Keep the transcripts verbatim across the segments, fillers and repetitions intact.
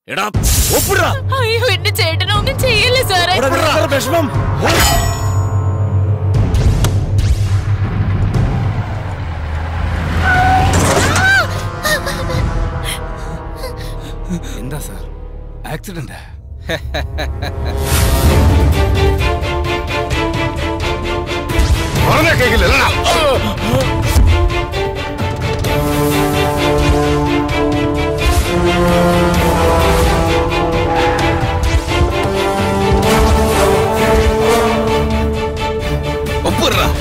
എടാ ഒപ്പിടാ. അയ്യോ എന്റെ ചേട്ടനൊന്നും ചെയ്യില്ല സാറേ. വിഷമം എന്താ സാർ ആക്സിഡന്റ്? കേക്കില്ല. ഒപ്പിടാ.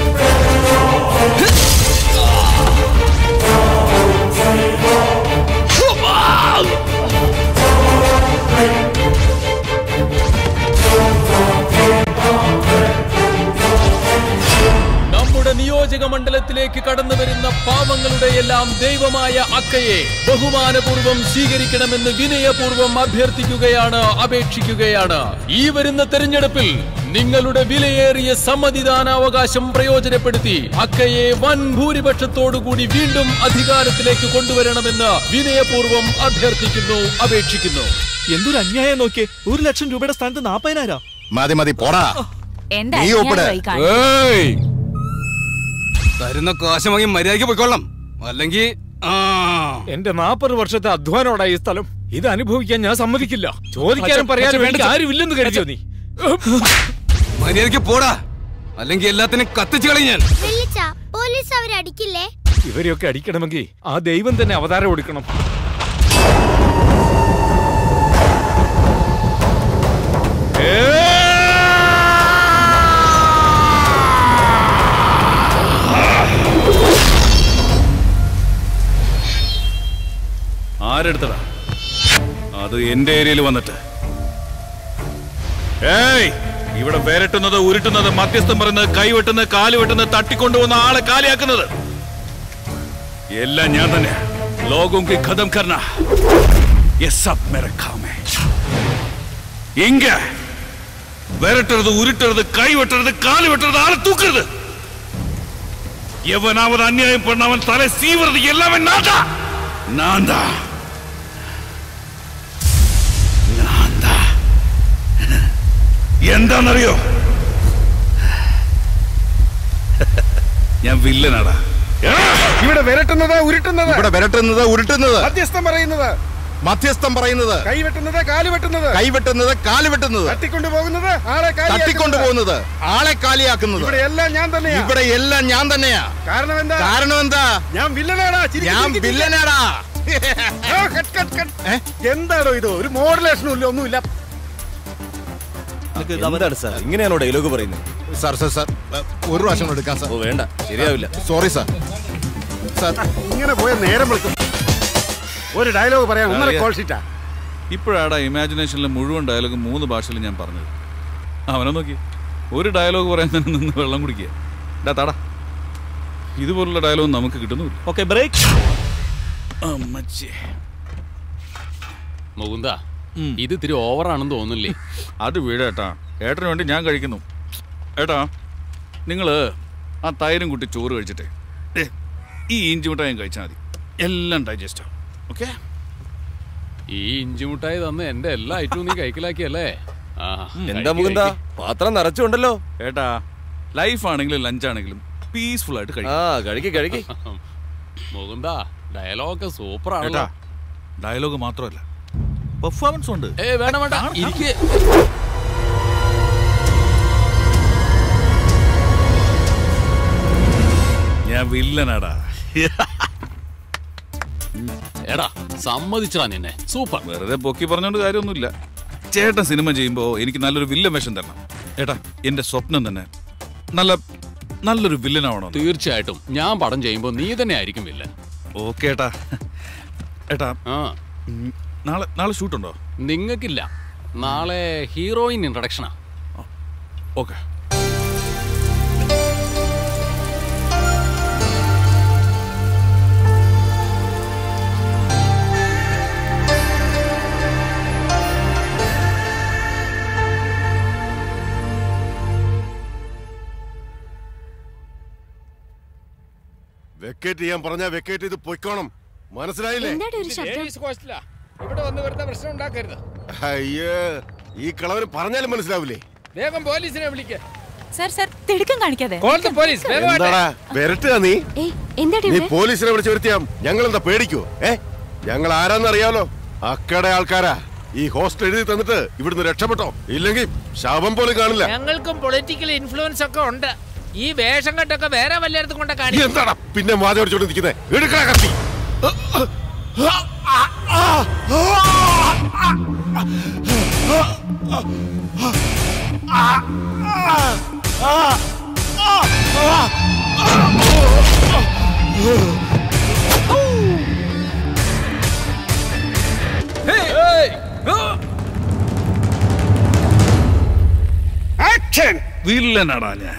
നമ്മുടെ നിയോജക മണ്ഡലത്തിലേക്ക് കടന്നു വരുന്ന പാവങ്ങളുടെ എല്ലാം ദൈവമായ അക്കയെ ബഹുമാനപൂർവ്വം സ്വീകരിക്കണമെന്ന് വിനയപൂർവ്വം അഭ്യർത്ഥിക്കുകയാണ്, അപേക്ഷിക്കുകയാണ്. ഈ വരുന്ന തെരഞ്ഞെടുപ്പിൽ നിങ്ങളുടെ വിലയേറിയ സമ്മതിദാനാവകാശം പ്രയോജനപ്പെടുത്തി അക്കയെ വൻ ഭൂരിപക്ഷത്തോടുകൂടി വീണ്ടും അധികാരത്തിലേക്ക് കൊണ്ടുവരണമെന്ന് വിനയപൂർവ്വം അഭ്യർത്ഥിക്കുന്നു, അപേക്ഷിക്കുന്നു. എന്തൊരു അന്യായം നോക്കിയേ. ഒരു ലക്ഷം രൂപയുടെ സ്ഥാനത്ത് നാപ്പതിനായിരം. മതി മതി പോടാ. തരുന്ന കാശ് വാങ്ങി മര്യാദയ്ക്ക് പോയിക്കൊള്ളാം, അല്ലെങ്കിൽ എന്റെ നാപ്പത് വർഷത്തെ അധ്വാനോടാ ഈ സ്ഥലം. ഇത് അനുഭവിക്കാൻ ഞാൻ സമ്മതിക്കില്ല. ചോദിക്കാനും പറയാനും വേണ്ടി ആരുമില്ലെന്ന് കരുതിയോ നീ? മര്യാദയ്ക്ക് പോടാ, അല്ലെങ്കിൽ എല്ലാത്തിനും കത്തിച്ചു കളയും ഞാൻ. പോലീസ് അവരെ അടിക്കില്ലേ? ഇവരെയൊക്കെ അടിക്കണമെങ്കിൽ ആ ദൈവം തന്നെ അവതാരം കൊടുക്കണം. ആരെടുത്തടാ അത്? എന്റെ ഏരിയയിൽ വന്നിട്ട് ഏയ് ഇവിടെ വിരട്ടുന്നത്, ഉരുട്ടുന്നത്, മധ്യസ്ഥം പറയുന്നത്, കൈവെട്ടുന്നത്, കാല് വെട്ടുന്നത്, തട്ടിക്കൊണ്ടുപോകുന്ന ആളെ കാലിയാക്കുന്നത് എല്ലാം ഞാൻ തന്നെ. ലോകം കി ഖതം കർന യേ സബ് മേരെ കാം ഹൈ. ഇങ്ങ വിരട്ടരുത്, ഉരുട്ടരുത്, കൈവെട്ടരുത്, കാല് വെട്ടരുത്, ആളെ തൂക്കരുത്. எவனாவது அநியாயம் பண்ணவன் தலை சீவுறது எல்லாமே நான் தான். நான் தான் நான் தான் എന്താണെന്നറിയോ? ഞാൻ വില്ലനാടാ. ഇവിടെ വിരട്ടുന്നത്, ഉരുട്ടുന്നത്, ഇവിടെ വിരട്ടുന്നത്, ഉരുട്ടുന്നത്, മധ്യസ്ഥം പറയുന്നത്, മധ്യസ്ഥം പറയുന്നത്, കൈവെട്ടുന്നത്, കാല് വെട്ടുന്നത്, കൈവെട്ടുന്നത്, കാല് വെട്ടുന്നത്, തട്ടിക്കൊണ്ടുപോകുന്നത്, ആളെ തട്ടിക്കൊണ്ടുപോകുന്നത്, ആളെ കാലിയാക്കുന്നത്, ഇവിടെ എല്ലാം ഞാൻ തന്നെയാ. ഇവിടെ എല്ലാം ഞാൻ തന്നെയാ. കാരണം എന്താ? കാരണം എന്താ? ഞാൻ വില്ലനാടാ. ഞാൻ വില്ലനാടാ. എന്താണോ ഇത്? ഒരു മോഡുലേഷനും ഇല്ല, ഒന്നുമില്ല. എന്താണ് സാർ ഇങ്ങനെയാണോ ഡയലോഗ് പറയുന്നത്? സാർ സാർ സാർ ഒരു പ്രാവശ്യം എടുക്കാം സാർ. വേണ്ട, ശരിയാവില്ല. Sorry sir. സാർ ഇങ്ങനെ പോയ നേരം വിളിക്കും. ഒരു ഡയലോഗ് പറയാൻ ഒന്നര കോൾ ഷീറ്റാ. ഇപ്പോഴാടാ ഇമാജിനേഷനിലെ മുഴുവൻ ഡയലോഗ് മൂന്ന് ഭാഷയിൽ ഞാൻ പറഞ്ഞത്. അവനെ നോക്കി ഒരു ഡയലോഗ് പറയാൻ തന്നെ നിന്ന് വെള്ളം കുടിക്കുക. ഡാ താടാ, ഇതുപോലുള്ള ഡയലോഗ് നമുക്ക് കിട്ടുന്നില്ല. Okay, break. മുകുന്ദ, ഇത് ഇത്തിരി ഓവറാണെന്ന് തോന്നില്ലേ? അത് വീടേട്ടാ, ഏട്ടന് വേണ്ടി ഞാൻ കഴിക്കുന്നു. ഏട്ടാ, നിങ്ങൾ ആ തൈരും കൂട്ടി ചോറ് കഴിച്ചിട്ടേ ഈ ഇഞ്ചി മിഠായും കഴിച്ചാൽ മതി, എല്ലാം ഡൈജസ്റ്റ് ആവും. ഓക്കെ? ഈ ഇഞ്ചി മിഠായി തന്ന് എന്റെ എല്ലാ ഐറ്റവും നീ കൈക്കലാക്കിയല്ലേ? എന്താ മുകുന്ദ, പാത്രം നിറച്ചുണ്ടല്ലോ. ഏട്ടാ, ലൈഫ് ആണെങ്കിലും ലഞ്ച് ആണെങ്കിലും പീസ്ഫുൾ ആയിട്ട് കഴിക്കും. മുകുന്ദ, ഡയലോഗ് സൂപ്പർ ആണല്ലോ. ഡയലോഗ് മാത്രമല്ല, പെർഫോമൻസ് ഉണ്ട്. ഏ വേണ്ട വേണ്ട, ഇരിക്ക്. ഞാൻ വില്ലനാടാ. എടാ സമ്മതിച്ചാ നിന്നെ. സൂപ്പർ. വെറുതെ പൊക്കി പറഞ്ഞോണ്ട് കാര്യമൊന്നുമില്ല. ചേട്ടൻ സിനിമ ചെയ്യുമ്പോ എനിക്ക് നല്ലൊരു വില്ലൻ വേഷം തരണം. ഏട്ടാ, എന്റെ സ്വപ്നം തന്നെ നല്ല നല്ലൊരു വില്ലനാവണോ? തീർച്ചയായിട്ടും ഞാൻ പടം ചെയ്യുമ്പോ നീ തന്നെ ആയിരിക്കും വില്ലൻ. ഓക്കെ ഏട്ടാ. ഏട്ടാ, നാളെ നാളെ ഷൂട്ടുണ്ടോ? നിങ്ങൾക്കില്ല, നാളെ ഹീറോയിൻ ഇൻട്രഡക്ഷനാ. ഓക്കെ. വെക്കേറ്റ് ചെയ്യാൻ പറഞ്ഞാ വെക്കേറ്റ് ചെയ്ത് പൊയ്ക്കോണം. മനസ്സിലായില്ലേ? ഇവിടെ വന്ന് വെറുതെ പ്രശ്നം ഉണ്ടാക്കരുത്. അയ്യോ, ഈ കളവന് പറഞ്ഞാലും മനസ്സിലാവില്ലേ? വേഗം പോലീസിനെ വിളിക്ക. സർ സർ തിടുക്കം കാണിക്കാതെ. പോലീസ് എന്താടാ വരട്ടുക നീ? നീ പോലീസിനെ വിളിച്ച് വരുത്തിയാ ഞങ്ങൾ എന്താ പേടിക്കോ? ഏ ഞങ്ങൾ ആരാന്നറിയാലോ? അക്കടെ ആൾക്കാരാ. ഈ ഹോസ്റ്റൽ എഴുതി തന്നിട്ട് ഇവിടുന്ന് രക്ഷപ്പെട്ടോ, ഇല്ലെങ്കിൽ ശവം പോലും കാണില്ല. ഞങ്ങൾക്കും പൊളിറ്റിക്കൽ ഇൻഫ്ലുവൻസ് ഒക്കെ ഉണ്ട്. ഈ വേഷം കെട്ടൊക്കെ വേറെ വല്ലയിടത്തും കൊണ്ട് കാണിക്കും. എന്താടാ പിന്നെ വാചോടിച്ചോണ്ട് നിൽക്കുന്നേ? എടുക്കണ കത്തി. വില്ലനാടാ ഞാൻ.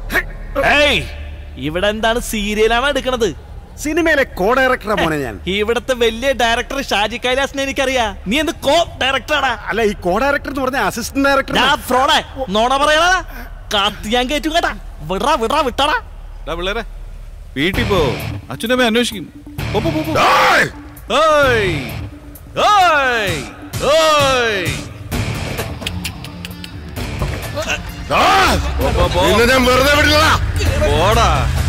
ഇവിടെ എന്താണ് സീരിയലാണ് എടുക്കണത്? സിനിമയിലെ കോ ഡയറക്ടറാ മോനെ ഞാൻ. ഇവിടത്തെ വലിയ ഡയറക്ടർ ഷാജി കൈലാസിനെ എനിക്കറിയാ. നീ എന്ത് കോ ഡയറക്ടറാടാ? അല്ല, ഈ കോ ഡയറക്ടർ എന്ന് പറഞ്ഞ അസിസ്റ്റന്റ് ഡയറക്ടർ. ഫ്രോഡേ, നോണ പറയണ കാത്തി ഞാൻ കേറ്റു കേട്ടാ. വിടറാ വിടറാ വിട്ടടാ. പിള്ളേരെ വീട്ടിൽ പോ, അച്ഛനമ്മ അന്വേഷിക്കും. ഞാൻ വെറുതെ വിടില്ല. പോടാ.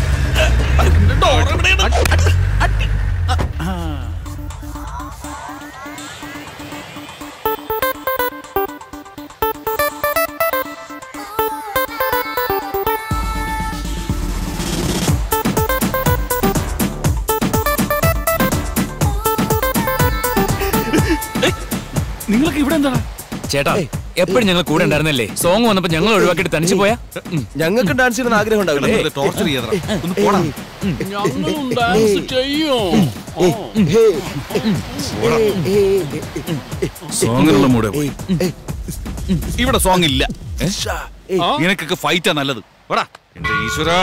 നിങ്ങളൊക്കെ ഇവിടെ എന്താ? ചേട്ടാ എപ്പോഴും ഞങ്ങൾ കൂടെ ഉണ്ടായിരുന്നല്ലേ? സോങ് വന്നപ്പോ ഞങ്ങൾ ഒഴിവാക്കിട്ട് തനിച്ചു പോയാ? ഞങ്ങൾക്ക് ഡാൻസ് ചെയ്യുന്ന ആഗ്രഹം ഉണ്ടാവില്ലേ? ടോർച്ചർ ചെയ്യണം. ഒന്ന് പോടാ. ഞങ്ങളും ഡാൻസ് ചെയ്യും. സോങ്ങിനുള്ള മൂടെ പോയി. ഇവിടെ സോങ് ഇല്ല. നിനക്കൊക്കെ ഫൈറ്റാ നല്ലത്. പോടാ. എന്റെ ഈശ്വരാ.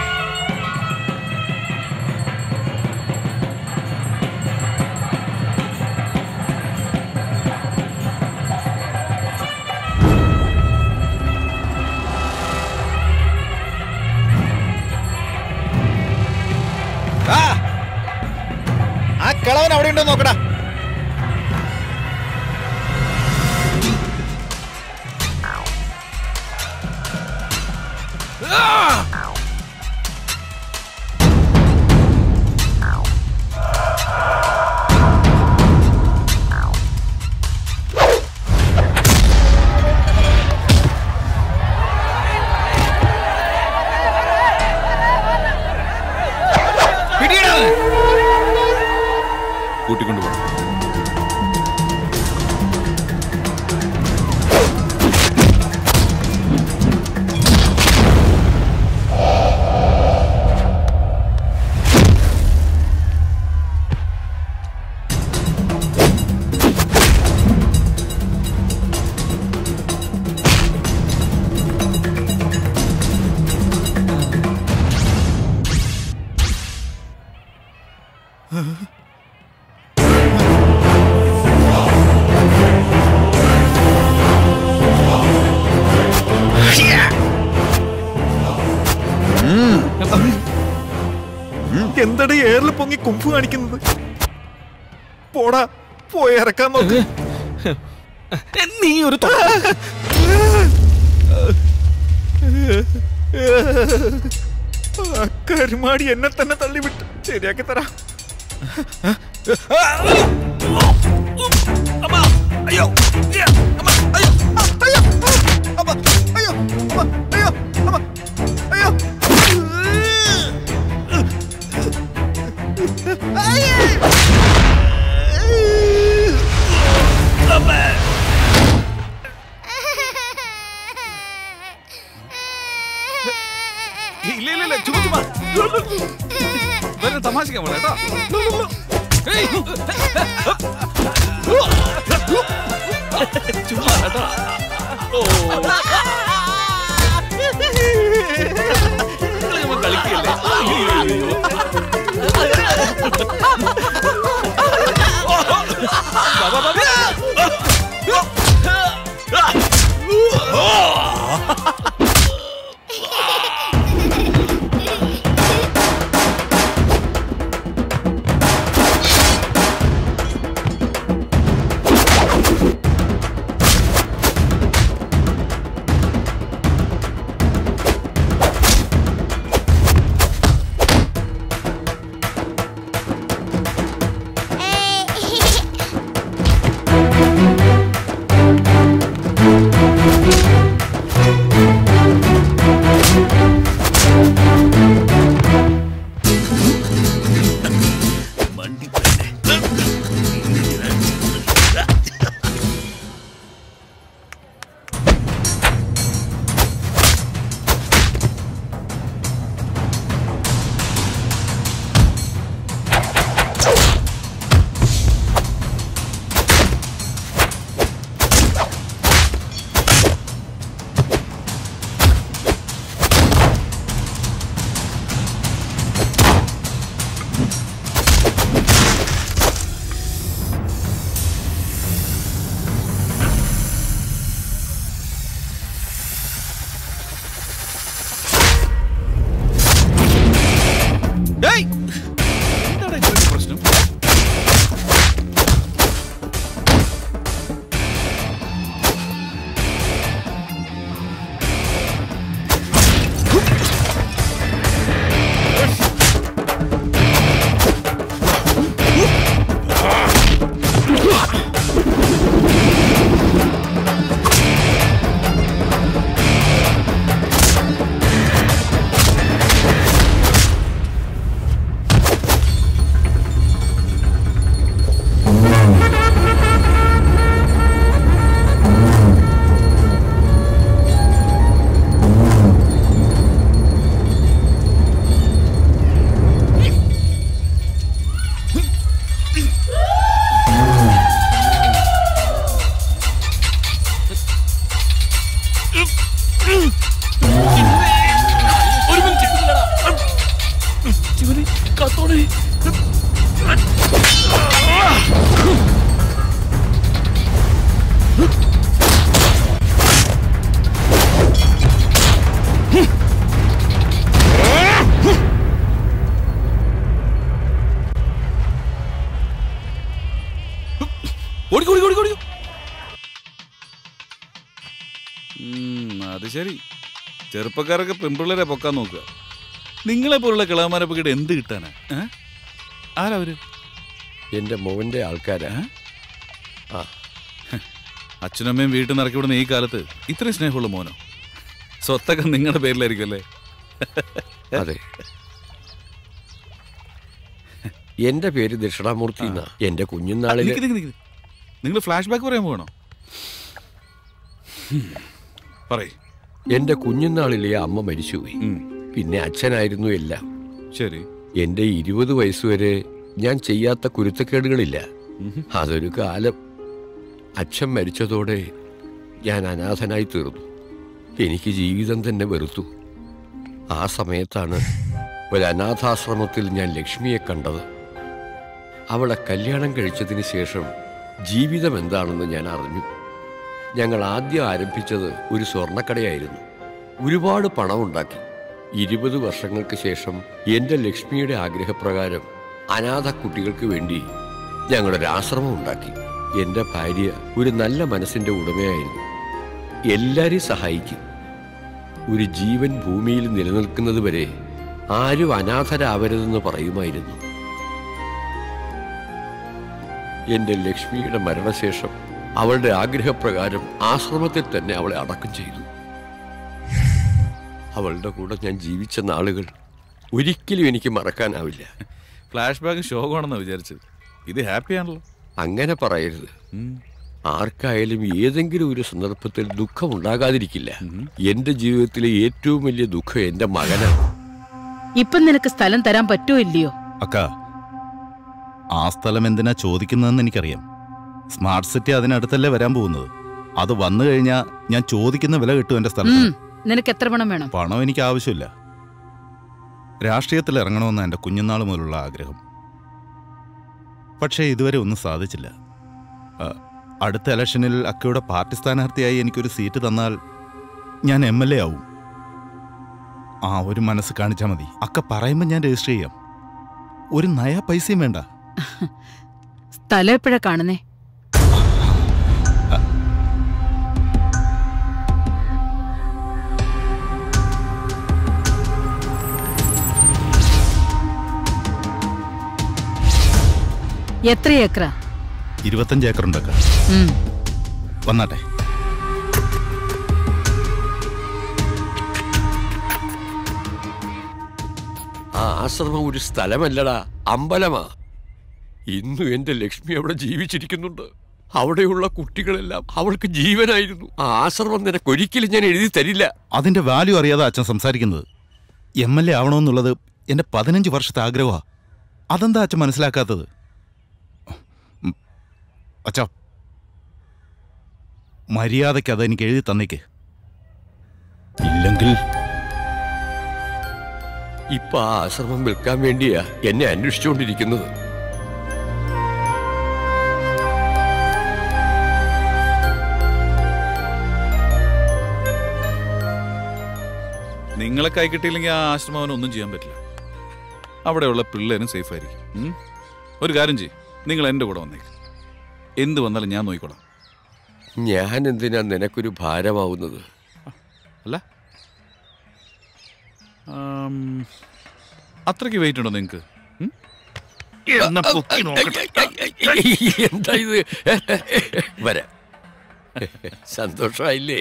ആ കളവൻ അവിടെ ഉണ്ടോ നോക്കടാ. കൂട്ടിക്കൊണ്ടുപോ. എന്തടി ഏറിൽ പൊങ്ങി കുമ്പ് കാണിക്കുന്നത്? പോടാ, പോയി ഇറക്കാൻ നോക്ക്. നീ ഒരു കരുമാടി എന്നെ തന്നെ തള്ളിവിട്ട് ശരിയാക്കി തരാം. അയ്യോ തമാശിക്കാൻ പോലെ കേട്ടോ. ചുമ്മാ കേട്ടോ. കളിക്കല്ലേ. ഓടിക്കോ ഓടിക്കോ ഓടിക്കോ ഓടിക്കോ. അത് ശരി, ചെറുപ്പക്കാരൊക്കെ പെൺപിള്ളേരെ പൊക്കാൻ നോക്കുക. നിങ്ങളെ പോലുള്ള കിളവന്മാരെ പൊക്കിട്ട് എന്ത് കിട്ടാനാ? ആരവര്? എന്റെ മോന്റെ ആൾക്കാരാ. ആ, അച്ഛനമ്മയും വീട്ടിൽ നിന്ന് ഇറക്കി വിടുന്ന ഈ കാലത്ത് ഇത്രയും സ്നേഹമുള്ള മോനോ? സ്വത്തൊക്കെ നിങ്ങളുടെ പേരിലായിരിക്കും അല്ലേ? അതെ, എന്റെ പേര് ദക്ഷിണാമൂർത്തി. എന്റെ കുഞ്ഞുനാളിൽ നിങ്ങൾ ഫ്ലാഷ് ബാക്ക് പറയാൻ പോകണോ? പറയ്. എന്റെ കുഞ്ഞുനാളിലെ അമ്മ മരിച്ചുപോയി. പിന്നെ അച്ഛനായിരുന്നു എല്ലാം. ശരി. എന്റെ ഇരുപത് വയസ്സുവരെ ഞാൻ ചെയ്യാത്ത കുരുത്തക്കേടുകളില്ല. അതൊരു കാലം. അച്ഛൻ മരിച്ചതോടെ ഞാൻ അനാഥനായി തീർന്നു. എനിക്ക് ജീവിതം തന്നെ വെറുത്തു. ആ സമയത്താണ് ഒരു അനാഥാശ്രമത്തിൽ ഞാൻ ലക്ഷ്മിയെ കണ്ടത്. അവളെ കല്യാണം കഴിച്ചതിന് ശേഷം ജീവിതം എന്താണെന്ന് ഞാൻ അറിഞ്ഞു. ഞങ്ങൾ ആദ്യം ആരംഭിച്ചത് ഒരു സ്വർണ്ണക്കടയായിരുന്നു. ഒരുപാട് പണമുണ്ടാക്കി. ഇരുപത് വർഷങ്ങൾക്ക് ശേഷം എൻ്റെ ലക്ഷ്മിയുടെ ആഗ്രഹപ്രകാരം അനാഥ കുട്ടികൾക്ക് വേണ്ടി ഞങ്ങളൊരു ആശ്രമം ഉണ്ടാക്കി. എൻ്റെ ഭാര്യ ഒരു നല്ല മനസ്സിൻ്റെ ഉടമയായിരുന്നു. എല്ലാവരെയും സഹായിക്കും. ഒരു ജീവൻ ഭൂമിയിൽ നിലനിൽക്കുന്നത് വരെ ആരും അനാഥരാവരുതെന്ന് പറയുമായിരുന്നു. എൻ്റെ ലക്ഷ്മിയുടെ മരണശേഷം അവളുടെ ആഗ്രഹപ്രകാരം ആശ്രമത്തിൽ തന്നെ അവളെ അടക്കം ചെയ്തു. അവളുടെ കൂടെ ഞാൻ ജീവിച്ച നാളുകൾ ഒരിക്കലും എനിക്ക് മറക്കാനാവില്ല. ഫ്ലാഷ് ബാക്ക് ശോകമാണെന്നാണ് വിചാരിച്ചത്. ഇത് ഹാപ്പിയാണല്ലോ. അങ്ങനെ പറയരുത്. ആർക്കായാലും ഏതെങ്കിലും ഒരു സന്ദർഭത്തിൽ ദുഃഖം ഉണ്ടാകാതിരിക്കില്ല. എന്റെ ജീവിതത്തിലെ ഏറ്റവും വലിയ ദുഃഖം എന്റെ മകനാണ്. ഇപ്പം നിനക്ക് സ്ഥലം തരാൻ പറ്റുമോ ഇല്ലയോ? അക്ക, ആ സ്ഥലം എന്തിനാ ചോദിക്കുന്നതെന്ന് എനിക്കറിയാം. സ്മാർട്ട് സിറ്റി അതിനടുത്തല്ലേ വരാൻ പോകുന്നത്. അത് വന്നു കഴിഞ്ഞാൽ ഞാൻ ചോദിക്കുന്ന വില കിട്ടും എന്റെ സ്ഥലത്ത്. നിനക്ക് എത്ര പണം വേണം? പണം എനിക്ക് ആവശ്യമില്ല. രാഷ്ട്രീയത്തിൽ ഇറങ്ങണമെന്ന എന്റെ കുഞ്ഞുനാൾ മുതലുള്ള ആഗ്രഹം. പക്ഷേ ഇതുവരെ ഒന്നും സാധിച്ചില്ല. അടുത്ത ഇലക്ഷനിൽ അക്കയുടെ പാർട്ടി സ്ഥാനാർത്ഥിയായി എനിക്കൊരു സീറ്റ് തന്നാൽ ഞാൻ എം എൽ എ ആവും. ആ ഒരു മനസ്സ് കാണിച്ചാൽ മതി. അക്ക പറയുമ്പോൾ ഞാൻ രജിസ്റ്റർ ചെയ്യാം. ഒരു നയ പൈസയും വേണ്ട. സ്ഥലം എപ്പോഴാ കാണുന്നേ? എത്ര ഏക്കറ? ഇരുപത്തഞ്ച് ഏക്കർ ഉണ്ടക്ക. വന്നാട്ടെ. ആ ആശ്രമം ഒരു സ്ഥലമല്ലടാ, അമ്പലമാ. ഇന്നും എന്റെ ലക്ഷ്മി അവിടെ ജീവിച്ചിരിക്കുന്നുണ്ട്. അവിടെയുള്ള കുട്ടികളെല്ലാം അവൾക്ക് ജീവനായിരുന്നു. ആ ആശ്രമം നിനക്കൊരിക്കലും ഞാൻ എഴുതി തരില്ല. അതിന്റെ വാല്യൂ അറിയാതെ അച്ഛൻ സംസാരിക്കുന്നത്. എം എൽ എ ആവണമെന്നുള്ളത് എന്റെ പതിനഞ്ച് വർഷത്തെ ആഗ്രഹമാ. അതെന്താ അച്ഛൻ മനസ്സിലാക്കാത്തത്? അച്ഛാ, മര്യാദയ്ക്ക് അതെനിക്ക് എഴുതി തന്നേക്ക്. ഇല്ലെങ്കിൽ ഇപ്പൊ ആ ആശ്രമം വിൽക്കാൻ വേണ്ടിയാ എന്നെ അന്വേഷിച്ചുകൊണ്ടിരിക്കുന്നത്. നിങ്ങളെ കൈ കിട്ടിയില്ലെങ്കിൽ ആ ആശ്രമം ഒന്നും ചെയ്യാൻ പറ്റില്ല. അവിടെയുള്ള പിള്ളേരും സേഫ് ആയിരിക്കും. ഒരു കാര്യം ചെയ്യും, നിങ്ങൾ എൻ്റെ കൂടെ വന്നേക്ക്. എന്ത് വന്നാലും ഞാൻ നോക്കിക്കോളാം. ഞാൻ എന്തിനാ നിനക്കൊരു ഭാരമാവുന്നത്? അല്ല, അത്രയ്ക്ക് വെയിറ്റ് ഉണ്ടോ നിങ്ങൾക്ക്? എന്താ ഇത്? വരാം. സന്തോഷമായില്ലേ?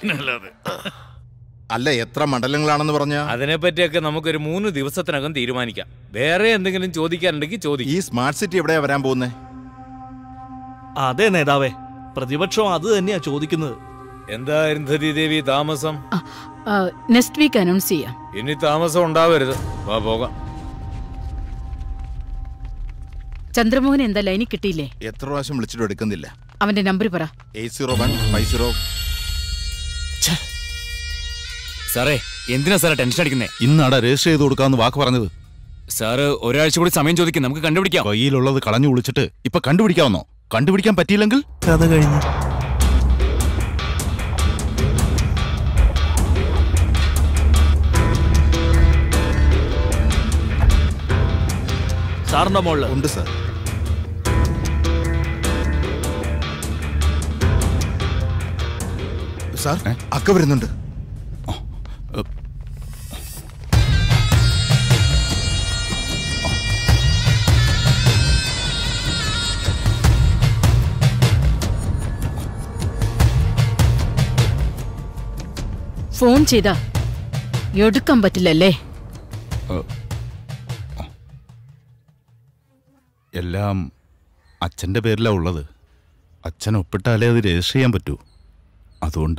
അല്ല, എത്ര മണ്ഡലങ്ങളാണെന്ന് പറഞ്ഞ? അതിനെപ്പറ്റിയൊക്കെ നമുക്കൊരു മൂന്ന് ദിവസത്തിനകം തീരുമാനിക്കാം. വേറെ എന്തെങ്കിലും ചോദിക്കാനുണ്ടെങ്കിൽ ചോദിക്കും. ഈ സ്മാർട്ട് സിറ്റി എവിടെയാ വരാൻ പോകുന്നത്? അതെ നേതാവേ, പ്രതിപക്ഷം അത് തന്നെയാ ചോദിക്കുന്നത്. എന്താ അരുന്ധതി ദേവി താമസം? നെക്സ്റ്റ് വീക്ക് അനൗൺസ് ചെയ്യാം. ഇനി താമസം ഉണ്ടാവരുത്. വാ പോകാം. ചന്ദ്രമോഹൻ എന്താ ലൈനിൽ കിട്ടിയില്ലേ? എത്ര പ്രാവശ്യം വിളിച്ചിട്ട് എടുക്കുന്നില്ല. അവന്റെ നമ്പർ പറ. Eight zero one five zero. സാറേ, എന്തിനാ സാറേ ടെൻഷൻ അടിക്കുന്നേ? ഇന്നാടാ രജിസ്റ്റർ ചെയ്ത് കൊടുക്കാമെന്ന് വാക്ക് പറഞ്ഞത്. സാറ് ഒരാഴ്ച കൂടി സമയം ചോദിക്കും, നമുക്ക് കണ്ടുപിടിക്കാം. കയ്യിലുള്ളത് കളഞ്ഞു വിളിച്ചിട്ട് ഇപ്പൊ കണ്ടുപിടിക്കാമെന്നോ? കണ്ടുപിടിക്കാൻ പറ്റിയില്ലെങ്കിൽ കഥ കഴിഞ്ഞു. സാറിന്റെ മോളില് ഉണ്ട് സാർ. സാർ അക്ക വരുന്നുണ്ട്. ഫോൺ ചെയ്താ എടുക്കാൻ പറ്റില്ലല്ലേ? എല്ലാം അച്ഛൻ്റെ പേരിലാണ് ഉള്ളത്. അച്ഛൻ ഒപ്പിട്ടാലേ അത് രജിസ്റ്റർ ചെയ്യാൻ പറ്റൂ. അതുകൊണ്ട്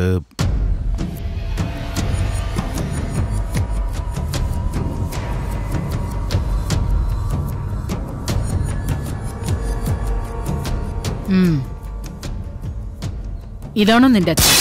ഇതാണോ നിന്റെ അച്ഛൻ?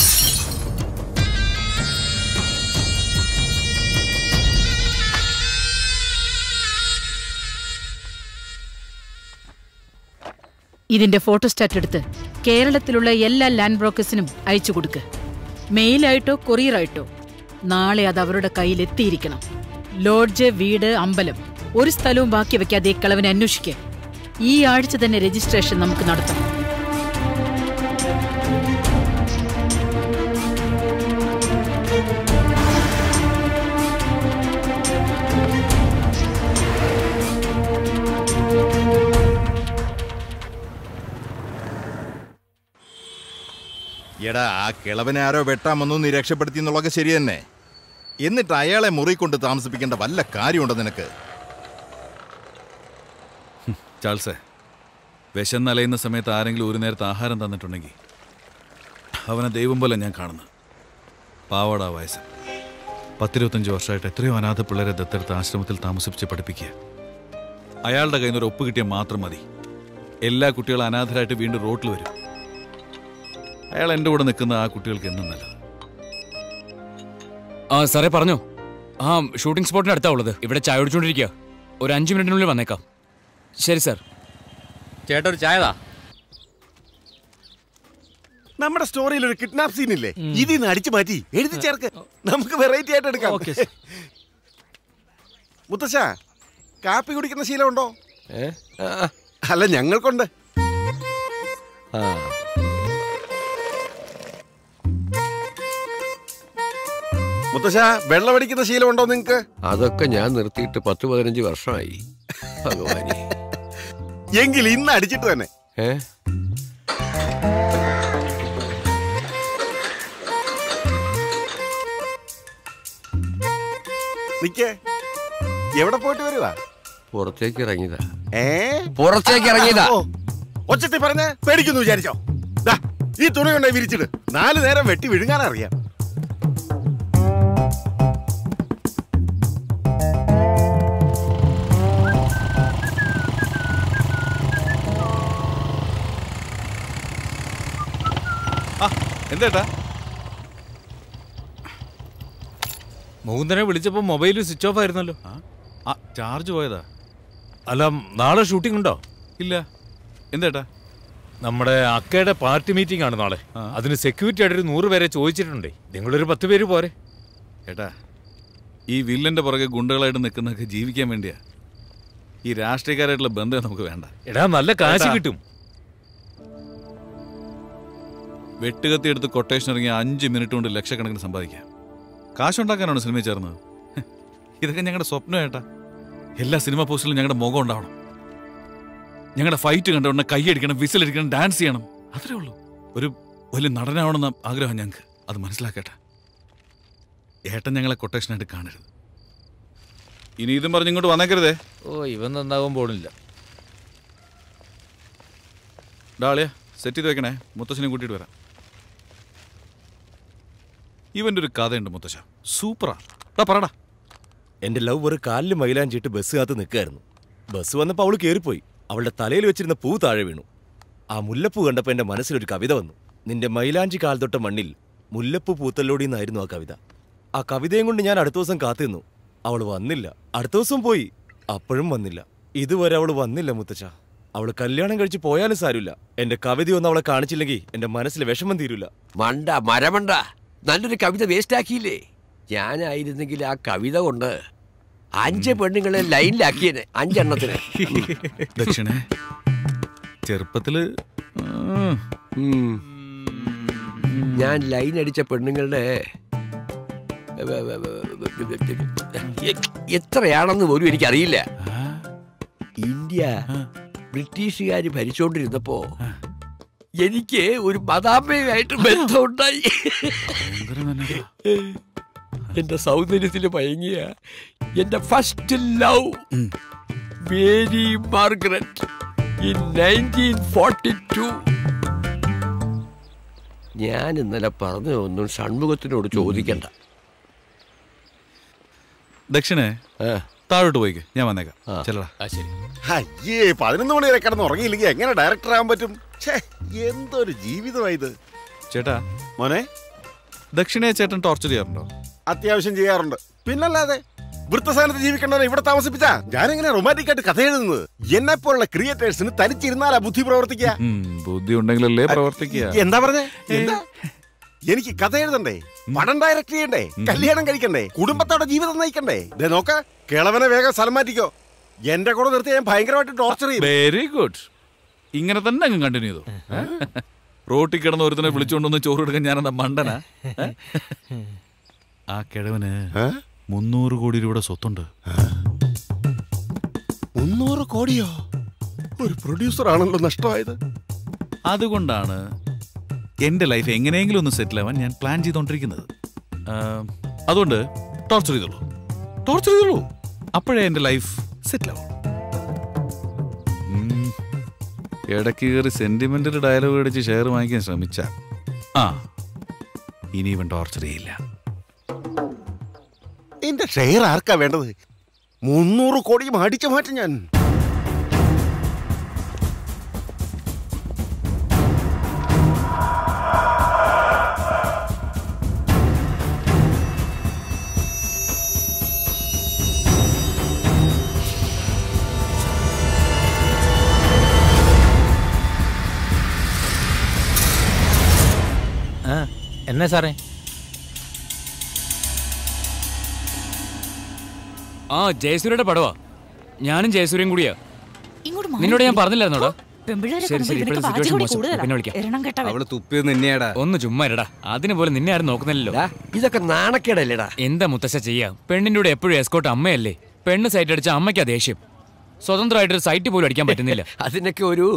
ഇതിന്റെ ഫോട്ടോസ്റ്റാറ്റ് എടുത്ത് കേരളത്തിലുള്ള എല്ലാ ലാൻഡ് ബ്രോക്കേഴ്സിനും അയച്ചു കൊടുക്ക്. മെയിലായിട്ടോ കൊറിയറായിട്ടോ നാളെ അത് അവരുടെ കയ്യിൽ എത്തിയിരിക്കണം. ലോഡ്ജ്, വീട്, അമ്പലം ഒരു സ്ഥലവും ബാക്കി വെക്കാതെ കളവനെ അന്വേഷിക്കുക. ഈ ആഴ്ച തന്നെ രജിസ്ട്രേഷൻ നമുക്ക് നടത്താം. എടാ, ആ കിളവനെ ആരോ വെട്ടാമെന്നു നീ രക്ഷപ്പെടുത്തി എന്നുള്ളതൊക്കെ ശരി തന്നെ. എന്നിട്ട് അയാളെ മുറി കൊണ്ട് താമസിപ്പിക്കേണ്ട വല്ല കാര്യമുണ്ടോ നിനക്ക്? ചാൾസേ, വിശന്നലയുന്ന സമയത്ത് ആരെങ്കിലും ഒരു നേരത്തെ ആഹാരം തന്നിട്ടുണ്ടെങ്കിൽ അവനെ ദൈവം പോലെ ഞാൻ കാണുന്നു. പാവാടാ വയസ്സൻ പത്തിരുപത്തഞ്ച് വർഷമായിട്ട് എത്രയോ അനാഥ പിള്ളേരെ ദത്തെടുത്ത് ആശ്രമത്തിൽ താമസിപ്പിച്ച് പഠിപ്പിക്കുക. അയാളുടെ കയ്യിൽ നിന്ന് ഒരു ഒപ്പ് കിട്ടിയാൽ മാത്രം മതി. എല്ലാ കുട്ടികളും അനാഥരായിട്ട് വീണ്ടും റോട്ടിൽ വരും. അയാൾ എൻ്റെ കൂടെ നിൽക്കുന്ന ആ കുട്ടികൾക്ക് എന്നും നല്ലത്. ആ സാറേ പറഞ്ഞോ. ആ ഷൂട്ടിംഗ് സ്പോട്ടിന് അടുത്താ ഉള്ളത്. ഇവിടെ ചായ കുടിച്ചോണ്ടിരിക്കുക. ഒരു അഞ്ചു മിനിറ്റിനുള്ളിൽ വന്നേക്കാം. ശരി സാർ. ചേട്ടാ ഒരു ചായതാ. നമ്മുടെ സ്റ്റോറിയിൽ ഒരു കിഡ്നാപ്പ് സീൻ ഇല്ലേ, ഇതിന്ന് അടിച്ചു മാറ്റി എഴുതി ചേർക്ക്. നമുക്ക് വെറൈറ്റി ആയിട്ട് എടുക്കാം. മുത്തശ്ശ, കാപ്പി കുടിക്കുന്ന ശീലമുണ്ടോ? അല്ല, ഞങ്ങൾക്കുണ്ട്. മുത്തശ്ശ, വെള്ളമടിക്കുന്ന ശീലമുണ്ടോ നിങ്ങക്ക്? അതൊക്കെ ഞാൻ നിർത്തിയിട്ട് പത്ത് പതിനഞ്ച് വർഷമായി. ഭഗവാനെ, എങ്കിൽ ഇന്ന് അടിച്ചിട്ട് തന്നെ. ഏ നിക്കേ, എവിടെ പോയിട്ട് വരുവാ? പുറത്തേക്ക് ഇറങ്ങിയതാ. ഏ പുറത്തേക്ക് ഇറങ്ങിയതാ. ഒച്ചത്തി പറഞ്ഞ പേടിക്കുന്നു വിചാരിച്ചോ? ഈ തുണി കൊണ്ടേ വിരിച്ചിട്ട് നാല് നേരം വെട്ടി വിഴുങ്ങാനറിയാം. എന്തേട്ടാ? മൂന്നനെ വിളിച്ചപ്പോ മൊബൈൽ സ്വിച്ച് ഓഫ് ആയിരുന്നല്ലോ. ആ ചാർജ് പോയതാ. അല്ല, നാളെ ഷൂട്ടിംഗ് ഉണ്ടോ? ഇല്ല. എന്തേട്ടാ? നമ്മുടെ അക്കയുടെ പാർട്ടി മീറ്റിംഗ് ആണ് നാളെ. അതിന് സെക്യൂരിറ്റി ആയിട്ട് ഒരു നൂറ് പേരെ ചോദിച്ചിട്ടുണ്ടേ. നിങ്ങളൊരു പത്ത് പേര് പോരെ? ഏട്ടാ, ഈ വില്ലന്റെ പുറകെ ഗുണ്ടകളായിട്ട് നിൽക്കുന്നതൊക്കെ ജീവിക്കാൻ വേണ്ടിയാ. ഈ രാഷ്ട്രീയക്കാരായിട്ടുള്ള ബന്ധം നമുക്ക് വേണ്ട. എടാ, നല്ല കാശ് കിട്ടും. വെട്ടുകത്തി എടുത്ത് കൊട്ടേഷൻ ഇറങ്ങി അഞ്ച് മിനിറ്റ് കൊണ്ട് ലക്ഷക്കണക്കിന് സമ്പാദിക്കാം. കാശുണ്ടാക്കാനാണ് സിനിമയിൽ ചേർന്നത്. ഇതൊക്കെ ഞങ്ങളുടെ സ്വപ്നം ഏട്ടാ. എല്ലാ സിനിമ പോസ്റ്റിലും ഞങ്ങളുടെ മുഖം ഉണ്ടാവണം. ഞങ്ങളുടെ ഫൈറ്റ് കണ്ട ഉടനെ കൈയടിക്കണം, വിസിലടിക്കണം, ഡാൻസ് ചെയ്യണം. അത്രേ ഉള്ളൂ. ഒരു വലിയ നടനാവണമെന്ന ആഗ്രഹം ഞങ്ങൾക്ക്. അത് മനസ്സിലാക്കട്ടെ. ഏട്ടൻ ഞങ്ങളെ കൊട്ടേഷനായിട്ട് കാണരുത്. ഇനി ഇതും പറഞ്ഞ് ഇങ്ങോട്ട് വന്നേക്കരുതേ. ഓ, ഇവൻ നന്നാവാൻ പോണില്ല. ഡാളിയ സെറ്റ് ചെയ്ത് വെക്കണേ. മുത്തശ്ശനെ കൂട്ടിയിട്ട് വരാം. ഇവന്റെ ഒരു കഥയുണ്ട് മുത്തശ്ശ, സൂപ്പറാ. പറടാ. എന്റെ ലവ് ഒരു കാലിൽ മൈലാഞ്ചിട്ട് ബസ് കാത്ത് നിൽക്കായിരുന്നു. ബസ് വന്നപ്പോൾ അവള് കയറിപ്പോയി. അവളുടെ തലയിൽ വെച്ചിരുന്ന പൂ താഴെ വീണു. ആ മുല്ലപ്പൂ കണ്ടപ്പോൾ എന്റെ മനസ്സിലൊരു കവിത വന്നു. നിന്റെ മൈലാഞ്ചി കാൽ തൊട്ട മണ്ണിൽ മുല്ലപ്പൂ പൂത്തല്ലോടി എന്നായിരുന്നു ആ കവിത. ആ കവിതയും കൊണ്ട് ഞാൻ അടുത്ത ദിവസം കാത്തിരുന്നു. അവൾ വന്നില്ല. അടുത്ത ദിവസം പോയി, അപ്പോഴും വന്നില്ല. ഇതുവരെ അവള് വന്നില്ല മുത്തച്ഛ. അവള് കല്യാണം കഴിച്ച് പോയാലും സാരമില്ല. എന്റെ കവിതയൊന്നും അവളെ കാണിച്ചില്ലെങ്കിൽ എന്റെ മനസ്സിൽ വിഷമം തീരൂല. മണ്ട മരമണ്ട, നല്ലൊരു കവിത വേസ്റ്റ് ആക്കിയില്ലേ? ഞാനായിരുന്നെങ്കിൽ ആ കവിത കൊണ്ട് അഞ്ച് പെണ്ണുങ്ങളെ ലൈനിലാക്കിയേനെ, അഞ്ചെണ്ണത്തിന്. ദക്ഷിണേ, ചെറുപ്പത്തില് ഞാൻ ലൈൻ അടിച്ച പെണ്ണുങ്ങളുടെ എത്രയാണെന്ന് പോലും എനിക്കറിയില്ല. ഇന്ത്യ ബ്രിട്ടീഷുകാർ ഭരിച്ചോണ്ടിരുന്നപ്പോ എനിക്ക് ഒരു മദാമ്മയുമായിട്ട് ബന്ധമുണ്ടായി. എന്റെ സൗന്ദര്യത്തിൽ മയങ്ങിയ എന്റെ first love Mary Margaret in nineteen forty two. ഞാൻ ഇന്നലെ പറഞ്ഞതൊന്നും ഷൺമുഖത്തിനോട് ചോദിക്കണ്ട. ദക്ഷിണേ താഴോട്ട് പോയിക്ക്, ഞാൻ വന്നേക്കാം. ചെല്ലടാ. അയ്യേ, പതിനൊന്ന് മണി വരെ കിടന്ന് ഉറങ്ങിയില്ലെങ്കിൽ എങ്ങനെ ഡയറക്ടർ ആകാൻ പറ്റും? എന്തൊരു ജീവിതമായത്. ചേട്ടാ മോനെ, ദക്ഷിണയെ ചേട്ടൻ ടോർച്ചർ ചെയ്യാറുണ്ടോ? അത്യാവശ്യം ചെയ്യാറുണ്ട്, പിന്നല്ലാതെ. വൃത്തസ്ഥാനത്ത് ജീവിക്കണ്ടവനെ ഇവിടെ താമസിപ്പിച്ചാ ഞാനെങ്ങനെ റൊമാൻറ്റിക് ആയിട്ട് കഥ എഴുതുന്നത്? എന്നെ പോലുള്ള ക്രിയേറ്റേഴ്സിന് തനിച്ചിരുന്നാലാ ബുദ്ധി പ്രവർത്തിക്കുക. ബുദ്ധി ഉണ്ടെങ്കിലല്ലേ പ്രവർത്തിക്കുക. എന്താ പറഞ്ഞേ? എന്താ? എനിക്ക് കഥ എഴുതണ്ടേ, പടം ഡയറക്ട് ചെയ്യണ്ടേ, കല്യാണം കഴിക്കണ്ടേ, കുടുംബത്തോടെ ജീവിതം നയിക്കണ്ടേ? ദേ നോക്ക, കിളവനെ വേഗം സ്ഥലം മാറ്റിക്കോ. എന്റെ കൂടെ നിർത്തി ഞാൻ ഭയങ്കരമായിട്ട് ടോർച്ചർ ചെയ്യും. Very good. ഇങ്ങനെ തന്നെ അങ്ങ് കണ്ടിന്യൂ ചെയ്തു. റോട്ടിൽ കിടന്ന് ഒരുത്തനെ വിളിച്ചുകൊണ്ടൊന്ന് ചോറ് എടുക്കാൻ ഞാനെന്താ മണ്ടനാ? ആ കിഴവന് മുന്നൂറ് കോടി രൂപയുടെ സ്വത്തുണ്ട്. മുന്നൂറ് കോടിയോ? ഒരു പ്രൊഡ്യൂസർ ആണല്ലോ നഷ്ടമായത്. അതുകൊണ്ടാണ് എന്റെ ലൈഫ് എങ്ങനെയെങ്കിലും ഒന്ന് സെറ്റിൽ ആവാൻ ഞാൻ പ്ലാൻ ചെയ്തോണ്ടിരിക്കുന്നത്. അതുകൊണ്ട് ടോർച്ചർ ചെയ്തോളൂ, ടോർച്ചർ ചെയ്തോളൂ. അപ്പോഴേ എന്റെ ലൈഫ് സെറ്റിൽ ആവും. ഇടയ്ക്ക് കയറി സെന്റിമെന്റൽ ഡയലോഗ് അടിച്ച് ഷെയർ വാങ്ങിക്കാൻ ശ്രമിച്ച ആ ഇനി ഇവൻ ടോർച്ചർ ചെയ്യില്ല. എന്റെ ഷെയർ ആർക്കാ വേണ്ടത്? മുന്നൂറ് കോടിയും അടിച്ചു മാറ്റും ഞാൻ. എന്നാ സാറേ? ആ ജയസൂര്യയുടെ പടവാ. ഞാനും ജയസൂര്യൻ കൂടിയാ. നിന്നോട് ഞാൻ പറഞ്ഞില്ലായിരുന്നോടാ? ശരി ശരി, ഇപ്പോഴത്തെ സിറ്റുവേഷൻ മോശം, പിന്നെ വിളിക്കാം. അവള് തുപ്പിയത് നിന്നെയാടാ. ഒന്ന് ചുമ്മാ ഇരടാ. അതിന് പോലെ നിന്നെ ആരും നോക്കുന്നില്ലല്ലോ. ഇതൊക്കെ നാണക്കേടല്ലേടാ. എന്താ മുത്തശ്ശ ചെയ്യാ? പെണ്ണിന്റെ കൂടെ എപ്പോഴും എസ്കോട്ട് അമ്മയല്ലേ. പെണ്ണ് സൈറ്റ് അടിച്ച അമ്മയ്ക്കാ ദേഷ്യം. സ്വതന്ത്രമായിട്ടൊരു സൈറ്റ് പോലും അടിക്കാൻ പറ്റുന്നില്ല. അതിനൊക്കെ ഒരു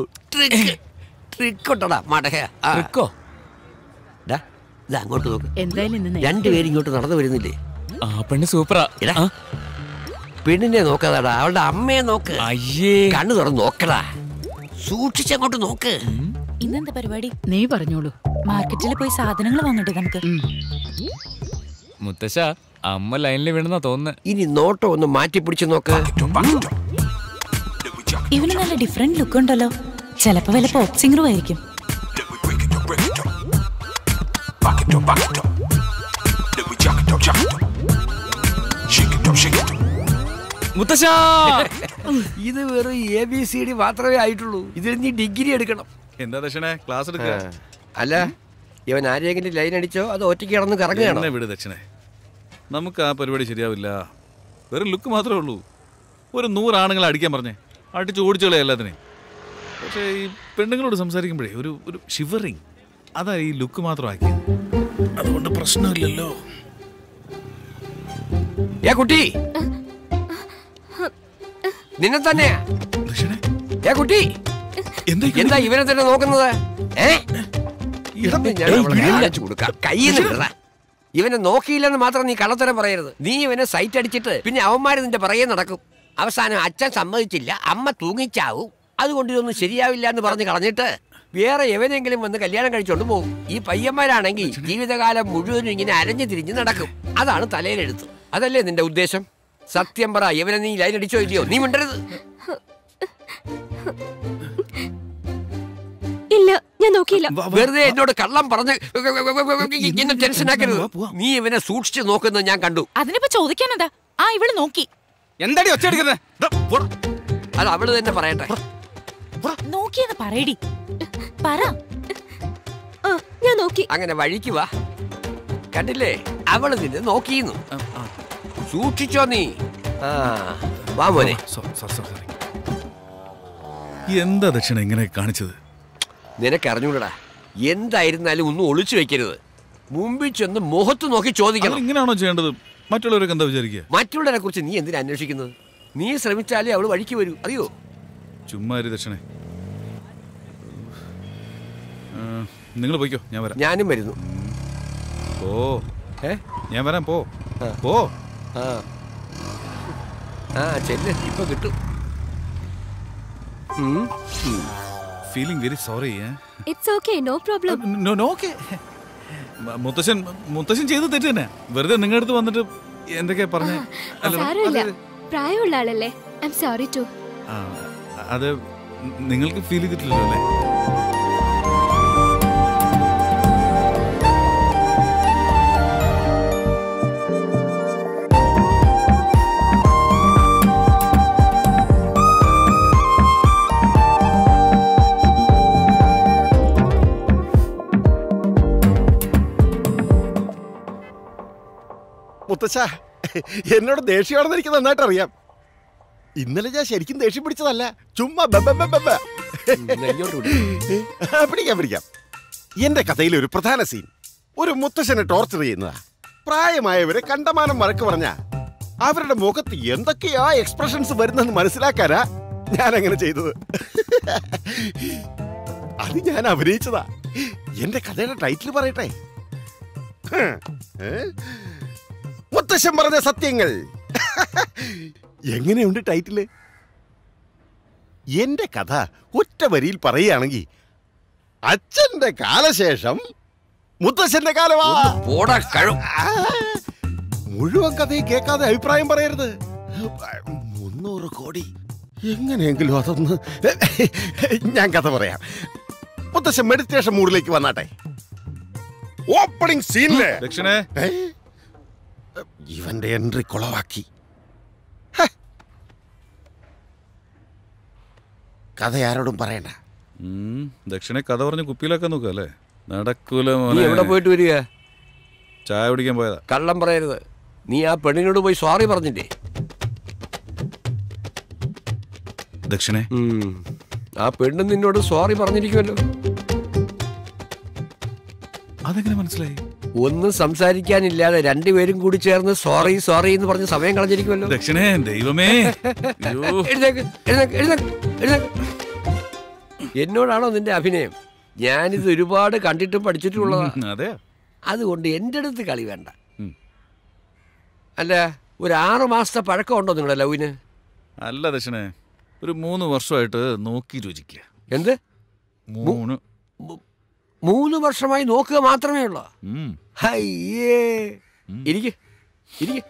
ട്രിക്കോ? അങ്ങോട്ട് നോക്ക്. രണ്ടുപേരും ഇങ്ങോട്ട് നടന്നു വരുന്നില്ലേ? ആ പെണ്ണ് സൂപ്പറാ. പെണ്ണിനെ നോക്കാതാടാ, അവളുടെ അമ്മയെ നോക്ക്. അയ്യേ, കണ്ണു തുറന്ന് നോക്കടാ, സൂക്ഷിച്ചങ്ങോട്ട് നോക്ക്. ഇന്നെന്താ പരിപാടി? നീ പറഞ്ഞോളൂ. മാർക്കറ്റിൽ പോയി സാധനങ്ങൾ വാങ്ങട്ടെ നമുക്ക്. മുത്തശ്ശ, അമ്മ ലൈനിൽ വീണെന്നാ തോന്നുന്നു. ഇനി നോട്ടോ ഒന്ന് മാറ്റി പിടിച്ചു നോക്ക്. ഇവന് നല്ല ഡിഫറെന്റ് ലുക്ക് ഉണ്ടല്ലോ. ചിലപ്പോ വല്ല പോപ്പ് സിംഗറും ആയിരിക്കും. മുത്തശ്ശ, ഇത് വെറും എ ബി സി ഡി മാത്രമേ ആയിട്ടുള്ളൂ. ഇതിൽ നീ ഡിഗ്രി എടുക്കണം. എന്താ ദക്ഷിണേ, ക്ലാസ് എടുക്കുക? അല്ല, ഇവൻ ആരെങ്കിലും ലൈൻ അടിച്ചോ അത് ഒറ്റയ്ക്ക് കിടന്ന് കറങ്ങുകയാണോ? വിട് ദക്ഷിണേ, നമുക്ക് ആ പരിപാടി ശരിയാവില്ല. വെറും ലുക്ക് മാത്രമേ ഉള്ളൂ. ഒരു നൂറാണുങ്ങളെ അടിക്കാൻ പറഞ്ഞേ, അടിച്ച് ഓടിച്ചോളെ എല്ലാത്തിനെ. പക്ഷേ ഈ പെണ്ണുങ്ങളോട് സംസാരിക്കുമ്പോഴേ ഒരു ഒരു ഷിവറിങ്, അതാ ഈ ലുക്ക് മാത്രമാക്കി. അതുകൊണ്ട് പ്രശ്നമില്ലല്ലോ. ഏ കുട്ടി, നിന്നെ തന്നെയാ. ഏ കുട്ടി, എന്താ ഇവനെ തന്നെ നോക്കുന്നത്? ഇവനെ നോക്കിയില്ലെന്ന് മാത്രം നീ കള്ളത്തരം പറയരുത്. നീ ഇവനെ സൈറ്റ് അടിച്ചിട്ട് പിന്നെ അവന്മാര് നിന്റെ പറയെ നടക്കും. അവസാനം അച്ഛൻ സമ്മതിച്ചില്ല, അമ്മ തൂങ്ങിച്ചാവും. അതുകൊണ്ട് ഇതൊന്നും ശരിയാവില്ല എന്ന് പറഞ്ഞ് കളഞ്ഞിട്ട് വേറെ എവനെങ്കിലും വന്ന് കല്യാണം കഴിച്ചോണ്ട് പോകും. ഈ പയ്യന്മാരാണെങ്കിൽ ജീവിതകാലം മുഴുവനും ഇങ്ങനെ അരഞ്ഞു തിരിഞ്ഞ് നടക്കും. അതാണ് തലയിലെടുത്ത്. അതല്ലേ നിന്റെ ഉദ്ദേശം? സത്യം പറ, ഇവനെ നീ ലൈൻ അടിച്ചോ ഇല്ലയോ? നീ മിണ്ടരുത്. ഇല്ല, ഞാൻ നോക്കിയില്ല. വെറുതെ എന്നോട് കള്ളം പറഞ്ഞ് എന്നെ ടെൻഷൻ ആക്കരുത്. നീ ഇവനെ സൂക്ഷിച്ചു നോക്കുന്നത് ഞാൻ കണ്ടു. അതിനിപ്പോ ചോദിക്കാനെന്താ? ആ ഇവള് നോക്കി. എന്താടി ഒച്ചയെടുക്കുന്നത്? അത് അവള് തന്നെ പറയട്ടെ. നോക്കിയെന്ന് പറയടി, പറ. ഞാൻ നോക്കി. അങ്ങനെ വഴിക്ക് വാ. കണ്ടില്ലേ, അവള് നിന്നെ നോക്കിയിരുന്നു. സൂക്ഷിച്ചോ നീ. ആ വാ മോനെ. എന്താ ദക്ഷിണ ഇങ്ങനെ കാണിച്ചത്? നിനക്കറിഞ്ഞൂടാ, എന്തായിരുന്നാലും ഒന്നും ഒളിച്ചു വെക്കരുത്. മുമ്പിൽ ചെന്ന് മുഖത്ത് നോക്കി ചോദിക്കണം. ഇങ്ങനെയാണോ ചെയ്യേണ്ടത്? മറ്റുള്ളവരൊക്കെ എന്താ വിചാരിക്കുക? മറ്റുള്ളവരെ കുറിച്ച് നീ എന്തിനാ അന്വേഷിക്കുന്നത്? നീ ശ്രമിച്ചാലേ അവള് വഴിക്ക് വരൂ, അറിയോ? ചുമ്മാ ദക്ഷിണേ. നിങ്ങൾ പോയിക്കോ, ഞാൻ വരാം. ഞാനും വരുന്നു. ഓ ഏ ഞാൻ വരാം. പോ പോ. ആ ആ ചെല്ല്, ഇപ്പൊ കിട്ടും. Feeling very sorry. It's okay, no problem. No no okay. മുത്തശ്ശൻ മുത്തശ്ശൻ ചെയ്ത് തെറ്റ് തന്നെ. വെറുതെ നിങ്ങളുടെ അടുത്ത് വന്നിട്ട് എന്തൊക്കെയാ പറഞ്ഞേ? സാരമില്ല, പ്രായമുള്ള ആളല്ലേ. I am sorry too. അത് നിങ്ങൾക്ക് ഫീൽ ചെയ്തിട്ടില്ലല്ലോ അല്ലേ? മുത്തശ്ശ, എന്നോട് ദേഷ്യമാണെന്ന് എനിക്ക് നന്നായിട്ട് അറിയാം. ഇന്നലെ ഞാൻ ശരിക്കും ദേഷ്യം പിടിച്ചതല്ല, ചുമ്മാ പിടിക്കാം പിടിക്കാം. എന്റെ കഥയിലെ ഒരു പ്രധാന സീൻ ഒരു മുത്തശ്ശനെ ടോർച്ചർ ചെയ്യുന്നതാ. പ്രായമായവരെ കണ്ടമാനം വഴക്ക് പറഞ്ഞ അവരുടെ മുഖത്ത് എന്തൊക്കെയാ എക്സ്പ്രഷൻസ് വരുന്നെന്ന് മനസ്സിലാക്കാനാ ഞാൻ അങ്ങനെ ചെയ്തത്. അത് ഞാൻ അഭിനയിച്ചതാ. എന്റെ കഥയുടെ ടൈറ്റിൽ പറയട്ടെ, മുത്തശ്ശൻ പറഞ്ഞ സത്യങ്ങൾ. എങ്ങനെയുണ്ട് ടൈറ്റില്? എന്റെ കഥ ഒറ്റ വരിയിൽ പറയുകയാണെങ്കിൽ അച്ഛന്റെ കാലശേഷം മുത്തശ്ശന്റെ കാലമാ. മുഴുവൻ കഥയും കേൾക്കാതെ അഭിപ്രായം പറയരുത്. മുന്നൂറ് കോടി എങ്ങനെയെങ്കിലും അതൊന്ന്. ഞാൻ കഥ പറയാം. മുത്തശ്ശൻ മെഡിറ്റേഷൻ മൂഡിലേക്ക് വന്നാട്ടെ. ഓപ്പണിംഗ് സീനില് ദക്ഷിണേ ഇവന്റെ എൻട്രി കൊളവാക്കി. കഥ ആരോടും പറയണ്ട. ദക്ഷിണെ കഥ പറഞ്ഞ് കുപ്പിയിലൊക്കെ നോക്കുക അല്ലേ? നടക്കൂല. നീ എവിടെ പോയിട്ട് വരിക? ചായ കുടിക്കാൻ പോയതാ. കള്ളം പറയരുത്. നീ ആ പെണ്ണിനോട് പോയി സോറി പറഞ്ഞില്ലേ? ദക്ഷിണേ, ആ പെണ്ണ് നിന്നോട് സോറി പറഞ്ഞിരിക്കുമല്ലോ. അതെങ്ങനെ മനസ്സിലായി? ഒന്നും സംസാരിക്കാനില്ലാതെ രണ്ടുപേരും കൂടി ചേർന്ന് സോറി സോറി എന്ന് പറഞ്ഞ് സമയം കളഞ്ഞിരിക്കുമല്ലോ. ദക്ഷിണേ, ദൈവമേ. എഴുന്നേക്ക്, എഴുന്നേക്ക്, എഴുന്നേക്ക്, എഴുന്നേക്ക്. എന്നോടാണോ നിന്റെ അഭിനയം? ഞാനിത് ഒരുപാട് കണ്ടിട്ടും പഠിച്ചിട്ടുള്ളതാണ്. അതെ. അതുകൊണ്ട് എൻ്റെ അടുത്ത് കളി വേണ്ട. അല്ല, ഒരു ആറു മാസത്തെ പഴക്കം ഉണ്ടോ നിങ്ങളുടെ ലവിന്? അല്ല ദക്ഷിണേ, ഒരു മൂന്ന് വർഷമായിട്ട് നോക്കി രുചിക്കുക. എന്ത്? മൂന്ന് മൂന്ന് വർഷമായി നോക്കുക മാത്രമേ ഉള്ളൂ? അയ്യേ, ഇരിക്ക് ഇരിക്ക്.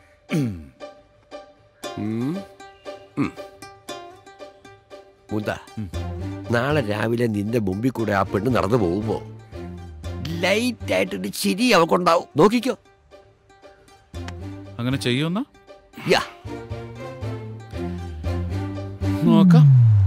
മുന്ത, നാളെ രാവിലെ നിന്റെ മുമ്പിൽ കൂടെ ആ പെണ്ണ് നടന്നു പോകുമ്പോ ലൈറ്റ് ആയിട്ടൊരു ചിരി അവക്കുണ്ടാവും. നോക്കിക്കോ. അങ്ങനെ ചെയ്യുന്ന യാ നോക്കാം.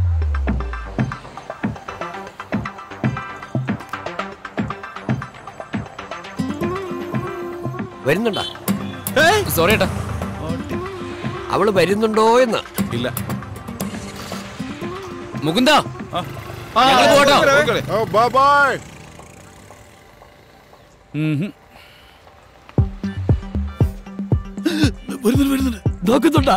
വരുന്നുണ്ടോ? സോറി ഏട്ടാ. അവള് വരുന്നുണ്ടോ എന്ന്? ഇല്ല. മുകുന്ദ, നോക്കുന്നുണ്ടോ?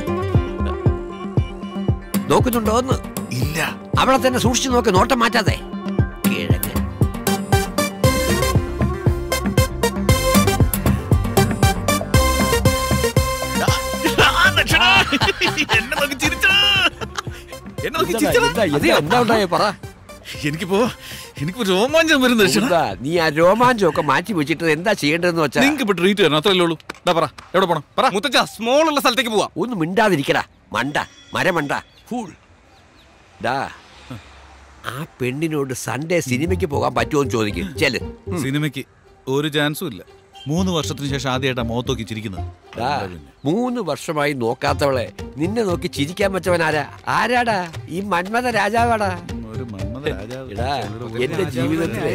നോക്കുന്നുണ്ടോന്ന്? ഇല്ല. അവളെ തന്നെ സൂക്ഷിച്ചു നോക്ക്, നോട്ടം മാറ്റാതെ. എനിക്കിപ്പോ എനിക്ക് രോമാഞ്ചം വരുന്ന. നീ ആ രോമാഞ്ചം ഒക്കെ മാറ്റി വെച്ചിട്ട് എന്താ ചെയ്യേണ്ടതെന്ന് വെച്ചാൽ നിങ്ങൾക്ക് ട്രീറ്റ് തരണം, അത്രയല്ലേ ഉള്ളൂ. പറ, എവിടെ പോണം? പറ. മുത്തച്ഛ, സ്മോൾ ഉള്ള സ്ഥലത്തേക്ക് പോവാ. ഒന്ന് മിണ്ടാതിരിക്കടാ മണ്ട, മരമണ്ട. ഡാ, ആ പെണ്ണിനോട് സൺഡേ സിനിമയ്ക്ക് പോകാൻ പറ്റുമോ എന്ന് ചോദിക്കും. ചെല്. സിനിമയ്ക്ക് ഒരു ചാൻസും ഇല്ല. മൂന്ന് വർഷത്തിന് ശേഷം ആദ്യമായിട്ടാ മുഖത്ത് നോക്കി ചിരിക്കുന്നത്. മൂന്ന് വർഷമായി നോക്കാത്തവളെ നിന്നെ നോക്കി ചിരിക്കാൻ പറ്റവൻ ആരാ? ആരാടാ? ഈ മന്മഥ രാജാവാടാ. ഒരു മന്മഥ രാജാവ് എന്റെ ജീവിതത്തിലെ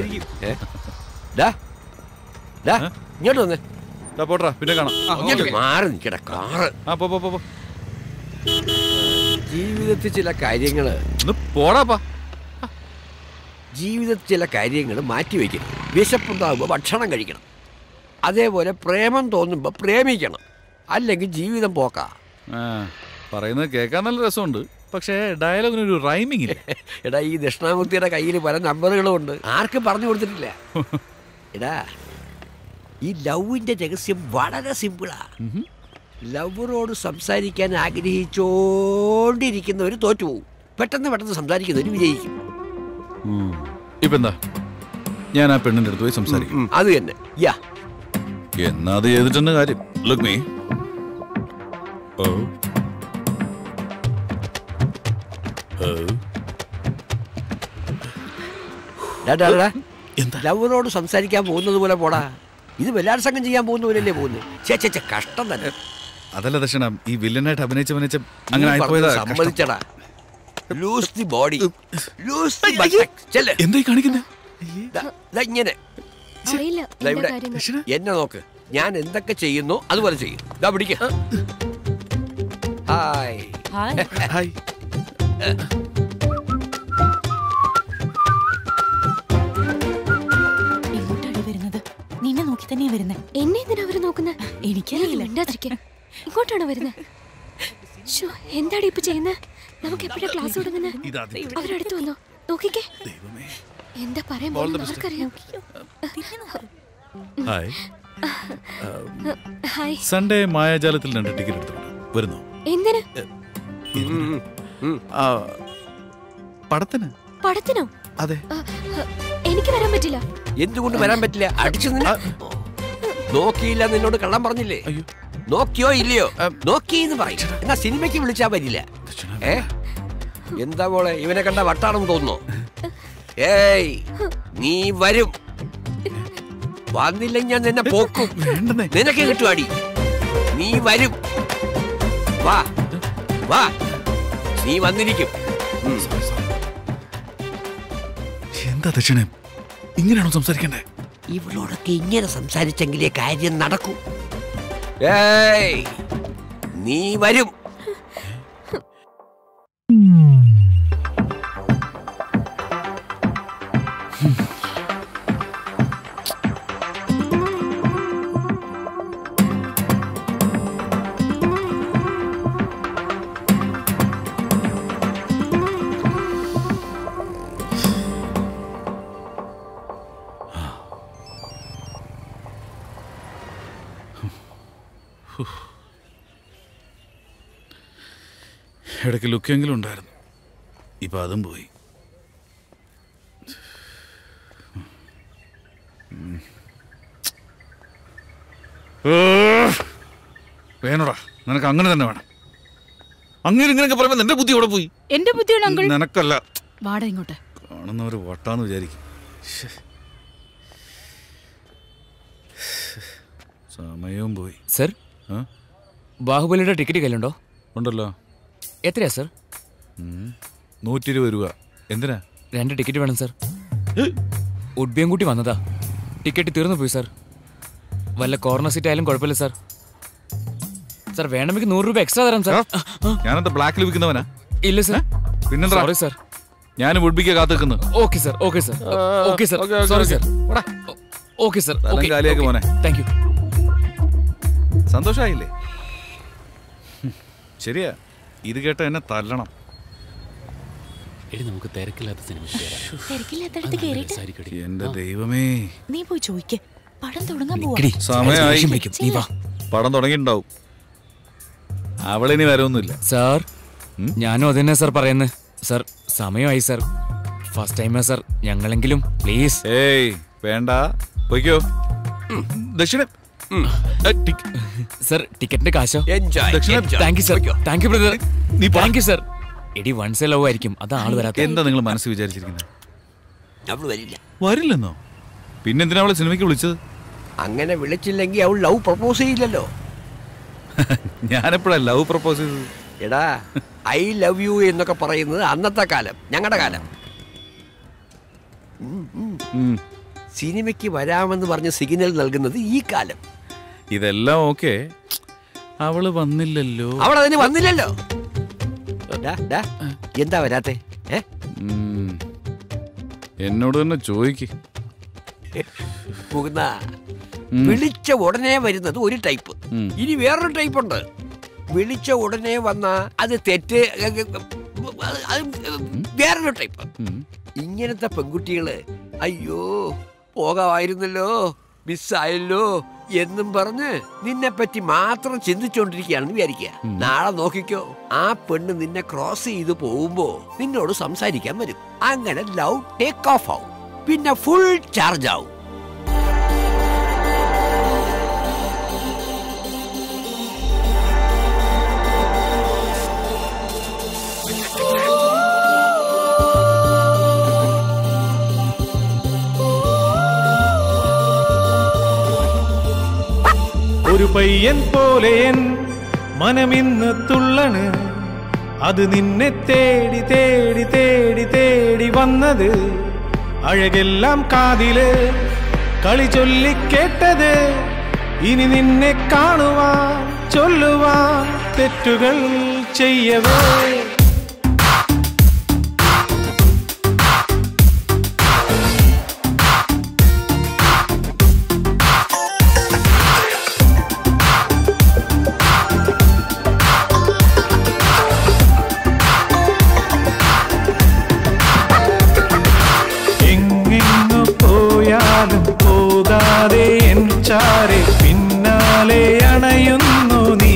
ഇങ്ങോട്ട് വന്നേ. പോട്ടാ, പിന്നെ കാണാം. മാറി നിക്കട കാറ്. ജീവിതത്തിൽ ചില കാര്യങ്ങള് പോടാപ്പാ. ജീവിതത്തിൽ ചില കാര്യങ്ങൾ മാറ്റിവെക്കണം. വിശപ്പുണ്ടാകുമ്പോ ഭക്ഷണം കഴിക്കണം. അതേപോലെ പ്രേമം തോന്നുമ്പോ പ്രേമിക്കണം, അല്ലെങ്കിൽ ജീവിതം പോക്കാ. പറയുന്നത് കേൾക്കാൻ നല്ല രസമുണ്ട്, പക്ഷേ ഡയലോഗിനൊരു റൈമിംഗ് ഇല്ല. എടാ ഈ ദക്ഷിണാമൂർത്തിയുടെ കയ്യിൽ പല നമ്പറുകളും ഉണ്ട്, ആർക്കും പറഞ്ഞു കൊടുത്തിട്ടില്ല. എടാ ഈ ലവിന്റെ രഹസ്യം വളരെ സിമ്പിളാ. ലവറോട് സംസാരിക്കാൻ ആഗ്രഹിച്ചോണ്ടിരിക്കുന്നവർ തോറ്റുപോകും, പെട്ടെന്ന് പെട്ടെന്ന് സംസാരിക്കുന്നവർ വിജയിക്കും. ഇപ്പൊ എന്താ, ഞാൻ ആ പെണ്ണിന്റെ അടുത്ത് പോയി സംസാരിക്കും. അത് തന്നെ. യാ എന്നാ അത് ചെയ്തിട്ടെന്നെ കാര്യം. Look me. ഓ ലവറോട് സംസാരിക്കാൻ പോകുന്നത് പോലെ പോടാ, ഇത് ബലാത്സംഗം ചെയ്യാൻ പോകുന്ന പോലെയല്ലേ പോകുന്നത്. ചേ ചേ കഷ്ടം തന്നെ. അതല്ല ദർശന, ഈ വില്ലനായിട്ട് അഭിനയിച്ച അഭിനയിച്ച അങ്ങനെ ആയിപ്പോയതാ. സമ്മതിച്ചടാ. Loose the body, loose the buttocks. ചെല്ല്. എന്തായി കാണിക്കുന്നേ? ഇങ്ങനെ എന്നെ നോക്ക്, ഞാൻ എന്തൊക്കെ ചെയ്യുന്നു അതുപോലെ ചെയ്യും. ദാ പിടിക്ക. Hi hi. നിന്നെ നോക്കി തന്നെയാ വരുന്നത്. എന്നെ എന്തിനാ അവര് നോക്കുന്നത്? എനിക്കറിയില്ല. ഇങ്ങോട്ടാണോ വരുന്നത്? എന്താടി ഇപ്പൊ ചെയ്യുന്നത്? നമുക്ക് എപ്പോഴാ ക്ലാസ് തുടങ്ങുന്നത്? അവരടുത്ത് വന്നോ? നോക്കിക്കേ, എന്താ പറയാൻ പോകുന്നത് ആർക്കറിയാം. ഹായ്. സൺഡേ മായാജാലത്തിൽ രണ്ട് ടിക്കറ്റ് എടുത്തിട്ടുണ്ട്, വരുന്നോ? എന്തിന്? പടത്തിന്. പടത്തിനോ? അതെ. എനിക്ക് വരാൻ പറ്റില്ല. എന്തുകൊണ്ട് വരാൻ പറ്റില്ല? അടിച്ചു നോക്കിയില്ല, നിന്നോട് കള്ളം പറഞ്ഞില്ലേ? നോക്കിയോ ഇല്ലയോ? നോക്കിന്ന് പറയും, എന്നാ സിനിമയ്ക്ക് വിളിച്ചാ വരില്ല. ഏ എന്താ മോളെ, ഇവനെ കണ്ട വട്ടാണെന്ന് തോന്നുന്നു. ഏയ് നീ വരും, വന്നില്ലെങ്കിൽ ഞാൻ നിന്നെ പോക്കും. നിനക്ക് കിട്ടും അടി. നീ വരും, വാ വാ, നീ വന്നിരിക്കും. എന്താ ദക്ഷിണ, ഇങ്ങനെയാണോ സംസാരിക്കണ്ടേ? ഇവളോടൊക്കെ ഇങ്ങനെ സംസാരിച്ചെങ്കിലേ കാര്യം നടക്കൂ. ഏയ് നീ വരും. ഇടയ്ക്ക് ലുക്കെങ്കിലും ഉണ്ടായിരുന്നു, ഇപ്പൊ അതും പോയി. വേണോടാ, നിനക്ക് അങ്ങനെ തന്നെ വേണം. അങ്ങനെ ഇങ്ങനെയൊക്കെ പറയുമ്പോ നിന്റെ ബുദ്ധി അവിടെ പോയി. എന്റെ ബുദ്ധിയാണ് അങ്കിൾ. നിനക്കല്ല. വാടാ ഇങ്ങോട്ട്. കാണുന്നവര് വട്ടാന്ന് വിചാരിക്കും. സമയവും പോയി. സർ, ബാഹുബലിയുടെ ടിക്കറ്റ് കയ്യിലുണ്ടോ? ഉണ്ടല്ലോ. എത്രയാ സർ? നൂറ്റി ഇരുപത് രൂപ. എന്തിനാ? രണ്ട് ടിക്കറ്റ് വേണം സർ. ഉഡ്ബിയം കൂട്ടി വന്നതാ, ടിക്കറ്റ് തീർന്നു പോയി സർ. വല്ല കോർണർ സീറ്റ് ആയാലും കുഴപ്പമില്ല സർ. സർ വേണമെങ്കിൽ നൂറ് രൂപ എക്സ്ട്രാ തരാം സർ. ഞാനെന്താ ബ്ലാക്കിൽ വിൽക്കുന്നവനാ? ഇല്ല സർ. പിന്നെന്താ? സോറി സർ, ഞാൻ വുഡ്ബിക്ക് കാത്തു നിൽക്കുന്നു. Okay sir, okay sir, okay sir, sorry sir. Okay sir, കാലിയാക്ക് മോനെ. Thank you. സന്തോഷായില്ലേ? ശരിയാ, ഇത് കേട്ട എന്നെ തല്ലണം. എടി നമുക്ക് തിരക്കില്ലാത്ത സിനിമ തിരക്കില്ലാത്തടത്ത് കേറിയിട്ട് എന്റെ ദൈവമേ, നീ പോയി ചോദിക്ക്, പടം തുടങ്ങാൻ പോവാ. സമയമായി. പടം തുടങ്ങിയിട്ടുണ്ടാവും, അവളിനി വരവൊന്നുമില്ല. സാർ ഞാനും അതന്നെ സാർ പറയുന്നത്. സാർ സമയമായി സാർ, ഫസ്റ്റ് ടൈമാ സാർ, ഞങ്ങളെങ്കിലും പ്ലീസ്. ഏയ് വേണ്ട, പോയിക്കോ. ദക്ഷിണ സർ, ടിക്കറ്റിന്റെ കാശോ? Enjoy. Thank you sir, thank you brother, thank you sir. എടി വൺ സൈഡ് ലവ് ആയിരിക്കും, അതാ ആള് വരാത്ത. എന്താ നിങ്ങൾ മനസ്സ് വിചാരിച്ചിരിക്കുന്നത്? അവൾ വരില്ല. വരില്ലെന്നോ? പിന്നെന്തിനാ അവളെ സിനിമയ്ക്ക് വിളിച്ചത്? അങ്ങനെ വിളിച്ചില്ലെങ്കിൽ അവൾ ലവ് പ്രപ്പോസ് ചെയ്യില്ലല്ലോ. ഞാനെപ്പോഴാ ലവ് പ്രപ്പോസ് ചെയ്തത്? എടാ ഐ ലവ് യു എന്നൊക്കെ പറയുന്നത് അന്നത്തെ കാലം, ഞങ്ങളുടെ കാലം. സിനിമയ്ക്ക് വരാമെന്ന് പറഞ്ഞ് സിഗ്നൽ നൽകുന്നത് ഈ കാലം. ഇതെല്ലാം ഓക്കെ, അവള് വന്നില്ലല്ലോ. അവളതിന് വന്നില്ലല്ലോ. എന്താ വരാത്തെ? എന്നോട് തന്നെ ചോദിക്ക്. വിളിച്ച ഉടനെ വരുന്നത് ഒരു ടൈപ്പ്. ഇനി വേറൊരു ടൈപ്പ് ഉണ്ട്. വിളിച്ച ഉടനെ വന്ന അത് തെറ്റ്, വേറൊരു ടൈപ്പ്. ഇങ്ങനത്തെ പെൺകുട്ടികള് അയ്യോ പോകാമായിരുന്നല്ലോ, മിസ്സായല്ലോ എന്നും പറഞ്ഞ് നിന്നെ പറ്റി മാത്രം ചിന്തിച്ചോണ്ടിരിക്കുകയാണെന്ന് വിചാരിക്കുക. നാളെ നോക്കിക്കോ, ആ പെണ്ണ് നിന്നെ ക്രോസ് ചെയ്ത് പോകുമ്പോ നിന്നോട് സംസാരിക്കാൻ വരും. അങ്ങനെ ലവ് ടേക്ക് ഓഫ് ആവും, പിന്നെ ഫുൾ ചാർജ് ആവും. ഒരു പയ്യൻ പോലെയൻ മനമിന്ന് തുള്ളണ്, അത് നിന്നെ തേടി തേടി തേടി തേടി വന്നത്. അഴകെല്ലാം കാതില് കളി ചൊല്ലിക്കേട്ടത്. ഇനി നിന്നെ കാണുവാൻ ചൊല്ലുവാൻ തെറ്റുകൾ ചെയ്യവേ. പോകാതെ എൻ ചാരെ പിന്നാലെ അണയുന്നു നീ.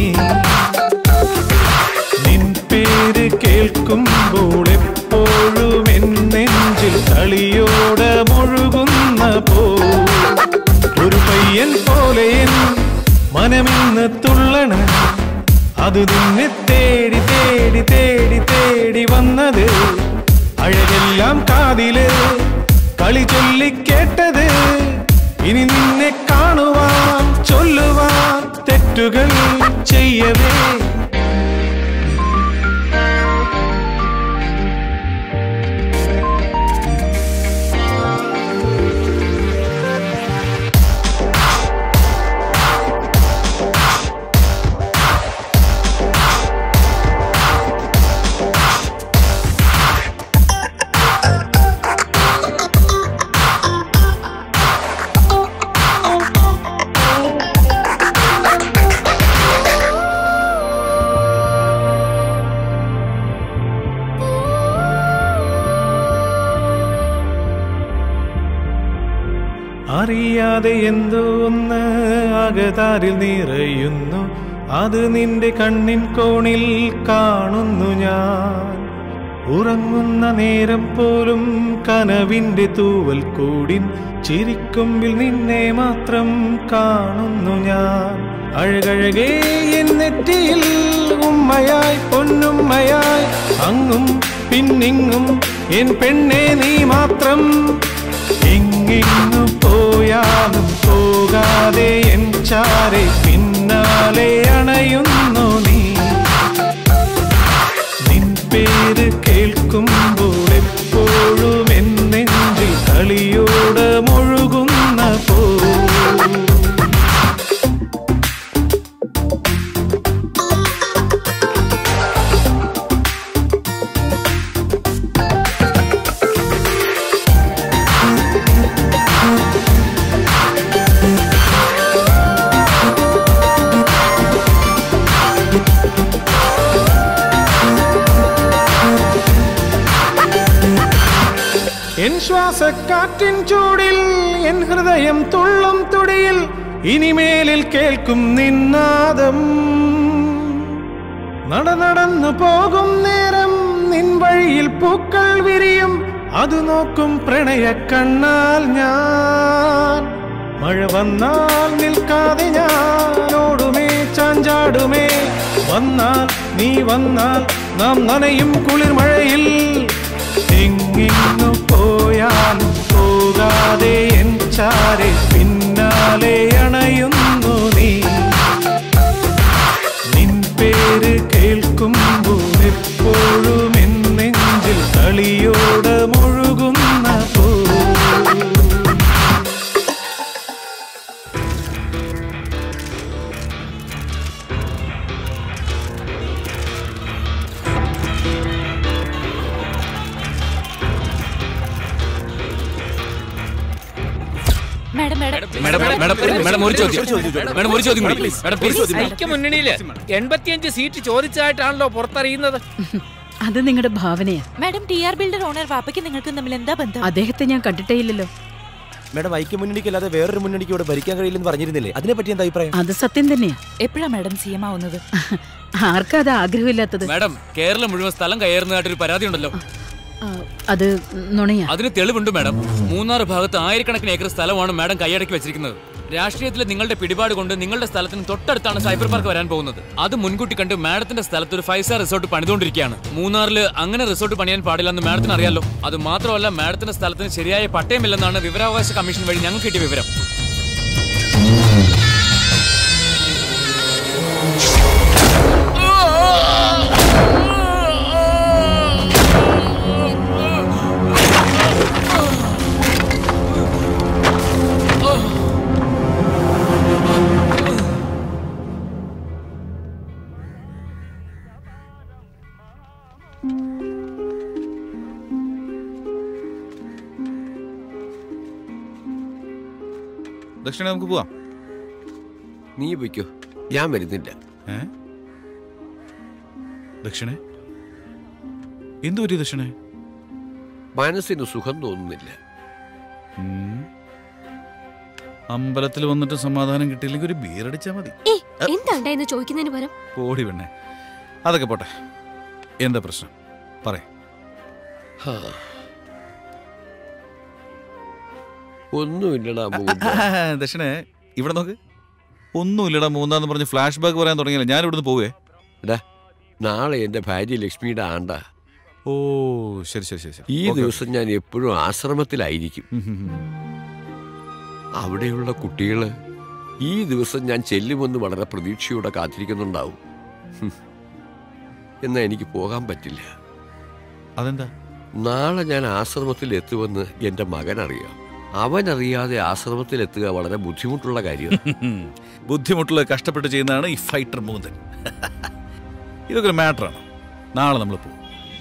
നിൻ പേര് കേൾക്കുമ്പോൾ എപ്പോഴും എൻ നെഞ്ചിൽ കളിയോടെ മുഴുകുന്ന പോ. ഒരു പയ്യൻ പോലെ എൻ മനമിന്ന് തുള്ളണ്, അത് നിന്നെ തേടി തേടി തേടി തേടി വന്നത്. അഴകെല്ലാം കാതില് കളി ചൊല്ലിക്കേട്ടത്. ഇനി നിന്നെ കാണുവാൻ ചൊല്ലുവാൻ തെറ്റുകൾ ചെയ്യവേ. അറിയാതെ എന്തോ ഒന്ന് അകതാരിൽ നിറയുന്നു, അത് നിന്റെ കണ്ണിൻ കോണിൽ കാണുന്നു ഞാൻ. ഉറങ്ങുന്ന നേരം പോലും കനവിന്റെ തൂവൽ കൂടിൻ ചിരിക്കുമ്പിൽ നിന്നെ മാത്രം കാണുന്നു ഞാൻ. അഴകഴകേ എൻ നെറ്റിയിൽ ഉമ്മയായി പൊന്നുമ്മയായി അങ്ങും പിന്നിങ്ങും എൻ പെണ്ണെ നീ മാത്രം. എങ്ങെങ്ങു പോയാലും പോകാതെ എൻ ചാരെ പിന്നാലെ അണയുന്നു നീ. നിൻ പേര് കേൾക്കുമ്പോൾ എപ്പോഴും എൻ നെഞ്ചിൽ കളിയോടെ മുഴുകുന്ന പോ. എൻ ശ്വാസക്കാറ്റിൻ ചൂടിൽ എൻ ഹൃദയം തുള്ളും തുടിയിൽ ഇനിമേലിൽ കേൾക്കും നിന്നാദം. നട നടന്നു പോകും നേരം നിൻ വഴിയിൽ പൂക്കൾ വിരിയും, അത് നോക്കും പ്രണയ കണ്ണാൽ ഞാൻ. മഴ വന്നാൽ നിൽക്കാതെ ഞാൻ ഓടുമേ ചാഞ്ചാടുമേ. വന്നാൽ നീ വന്നാൽ നാം നനയും കുളിർ മഴയിൽ. എങ്ങെങ്ങു പോയാലും പോകാതെ എൻ ചാരെ പിന്നാലെ അണയുന്നു നീ. നിൻ പേര് കേൾക്കുമ്പോൾ എപ്പോഴും എൻ നെഞ്ചിൽ കളിയോടെ മുഴുകുന്ന പോ. മാഡം ഐക്യമുന്നണിയില് എൺപത്തിയഞ്ച് സീറ്റ് ചോദിച്ചായിട്ടാണല്ലോ പുറത്തറിയുന്നത്. അത് നിങ്ങളുടെ ഭാവനയാ. Madam T R builder owner വാപ്പയ്ക്ക് നിങ്ങൾക്ക് തമ്മിൽ എന്താ ബന്ധം? അദ്ദേഹത്തെ ഞാൻ കണ്ടിട്ടേ ഇല്ലല്ലോ. മാഡം ഐക്യമുന്നണിക്ക് അല്ലാതെ വേറൊരു മുന്നണിക്ക് ഇവിടെ ഭരിക്കാൻ കഴിയില്ലെന്ന് പറഞ്ഞിരുന്നില്ലേ? അതിനെ പറ്റി എന്താ അഭിപ്രായം? അത് സത്യം തന്നെയാ. എപ്പോഴാ മാഡം സി എം ആവുന്നത്? ആർക്കാ അത് ആഗ്രഹമില്ലാത്തത്? മാഡം കേരളം മുഴുവൻ സ്ഥലം കയറുന്നതായിട്ടൊരു പരാതി ഉണ്ടല്ലോ. അത് നുണയാ. അതിന് തെളിവുണ്ട് മാഡം. മൂന്നാർ ഭാഗത്ത് ആയിരക്കണക്കിന് ഏക്കർ സ്ഥലമാണ് മാഡം കൈയടക്കി വെച്ചിരിക്കുന്നത്. രാഷ്ട്രീയത്തിൽ നിങ്ങളുടെ പിടിപാട് കൊണ്ട് നിങ്ങളുടെ സ്ഥലത്തിന് തൊട്ടടുത്താണ് സൈബർ പാർക്ക് വരാൻ പോകുന്നത്. അത് മുൻകൂട്ടി കണ്ട് മാഡത്തിന്റെ സ്ഥലത്ത് ഒരു ഫൈവ് സ്റ്റാർ റിസോർട്ട് പണിതുകൊണ്ടിരിക്കുകയാണ്. മൂന്നാറിൽ അങ്ങനെ റിസോർട്ട് പണിയാൻ പാടില്ലെന്ന് മാഡത്തിന് അറിയാലോ. അത് മാത്രമല്ല മാഡത്തിന്റെ സ്ഥലത്തിന് ശരിയായ പട്ടയമില്ലെന്നാണ് വിവരാവകാശ കമ്മീഷൻ വഴി ഞങ്ങൾക്ക് കിട്ടിയ വിവരം. ദക്ഷിണ നമുക്ക് പോവാം. നീ പോയിക്കോ, ഞാൻ വരുന്നില്ല. ദക്ഷിണേ എന്തു പറ്റി? ദക്ഷിണേ മനസ്സിന് സുഖം തോന്നുന്നില്ല. അമ്പലത്തിൽ വന്നിട്ട് സമാധാനം കിട്ടിയില്ലെങ്കിൽ ഒരു ബീറടിച്ചാ മതി. എന്താണ്ടായെന്ന് ചോദിക്കുന്നതിന് പകരം പോടി പെണ്ണേ, അതൊക്കെ പോട്ടെ. എന്താ പ്രശ്നം പറ. ഒന്നുമില്ലടാ ദക്ഷിണേ, ഇവിടെ നോക്ക്. ഒന്നുമില്ലടാ മൂന്നാന്ന് പറഞ്ഞ് ഫ്ലാഷ് ബാക്ക് പറയാൻ തുടങ്ങിയില്ല. ഞാൻ ഇവിടുന്ന് പോവേ. നാളെ എന്റെ ഭാര്യ ലക്ഷ്മിയുടെ ആണ്ട. ഓ ശരി ശരി ശരി. ഈ ദിവസം ഞാൻ എപ്പോഴും ആശ്രമത്തിലായിരിക്കും. അവിടെയുള്ള കുട്ടികള് ഈ ദിവസം ഞാൻ ചെല്ലുമെന്ന് വളരെ പ്രതീക്ഷയോടെ കാത്തിരിക്കുന്നുണ്ടാവും. എന്നാ എനിക്ക് പോകാൻ പറ്റില്ല. അതെന്താ? നാളെ ഞാൻ ആശ്രമത്തിൽ എത്തുമെന്ന് എന്റെ മകൻ അറിയാം. അവനറിയാതെ ആശ്രമത്തിൽ എത്തുക വളരെ ബുദ്ധിമുട്ടുള്ള കാര്യമാണ്. ബുദ്ധിമുട്ടുള്ള കഷ്ടപ്പെട്ട് ചെയ്യുന്നതാണ് ഈ ഫൈറ്റർ മൂന്നൻ. ഇതൊക്കെ ഒരു മാറ്ററാണ്. നാളെ നമ്മൾ പോകും.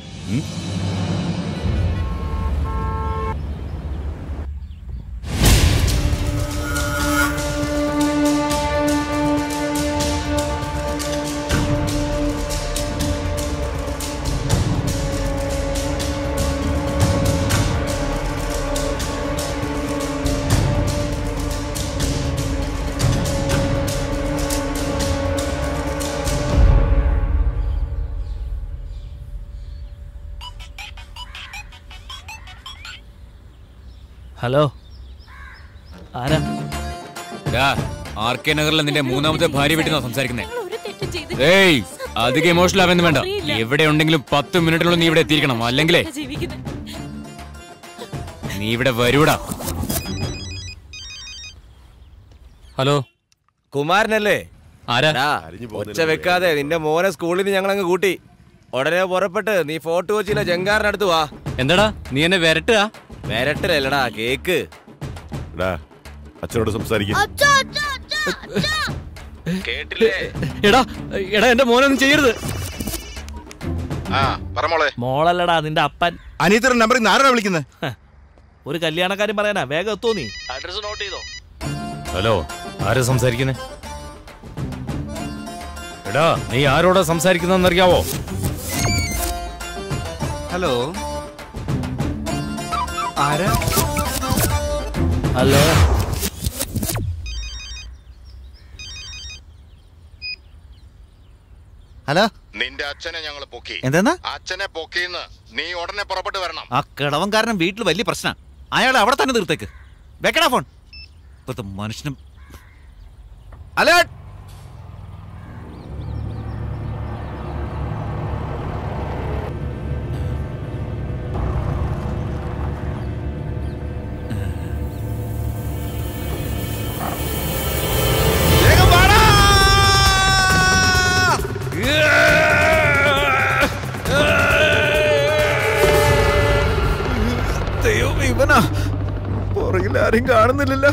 ഹലോ, ആരാ? ആർ കെ നഗറിലെ നിന്റെ മൂന്നാമത്തെ ഭാര്യ വീട്ടിൽ നിന്നാ സംസാരിക്കുന്നേ. ഏയ് അധികം ഇമോഷണൽ ആവുന്നു വേണ്ട. എവിടെ ഉണ്ടെങ്കിലും പത്ത് മിനിറ്റിനുള്ളിൽ നീ ഇവിടെ എത്തിയിരിക്കണം. അല്ലെങ്കിലേ നീ ഇവിടെ വരൂടാ. ഹലോ, കുമാരനല്ലേ? ആരാ? ഒച്ച വെക്കാതെ നിന്റെ മോനെ സ്കൂളിൽ നിന്ന് ഞങ്ങൾ അങ്ങ് കൂട്ടി. ഉടനെ പുറപ്പെട്ട് നീ ഫോർട്ട് കൊച്ചിയിലെ ജങ്കാറിനടുത്ത് വാ. എന്താടാ നീ എന്നെ വരട്ടുക? വരട്ടലല്ലടാ, കേക്ക്. അച്ഛനോട് സംസാരിക്കും. എടാ എടാ എന്റെ മോനൊന്നും ചെയ്യരുത്. മോളല്ലടാ നിന്റെ അപ്പൻ. അനിയത്തിയുടെ നമ്പറിൽ ആരാ വിളിക്കുന്നത്? ഒരു കല്യാണക്കാരും പറയാനാ. വേഗം എത്തോ നീ? അഡ്രസ് നോട്ട് ചെയ്തോ? ഹലോ, ആരാ സംസാരിക്കുന്നേ? എടാ നീ ആരോടാ സംസാരിക്കുന്നറിയാവോ? ഹലോ, ആരാ? Hello, hello. നിന്റെ അച്ഛനെ ഞങ്ങൾ പൊക്കി. എന്താ? അച്ഛനെ പൊക്കിന്ന് നീ ഉടനെ പുറപ്പെട്ട് വരണം. ആ കിളവൻ കാരണം വീട്ടിൽ വലിയ പ്രശ്നം. അയാളെ അവിടെ തന്നെ തീർത്തേക്ക്. വെക്കടാ ഫോൺ. ഇപ്പത്തെ മനുഷ്യനും. അലേർട്ട്. പുറകിൽ ആരും കാണുന്നില്ലല്ലോ.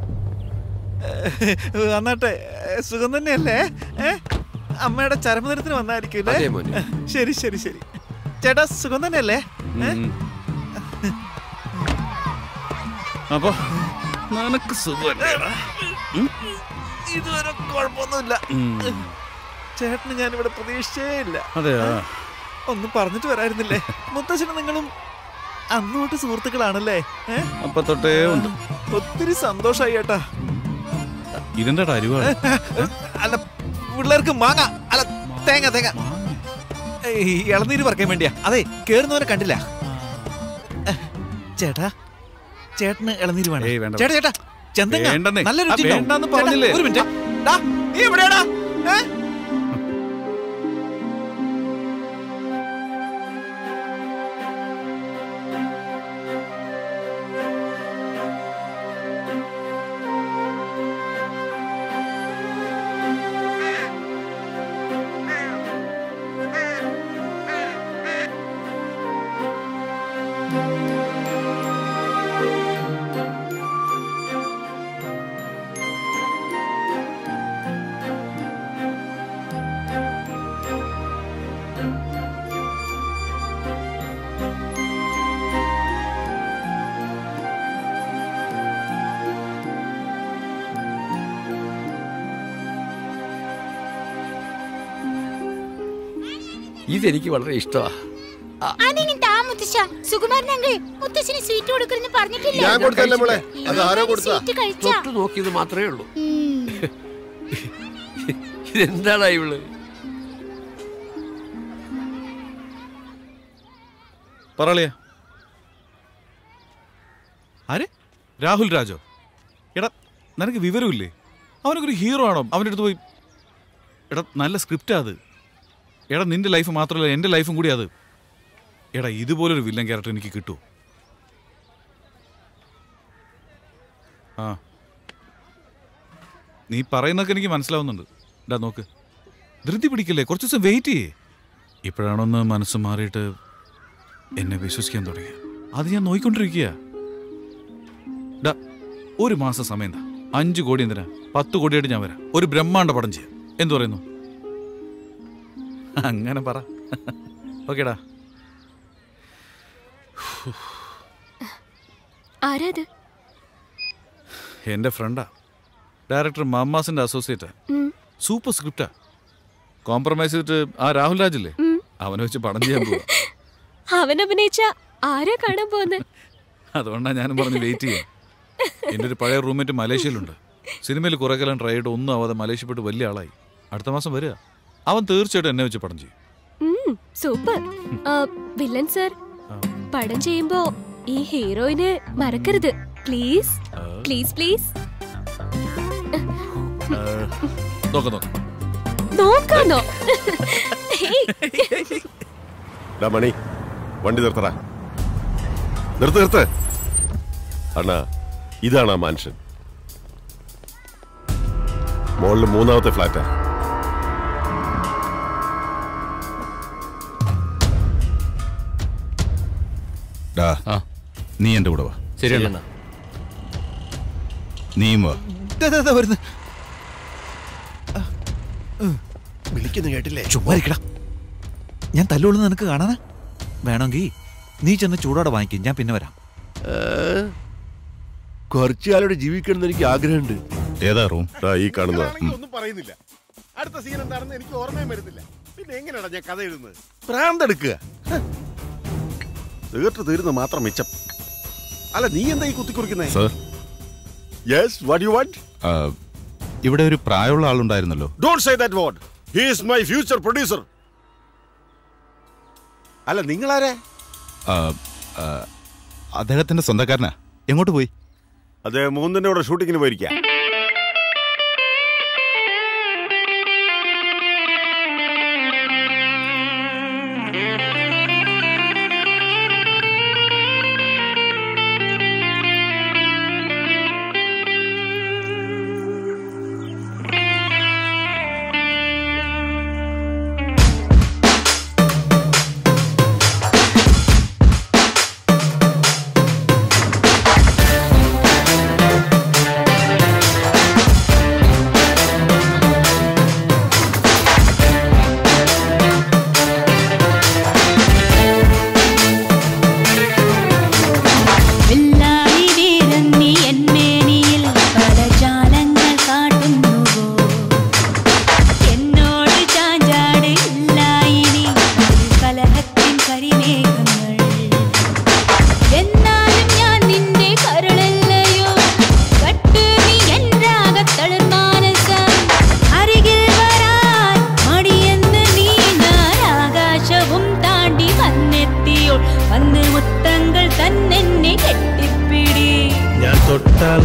വന്നാട്ടെ, സുഖം തന്നെയല്ലേ? അമ്മയുടെ ചരമദിനത്തിന് വന്നായിരിക്കും. ശരി ശരി ശരി. ചേട്ടാ സുഖം തന്നെയല്ലേ? അപ്പോ നിനക്ക് സുഖമല്ലേടാ? ഇതുവരെ കുഴപ്പമൊന്നുമില്ല. ചേട്ടന് ഞാനിവിടെ പ്രതീക്ഷിച്ചേ ഇല്ല. അതെയോ? ഒന്ന് പറഞ്ഞിട്ട് വരായിരുന്നില്ലേ? മുത്തശ്ശനും നിങ്ങളും അന്നോട്ട് സുഹൃത്തുക്കളാണല്ലേ? അപ്പൊ തൊട്ടേ ഉണ്ട്. ഒത്തിരി സന്തോഷായി ഏട്ടാ. ഇതിന്റെ അരിവാണ്. അല്ല പിള്ളേർക്ക് മാങ്ങ അല്ല തേങ്ങ തേങ്ങ ഇളനീര് പറിക്കാൻ വേണ്ടിയാ. അതെ കേറുന്നവരെ കണ്ടില്ല. ചേട്ടാ ചേട്ടന് ഇളനീര് വേണം. ചേട്ടാ ചേട്ടാ ചെന്തങ്ങ നല്ല രുചി പറഞ്ഞില്ലേ? ഒരു മിനിറ്റ്. നീ എവിടെയാടാ? ഇതെനിക്ക് വളരെ ഇഷ്ടമാണ്. നോക്കിയത് മാത്രമേ ഉള്ളൂ. ഇതെന്താടാ ഇവള്? പറളിയാ ആരെ? രാഹുൽ രാജോ? എടാ നിനക്ക് വിവരമില്ലേ? അവനൊക്കെ ഒരു ഹീറോ ആണോ? അവൻ്റെ അടുത്ത് പോയി എടാ നല്ല സ്ക്രിപ്റ്റാ അത്. എടാ നിന്റെ ലൈഫ് മാത്രമല്ല എൻ്റെ ലൈഫും കൂടി അത്. എടാ ഇതുപോലൊരു വില്ലൻ ക്യാരക്ടർ എനിക്ക് കിട്ടുമോ? ആ നീ പറയുന്നതൊക്കെ എനിക്ക് മനസ്സിലാവുന്നുണ്ട്. എടാ നോക്ക്, ധൃതി പിടിക്കല്ലേ, കുറച്ച് ദിവസം വെയിറ്റ് ചെയ്യേ. ഇപ്പോഴാണൊന്ന് മനസ്സ് മാറിയിട്ട് എന്നെ വിശ്വസിക്കാൻ തുടങ്ങി. അത് ഞാൻ നോയിക്കൊണ്ടിരിക്കുക. ഡാ ഒരു മാസം സമയം എന്താ? അഞ്ച് കോടി എന്തിനാ? പത്ത് കോടിയായിട്ട് ഞാൻ വരാം. ഒരു ബ്രഹ്മാണ്ട പടം ചെയ്യാം. എന്തു പറയുന്നു? അങ്ങനെ പറ. ഓക്കേടാ. ആരാത്? എന്റെ ഫ്രണ്ടാ, ഡയറക്ടർ മമ്മാസിന്റെ അസോസിയേറ്റാ. സൂപ്പർ സ്ക്രിപ്റ്റാ. കോംപ്രമൈസ് ചെയ്തിട്ട് ആ രാഹുൽ രാജില്ലേ, അവനെ വെച്ച് പടം ചെയ്യാൻ പോവാ. അവൻ അഭിനയിച്ച ആരാ കാണാൻ പോകുന്നത്? അതുകൊണ്ടാണ് ഞാനും പറഞ്ഞ് വെയിറ്റ് ചെയ്യാം. എൻ്റെ ഒരു പഴയ റൂംമേറ്റ് മലേഷ്യയിലുണ്ട്. സിനിമയിൽ കുറെ കാലം ട്രൈ ചെയ്തിട്ട് ഒന്നും ആവാതെ മലേഷ്യപ്പെട്ട് വലിയ ആളായി. അടുത്ത മാസം വരിക. അവൻ തീർച്ചയായിട്ടും എന്നെ വെച്ച് പടം ചെയ്യും. സൂപ്പർ. വില്ലൻ സർ, പടം ചെയ്യുമ്പോ ഈ ഹീറോയിനെ മറക്കരുത് പ്ലീസ്. Please please. നോക്കാം നോക്കാം നോക്കാന്നോ? മണി വണ്ടി നിർത്തടാ. നിർത്ത് നിർത്ത്. അണ്ണാ ഇതാണ് ആ മാൻഷൻ. മോളില് മൂന്നാമത്തെ ഫ്ലാറ്റാ. നീ എന്റെ കൂടെ വാ. ശരിയാണ്. നീയും വാ. വിളിക്കുന്നു കേട്ടില്ലേ? ചുമ്മാ ഇരിക്കടാ. ഞാൻ തല്ലുള്ളത് നിനക്ക് കാണാനാ? വേണമെങ്കിൽ നീ ചെന്ന് ചൂടോടെ വാങ്ങിക്കും, ഞാൻ പിന്നെ വരാം. കുറച്ചു കാലോടെ ജീവിക്കണം എനിക്ക് ആഗ്രഹമുണ്ട്. ഏതാ റൂം? ഈ കാണുന്ന ഒന്നും പറയുന്നില്ല. അടുത്ത സീൻ എന്താണെന്ന് എനിക്ക് ഓർമ്മയും വരുന്നില്ല. പിന്നെ എങ്ങനെയാടാ ഞാൻ കഥ എഴുതുന്നത്? പ്രാന്തെടുക്കുക. തീർത്ത് തീരുന്ന മാത്രം മിച്ചം. അല്ല നീ എന്താ ഈ കുത്തിക്കുറിക്കുന്നേ? Yes, what you want? ഇവിടെ ഒരു പ്രായമുള്ള ആളുണ്ടായിരുന്നല്ലോ. Don't say that word. He is my future producer. അല്ല നിങ്ങളാരെ? അദ്ദേഹത്തിന്റെ സ്വന്തക്കാരനാ. എങ്ങോട്ട് പോയി? അദ്ദേഹം മൂന്നിന്റെ കൂടെ ഷൂട്ടിങ്ങിന് പോയിരിക്കാം.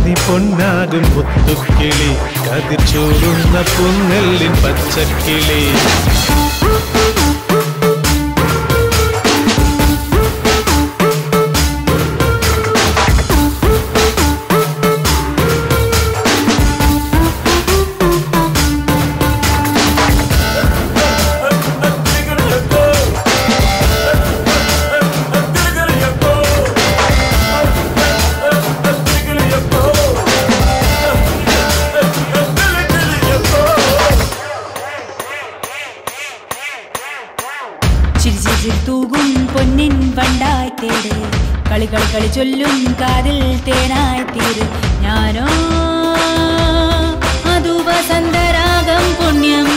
നീ പൊന്നാകും മുത്തുക്കിളി കതിർ ചൂടുന്ന പുന്നെല്ലിൻ പച്ചക്കിളി തൂകും പൊന്നിൻ വണ്ടായി തേട് കളി കളി കളി ചൊല്ലും കാതിൽ തേനായി തീര് ഞാനോ അതു വസന്തരാഗം പുണ്യം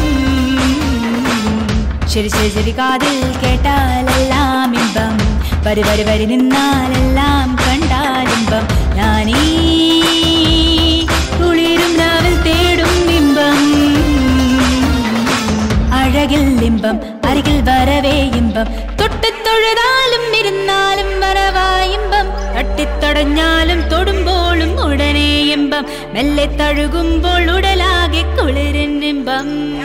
ശരി ശരി ശരി കാതിൽ കേട്ടാലെല്ലാം ഇമ്പം വരി വരി വരി നിന്നാലെല്ലാം കണ്ടാലിമ്പം ഞാനീ കുളിരും രാവിൽ തേടും ഇമ്പം അഴകിൽ ഇമ്പം അരികിൽ വരവേ ഇമ്പം തൊട്ടിത്തൊഴുതാലും ഇരുന്നാലും വരവായിമ്പം തട്ടിത്തടഞ്ഞാലും തൊടുമ്പോഴും ഉടനെ ഇമ്പം മെല്ലെ തഴുകുമ്പോൾ ഉടലാകെ കുളിരിൻ ഇമ്പം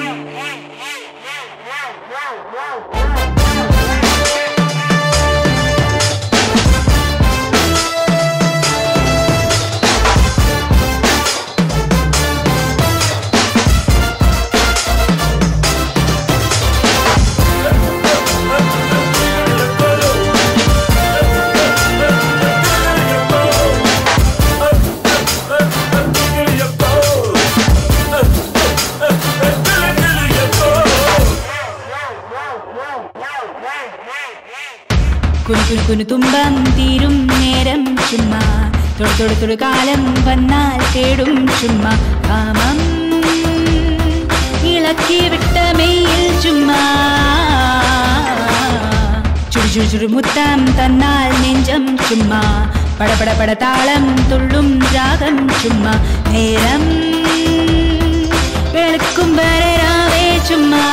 കുനു കുനു തുമ്പം തീരും നേരം ചുമ്മാ തൊടു തൊടു തൊടു കാലം വന്നാൽ തേടും ചുമ്മാ കാമം ഇളക്കി വിട്ട മെയ്യിൽ ചുമ്മാ ചുടു ചുടു ചുടു മുത്തം തന്നാൽ നെഞ്ചം ചുമ്മാ പടപട പട താളം തുള്ളും രാഗം ചുമ്മാ നേരം വെളുക്കും വരെ രാവേ ചുമ്മാ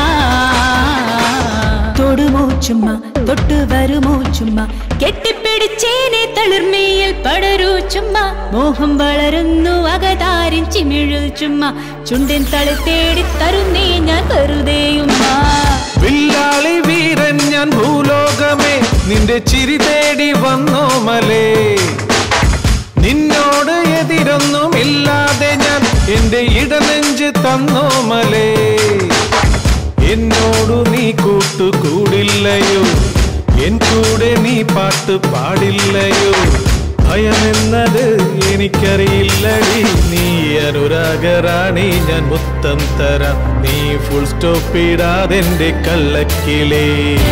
തൊടുമോ ചുമ്മാ തൊട്ടു വരുമോ ചുമ്മാ കെട്ടിപ്പിടിച്ചേനെ തളിർമയിൽ പടരൂ ചുമ്മാ മോഹം വളരുന്നു അകതാരിൻ ചിമിഴിൽ ചുമ്മാ ചുണ്ടിൻ തളി തേടി തരുന്നേ ഞാൻ വെറുതെയുമ്മാ വില്ലാളി വീരൻ ഞാൻ ഭൂലോകമേ നിന്റെ ചിരി തേടി വന്നോ മലേ നിന്നോട് എതിരൊന്നുമില്ലാതെ ഞാൻ എന്റെ ഇടനെഞ്ച് തന്നോ മലേ എന്നോടു നീ കൂട്ടുകൂടില്ലയോ എൻ കൂടെ നീ പാട്ട് പാടില്ലയോ ഭയമെന്നത് എനിക്കറിയില്ലടി നീ അനുരാഗറാണി ഞാൻ മുത്തം തരാം നീ ഫുൾ സ്റ്റോപ്പ് ഇടാതെന്റെ കള്ളക്കിളേ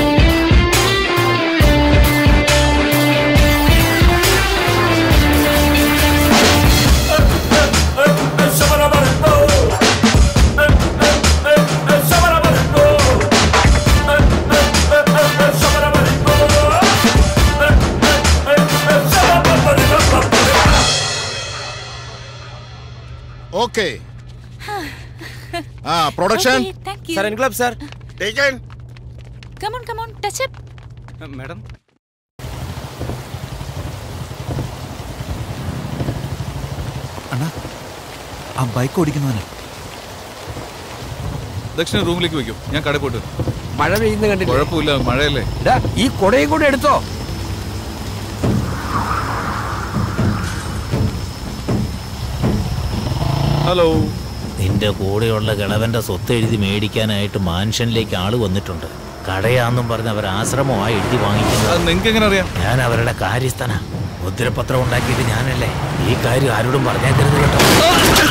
ഓക്കേ ആ production Okay, thank you. Sir, in club, sir. Taken. Come on, come on, touch it. Madam അണ്ണാ ആ ബൈക്ക് ഓടിക്കുന്നവനെ ദക്ഷിണ റൂമിലേക്ക് വെക്കും ഞാൻ കടയിൽ പോയിട്ട് മഴ പെയ്യുന്ന കണ്ടില്ല കുഴപ്പമില്ല മഴയല്ലേ ഈ കൊടയും കൂടെ എടുത്തോ ഹലോ നിന്റെ കൂടെയുള്ള കിളവന്റെ സ്വത്ത് എഴുതി മേടിക്കാനായിട്ട് മാൻഷനിലേക്ക് ആള് വന്നിട്ടുണ്ട് കടയാന്നും പറഞ്ഞ് അവർ ആശ്രമമായി എഴുതി വാങ്ങിക്കുന്നത് നിങ്ങൾക്ക് എങ്ങനെ അറിയാം ഞാൻ അവരുടെ കാര്യസ്ഥന മുദ്രപത്രം ഉണ്ടാക്കിയിട്ട് ഞാനല്ലേ ഈ കാര്യം ആരോടും പറഞ്ഞേക്കരുത് കേട്ടോ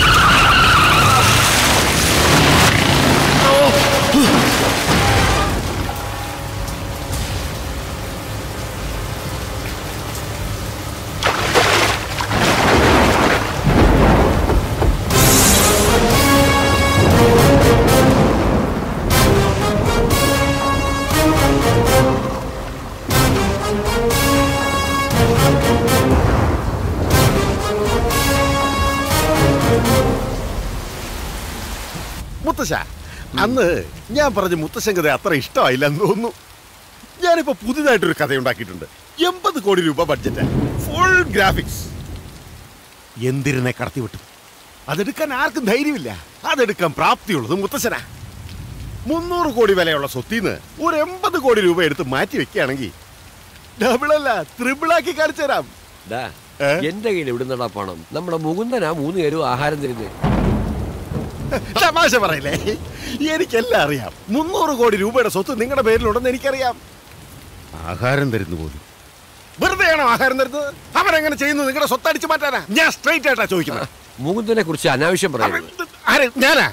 മുത്തശ്ശ അന്ന് ഞാൻ പറഞ്ഞ മുത്തശ്ശൻ കഥ അത്ര ഇഷ്ടമായില്ലെന്ന് തോന്നുന്നു. ഞാനിപ്പോ പുതിയതായിട്ടൊരു കഥ ഉണ്ടാക്കിയിട്ടുണ്ട്. എൺപത് കോടി രൂപ ബഡ്ജറ്റ്, ഫുൾ ഗ്രാഫിക്സ്. എന്തിരനെ കടത്തിവിട്ടു. അതെടുക്കാൻ ആർക്കും ധൈര്യമില്ല. അതെടുക്കാൻ പ്രാപ്തിയുള്ളത് മുത്തശ്ശനാ. മുന്നൂറ് കോടി വിലയുള്ള സ്വത്തിന്ന് ഒരു എൺപത് കോടി രൂപ എടുത്ത് മാറ്റി വെക്കുകയാണെങ്കിൽ ഡബിളല്ല ത്രിബിളാക്കി കാണിച്ചു തരാം. എന്റെ കയ്യിൽ എവിടുന്നടാ പണം? നമ്മുടെ മുകുന്ദനാ മൂന്ന് പേരും ആഹാരം തരുന്നത്. തമാശ പറയില്ലേ? എനിക്കെല്ലാം അറിയാം. മുന്നൂറ് കോടി രൂപയുടെ സ്വത്ത് നിങ്ങളുടെ പേരിലുണ്ടെന്ന് എനിക്കറിയാം. ആഹാരം തരുന്നു പോലും. വെറുതെയാണോ ആഹാരം തരുന്നത്? അവരെങ്ങനെ ചെയ്യുന്നു? നിങ്ങളുടെ സ്വത്ത് അടിച്ചു മാറ്റാനാ? ഞാൻ സ്ട്രൈറ്റ് ആയിട്ടാ ചോദിക്കുന്നത്. മുകുന്ദനെ കുറിച്ച് അനാവശ്യം പറയുന്നത് ഞാനാ?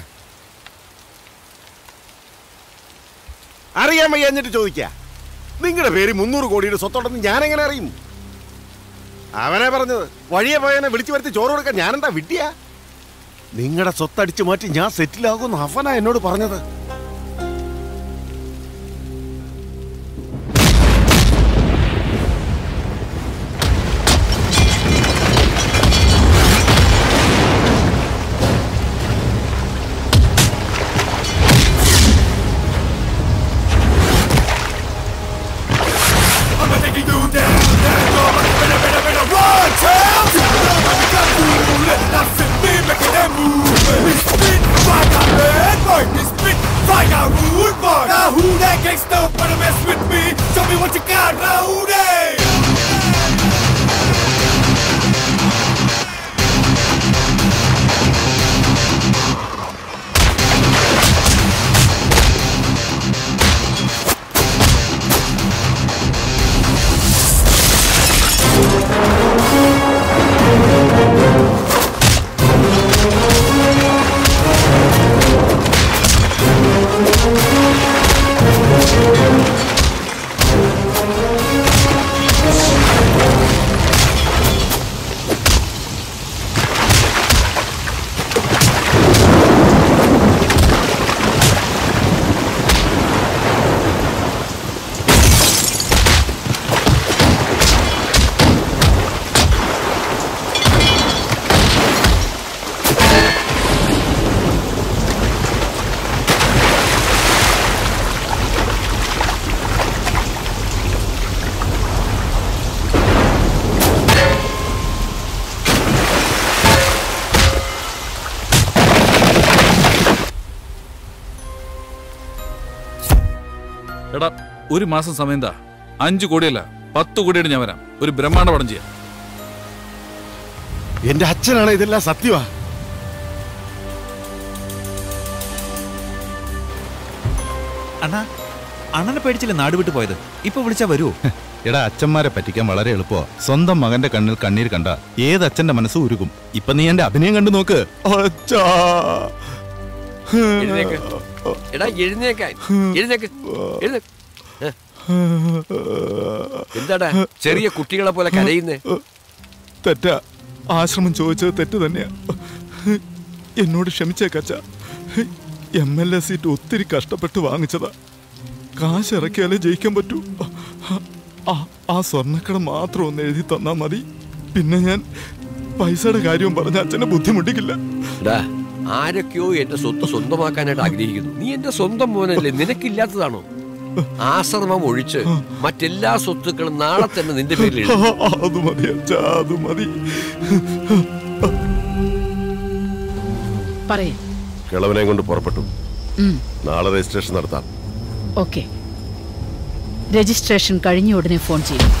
അറിയാൻ വയ്യാഞ്ഞിട്ട് ചോദിക്ക. നിങ്ങളുടെ പേര് മുന്നൂറ് കോടിയുടെ സ്വത്തുണ്ടെന്ന് ഞാൻ എങ്ങനെ അറിയും? അവനെ പറഞ്ഞത്. വഴിയെ പോയനെ വിളിച്ചു വരുത്തി ചോറ് കൊടുക്കാൻ ഞാനെന്താ വിട്ടിയാ? നിങ്ങളുടെ സ്വത്തടിച്ചു മാറ്റി ഞാൻ സെറ്റിലാകുമെന്ന് അവനാ എന്നോട് പറഞ്ഞത്. എടാ ഒരു മാസം സമയം എന്താ? അഞ്ചു കോടിയല്ല പത്ത് കോടിയുടെ ഞാൻ വരാം. ഒരു ബ്രഹ്മാണ്ഡ പടം ചെയ്യാം. എന്റെ അച്ഛനാണ് ഇതെല്ലാം സത്യമാ. അണ്ണാ അണ്ണനെ പേടിച്ചില്ല നാട് വിട്ടു പോയത്. ഇപ്പൊ വിളിച്ചാ വരുമോ? എടാ അച്ഛന്മാരെ പറ്റിക്കാൻ വളരെ എളുപ്പമാ. സ്വന്തം മകന്റെ കണ്ണിൽ കണ്ണീര് കണ്ട ഏത് അച്ഛന്റെ മനസ്സ് ഉരുകും. ഇപ്പൊ നീ എന്റെ അഭിനയം കണ്ടു നോക്ക്. അച്ഛാ എടാ എഴുന്നേക്കാൻ എഴുന്നേക്ക് എഴുന്നേക്ക്. എന്താടാ ചെറിയ കുട്ടികളെ പോലെ കരയുന്നേ? തെറ്റാ. ആശ്രമം ചോദിച്ചത് തെറ്റ് തന്നെയാ. എന്നോട് ക്ഷമിച്ചേക്കച്ച. എം എൽ എ സീറ്റ് ഒത്തിരി കഷ്ടപ്പെട്ട് വാങ്ങിച്ചതാ. കാശ് ഇറക്കിയാലേ ജയിക്കാൻ പറ്റൂ. ആ സ്വർണ്ണക്കട മാത്രം ഒന്ന് എഴുതി തന്നാ മതി. പിന്നെ ഞാൻ പൈസയുടെ കാര്യവും പറഞ്ഞ അച്ഛനെ ബുദ്ധിമുട്ടിക്കില്ല. ആരൊക്കെയോ എന്റെ സ്വത്ത് സ്വന്തമാക്കാനായിട്ട് ആഗ്രഹിക്കുന്നു. നീ എന്റെ സ്വന്തം മോനല്ലേ? നിനക്കില്ലാത്തതാണോ? ആശ്രമം ഒഴിച്ച് മറ്റെല്ലാ സ്വത്തുക്കളും നാളെ തന്നെ നിന്റെ പേരിൽ അത് മതി അച്ഛാ, അത് മതി. പറയേ. കിളവനെ കൊണ്ട് പുറപ്പെട്ടു. നാളെ രജിസ്ട്രേഷൻ നടത്താം. ഓക്കെ. രജിസ്ട്രേഷൻ കഴിഞ്ഞ ഉടനെ ഫോൺ ചെയ്യും.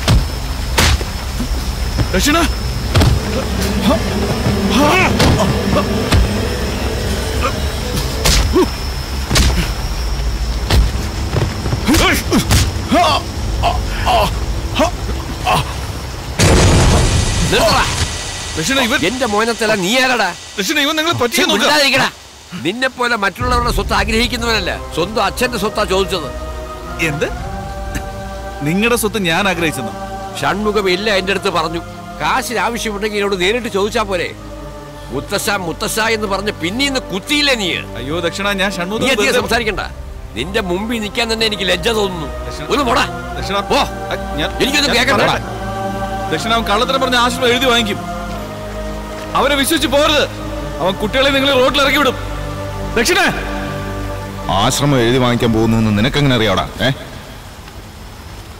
എന്റെ മോനത്തല്ല നീ ആരടാ? നിന്നെ പോലെ മറ്റുള്ളവരുടെ സ്വത്ത് ആഗ്രഹിക്കുന്നവനല്ല, സ്വന്തം അച്ഛന്റെ സ്വത്താ ചോദിച്ചത്. എന്ത്? നിങ്ങളുടെ സ്വത്ത് ഞാൻ ആഗ്രഹിച്ചെന്നോ? ഷൺമുഖം ഇല്ല എന്റെ അടുത്ത് പറഞ്ഞു. കാശിന് ആവശ്യമുണ്ടെങ്കിൽ എന്നോട് നേരിട്ട് ചോദിച്ചാ പോരെ? മുത്തശ്ശ മുത്തശ്ശ എന്ന് പറഞ്ഞ് പിന്നീന്ന് കുത്തിയില്ലേ നീ? അയ്യോ ദക്ഷിണ, ഞാൻ നീ അധികം സംസാരിക്കണ്ട. നിന്റെ മുമ്പിൽ നിൽക്കാൻ തന്നെ എനിക്ക് ലജ്ജ തോന്നുന്നു. ഒന്ന് പോടാ. എനിക്കൊന്നും കേൾക്കണ്ട. ദക്ഷിണ അവൻ കള്ളത്തരം പറഞ്ഞ ആശ്രമം എഴുതി വാങ്ങിക്കും. അവനെ വിശ്വസിച്ച് പോരുത്. അവൻ കുട്ടികളെ നിങ്ങൾ റോഡിൽ ഇറക്കി വിടും. ദക്ഷിണ ആശ്രമം എഴുതി വാങ്ങിക്കാൻ പോകുന്നു നിനക്കെങ്ങനെ അറിയാവടാ? ഏ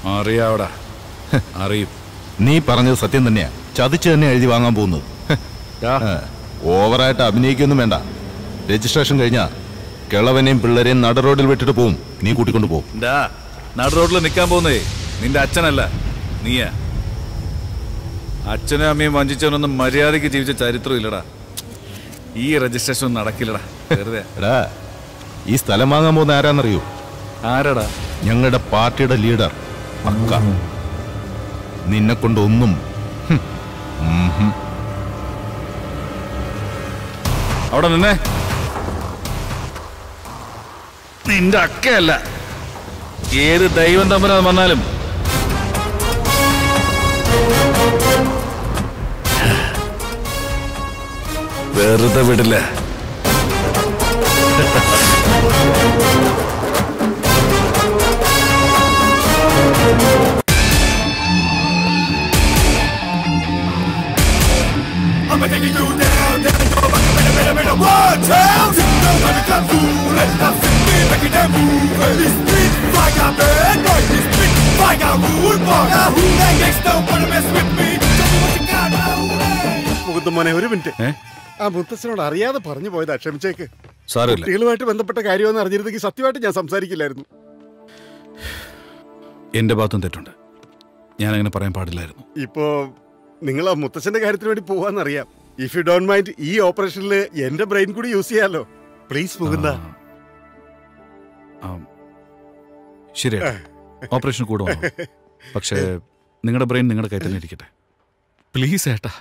അറിയാവടാ, അറിയും. നീ പറഞ്ഞത് സത്യം തന്നെയാ. ചതിച്ച് തന്നെ എഴുതി വാങ്ങാൻ പോകുന്നത്. ഓവറായിട്ട് അഭിനയിക്കൊന്നും വേണ്ട. രജിസ്ട്രേഷൻ കഴിഞ്ഞാ കിളവനെയും പിള്ളേരെയും നട റോഡിൽ വിട്ടിട്ട് പോവും. നീ കൂട്ടിക്കൊണ്ട് പോകും. നട റോഡിൽ നിൽക്കാൻ പോകുന്നേ നിന്റെ അച്ഛനല്ല, നീയാ. അച്ഛനും അമ്മയും വഞ്ചിച്ചവനൊന്നും മര്യാദയ്ക്ക് ജീവിച്ച ചരിത്രം ഇല്ലടാ. ഈ രജിസ്ട്രേഷൻ ഒന്നും നടക്കില്ലടാ, വെറുതെ. എടാ, ഈ സ്ഥലം വാങ്ങാൻ പോകുന്ന ആരാന്നറിയോ? ആരാടാ? ഞങ്ങളുടെ പാർട്ടിയുടെ ലീഡർ അക്ക. നിന്നെ കൊണ്ടൊന്നും. അവിടെ നിന്നേ. നിന്റെ അക്കയല്ല, ഏത് ദൈവം തമ്പുരാൻ വന്നാലും വെറുതെ വിടില്ല. I'ma take you down, down, go back up in the middle, middle, one town. Nobody can fool it, nothing me making them move. This street like a bad boy, this street like a rude boy. Now who that next don't wanna mess with me? Tell me what you got now. മുകുന്ദമോനെ ഒരു minute. ആ മുത്തച്ഛനോട് അറിയാതെ പറഞ്ഞു പോയതാ, ക്ഷമിച്ചേക്ക്. സാരമില്ല. കുട്ടികളുമായിട്ട് ബന്ധപ്പെട്ട കാര്യമെന്ന് അറിഞ്ഞിരുന്നെങ്കിൽ സത്യമായിട്ട് ഞാൻ സംസാരിക്കില്ലായിരുന്നു. എന്റെ ഭാഗത്തും തെറ്റുണ്ട്, ഞാൻ അങ്ങനെ പറയാൻ പാടില്ലായിരുന്നു. ഇപ്പോ നിങ്ങൾ ആ മുത്തച്ഛന്റെ കാര്യത്തിന് വേണ്ടി പോവാന്നറിയാം. ഇഫ് യു ഡോണ്ട് മൈൻഡ്, ഈ ഓപ്പറേഷനിൽ എന്റെ ബ്രെയിൻ കൂടി യൂസ് ചെയ്യാലോ. പ്ലീസ് മുകുന്ദ. ശരി, ഓപ്പറേഷൻ കൂടെ വന്നു. പക്ഷേ നിങ്ങളുടെ ബ്രെയിൻ നിങ്ങളുടെ കയ്യിൽ തന്നെ ഇരിക്കട്ടെ പ്ലീസ്. ഏട്ടാ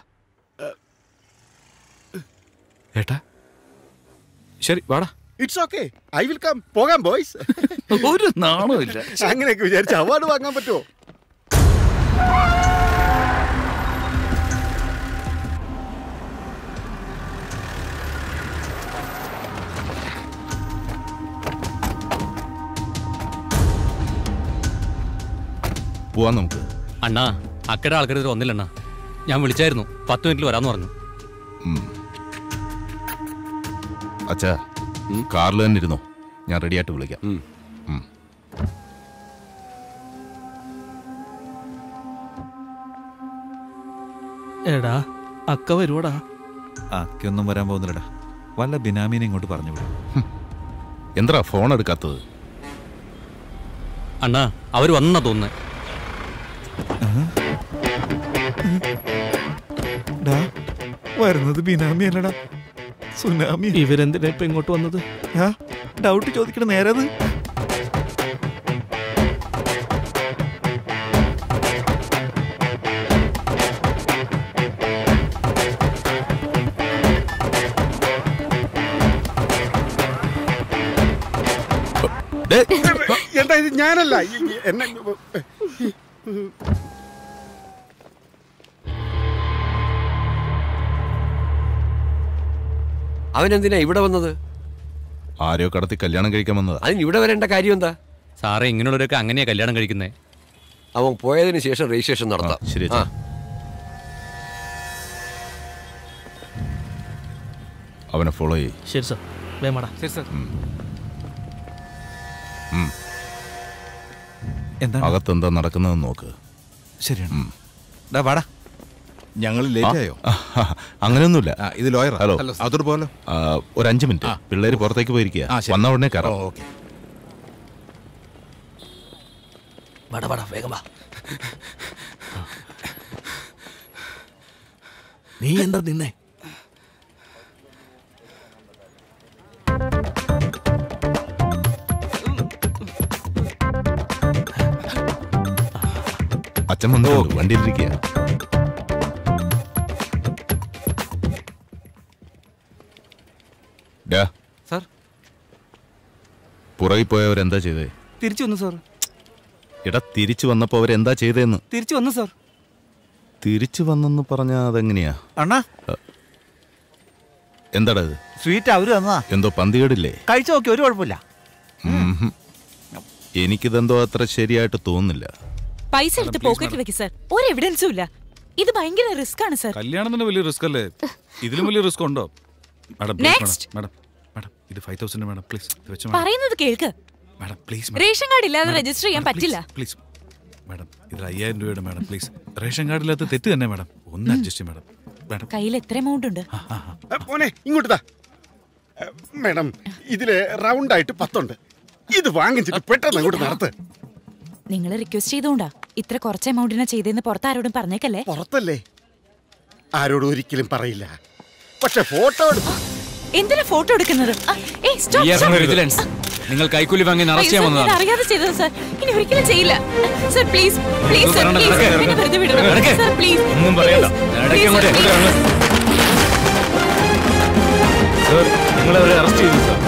ഏട്ടാ ശരി, വാടാ. It's okay, I will come. പോകാം ബോയ്സ്. ഒരു നാണോ ഇല്ല. അങ്ങനെയൊക്കെ വിചാരിച്ച അവാർഡ് വാങ്ങാൻ പറ്റുമോ? പോവാൻ നമുക്ക്. അണ്ണാ, അക്കടെ ആൾക്കാർ വന്നില്ലണ്ണാ. ഞാൻ വിളിച്ചായിരുന്നു, പത്ത് മിനിറ്റിൽ വരാന്ന് പറഞ്ഞു. അച്ഛാ, കാറിൽ തന്നെ ഇരുന്നോ, ഞാൻ റെഡിയായിട്ട് വിളിക്കാം. എടാ, അക്ക വരുവടാ. അക്കൊന്നും വരാൻ പോകുന്നില്ലടാ, വല്ല ബിനാമീനെ ഇങ്ങോട്ട് പറഞ്ഞു വിടും. എന്താ ഫോൺ എടുക്കാത്തത്? അണ്ണാ, അവര് വന്നാ തോന്നുന്നേ. വരുന്നത് ബിനാമി അല്ലടാ, സുനാമി. ഇവരെന്തിനാ ഇപ്പൊ ഇങ്ങോട്ട് വന്നത്? ഡൗട്ട് ചോദിക്കണ നേരത്. എന്താ ഇത്? ഞാനല്ല എന്നെ. അവനെന്തിനാ ഇവിടെ വന്നത്? ആരോ കടത്തി കല്യാണം കഴിക്കാൻ വന്നതാ. അതിന് ഇവിടെ വരേണ്ട കാര്യം എന്താ? സാറേ, ഇങ്ങനെയുള്ളവരൊക്കെ അങ്ങനെയാ കല്യാണം കഴിക്കുന്നേ. അവൻ പോയതിനു ശേഷം രജിസ്ട്രേഷൻ നടത്താം. ശരി. അവനെ ഫോളോ ചെയ്യ്. ശരി സാർ, വേമാടാ. ശരി സാർ. അകത്തെന്താ നടക്കുന്നതെന്ന് നോക്ക്. ശരിയാണ്. വാടാ, ഞങ്ങൾ ലേറ്റ് ആയോ? അങ്ങനെയൊന്നുമില്ല. ഇത് ലോയർ. ഹലോ, അതോട് പോലെ ഒരു അഞ്ച് മിനിറ്റ്. പിള്ളേര് പുറത്തേക്ക് പോയിരിക്കുക, വന്ന ഉടനെ കയറാം. ഓക്കെ. വാടാ വാടാ, വേഗം വാ. നീ എന്താ നിന്നെ? അച്ഛൻ വന്നു, വണ്ടിയിലിരിക്കുക. സാർ, പുറകിൽ പോയവരെന്താ ചെയ്തേ? തിരിച്ചു വന്നു സാർ. എടാ, തിരിച്ചു വന്നപ്പോ അവരെന്താ ചെയ്തേന്ന്? തിരിച്ചു വന്നു സാർ. തിരിച്ചു വന്നെന്ന് പറഞ്ഞാ അതെങ്ങനെയാ? അണ്ണാ, എന്താടാ ഇത്? സ്വീറ്റ് അവര് തന്നതാ. എന്തോ പന്തികേടില്ലേ? കഴിച്ചു നോക്കി, ഒരു കുഴപ്പമില്ല. എനിക്കിതെന്തോ അത്ര ശരിയായിട്ട് തോന്നുന്നില്ല. പൈസ എടുത്ത് പോക്കറ്റിൽ വെക്ക് സാർ, ഒരു എവിഡൻസും ഇല്ല. ഇത് ഭയങ്കര റിസ്ക് ആണ് സാർ. കല്യാണം തന്നെ വലിയ റിസ്ക് അല്ലേ? ഇതിലും വലിയ റിസ്ക് ഉണ്ടോ? മാഡം പ്ലീസ്, മാഡം മാഡം ഇത് ഫൈവ് തൗസൻഡ് മാഡം പ്ലീസ് വെച്ച്. പറയുന്നത് കേൾക്ക് മാഡം പ്ലീസ്. റേഷൻ കാർഡ് ഇല്ലാതെ രജിസ്റ്റർ ചെയ്യാൻ പറ്റില്ല. പ്ലീസ് മാഡം, ഇത് അയ്യായിരം രൂപയുടെ മാഡം പ്ലീസ്. റേഷൻ കാർഡില്ലാത്ത തെറ്റ് തന്നെ മാഡം, ഒന്ന് അഡ്ജസ്റ്റ് ചെയ്യും മാഡം. കയ്യിൽ എത്ര എമൗണ്ട് ഉണ്ട്? മോനെ ഇങ്ങോട്ട് താ. മേഡം ഇതില് റൗണ്ട് ആയിട്ട് പത്തുണ്ട്. ഇത് വാങ്ങിച്ചിട്ട് പെട്ടെന്ന് അങ്ങോട്ട് നടത്ത്. നിങ്ങൾ റിക്വസ്റ്റ് ചെയ്തോണ്ടാ ഇത്ര കുറച്ച് എമൗണ്ടിനാ ചെയ്തെന്ന് പുറത്ത് ആരോടും പറഞ്ഞേക്കല്ലേ? പുറത്തല്ലേ, ആരോടും ഒരിക്കലും പറയില്ല. പക്ഷെ ഫോട്ടോ എന്തിനാ ഫോട്ടോ എടുക്കുന്നത്? നിങ്ങൾ കൈക്കൂലി വാങ്ങി അറസ്റ്റ് ചെയ്യാൻ വന്നതാണ്. അറിയാതെ ചെയ്തത് സർ. ഇനി ഒരിക്കലും ചെയ്യില്ല sir. Please please sir, please എന്നെ വെറുതെ വിടരുത് സർ. പ്ലീസ് ഒന്നും പറയണ്ട. സർ നിങ്ങളവരെ അറസ്റ്റ് ചെയ്തു സർ.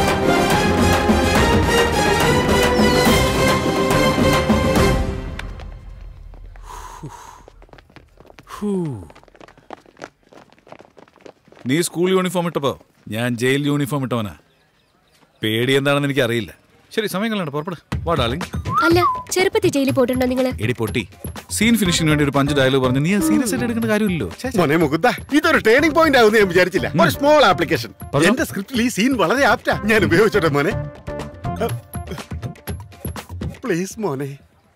നീ സ്കൂൾ യൂണിഫോം ഇട്ടപ്പോ ഞാൻ ജയിൽ യൂണിഫോം ഇട്ടവനാ. പേടി എന്താണെന്ന് എനിക്ക് അറിയില്ല. ശരി, സമയം കളയണ്ട, പുറപ്പെട്. വാ ഡാർലിംഗ്. അല്ല, ചെറുപ്പത്തിൽ ജയിലിൽ പോയിട്ടുണ്ടോ നിങ്ങള്? എടി പൊട്ടി, സീൻ ഫിനിഷിന് വേണ്ടി ഒരു പഞ്ച് ഡയലോഗ് പറഞ്ഞു. നീ സീരിയസ് ആയിട്ട് എടുക്കേണ്ട കാര്യമില്ലല്ലോ. മോനെ മുകുന്ദ, ഇതൊരു ടേണിംഗ് പോയിന്റ് ആവുമെന്ന് ഞാൻ വിചാരിച്ചില്ല. ഒരു സ്മോൾ ആപ്ലിക്കേഷൻ. എന്റെ സ്ക്രിപ്റ്റിൽ ഈ സീൻ വളരെ ആപ്റ്റാ. ഞാൻ ഉപയോഗിച്ചോട്ടെ മോനെ? പ്ലീസ് മോനെ.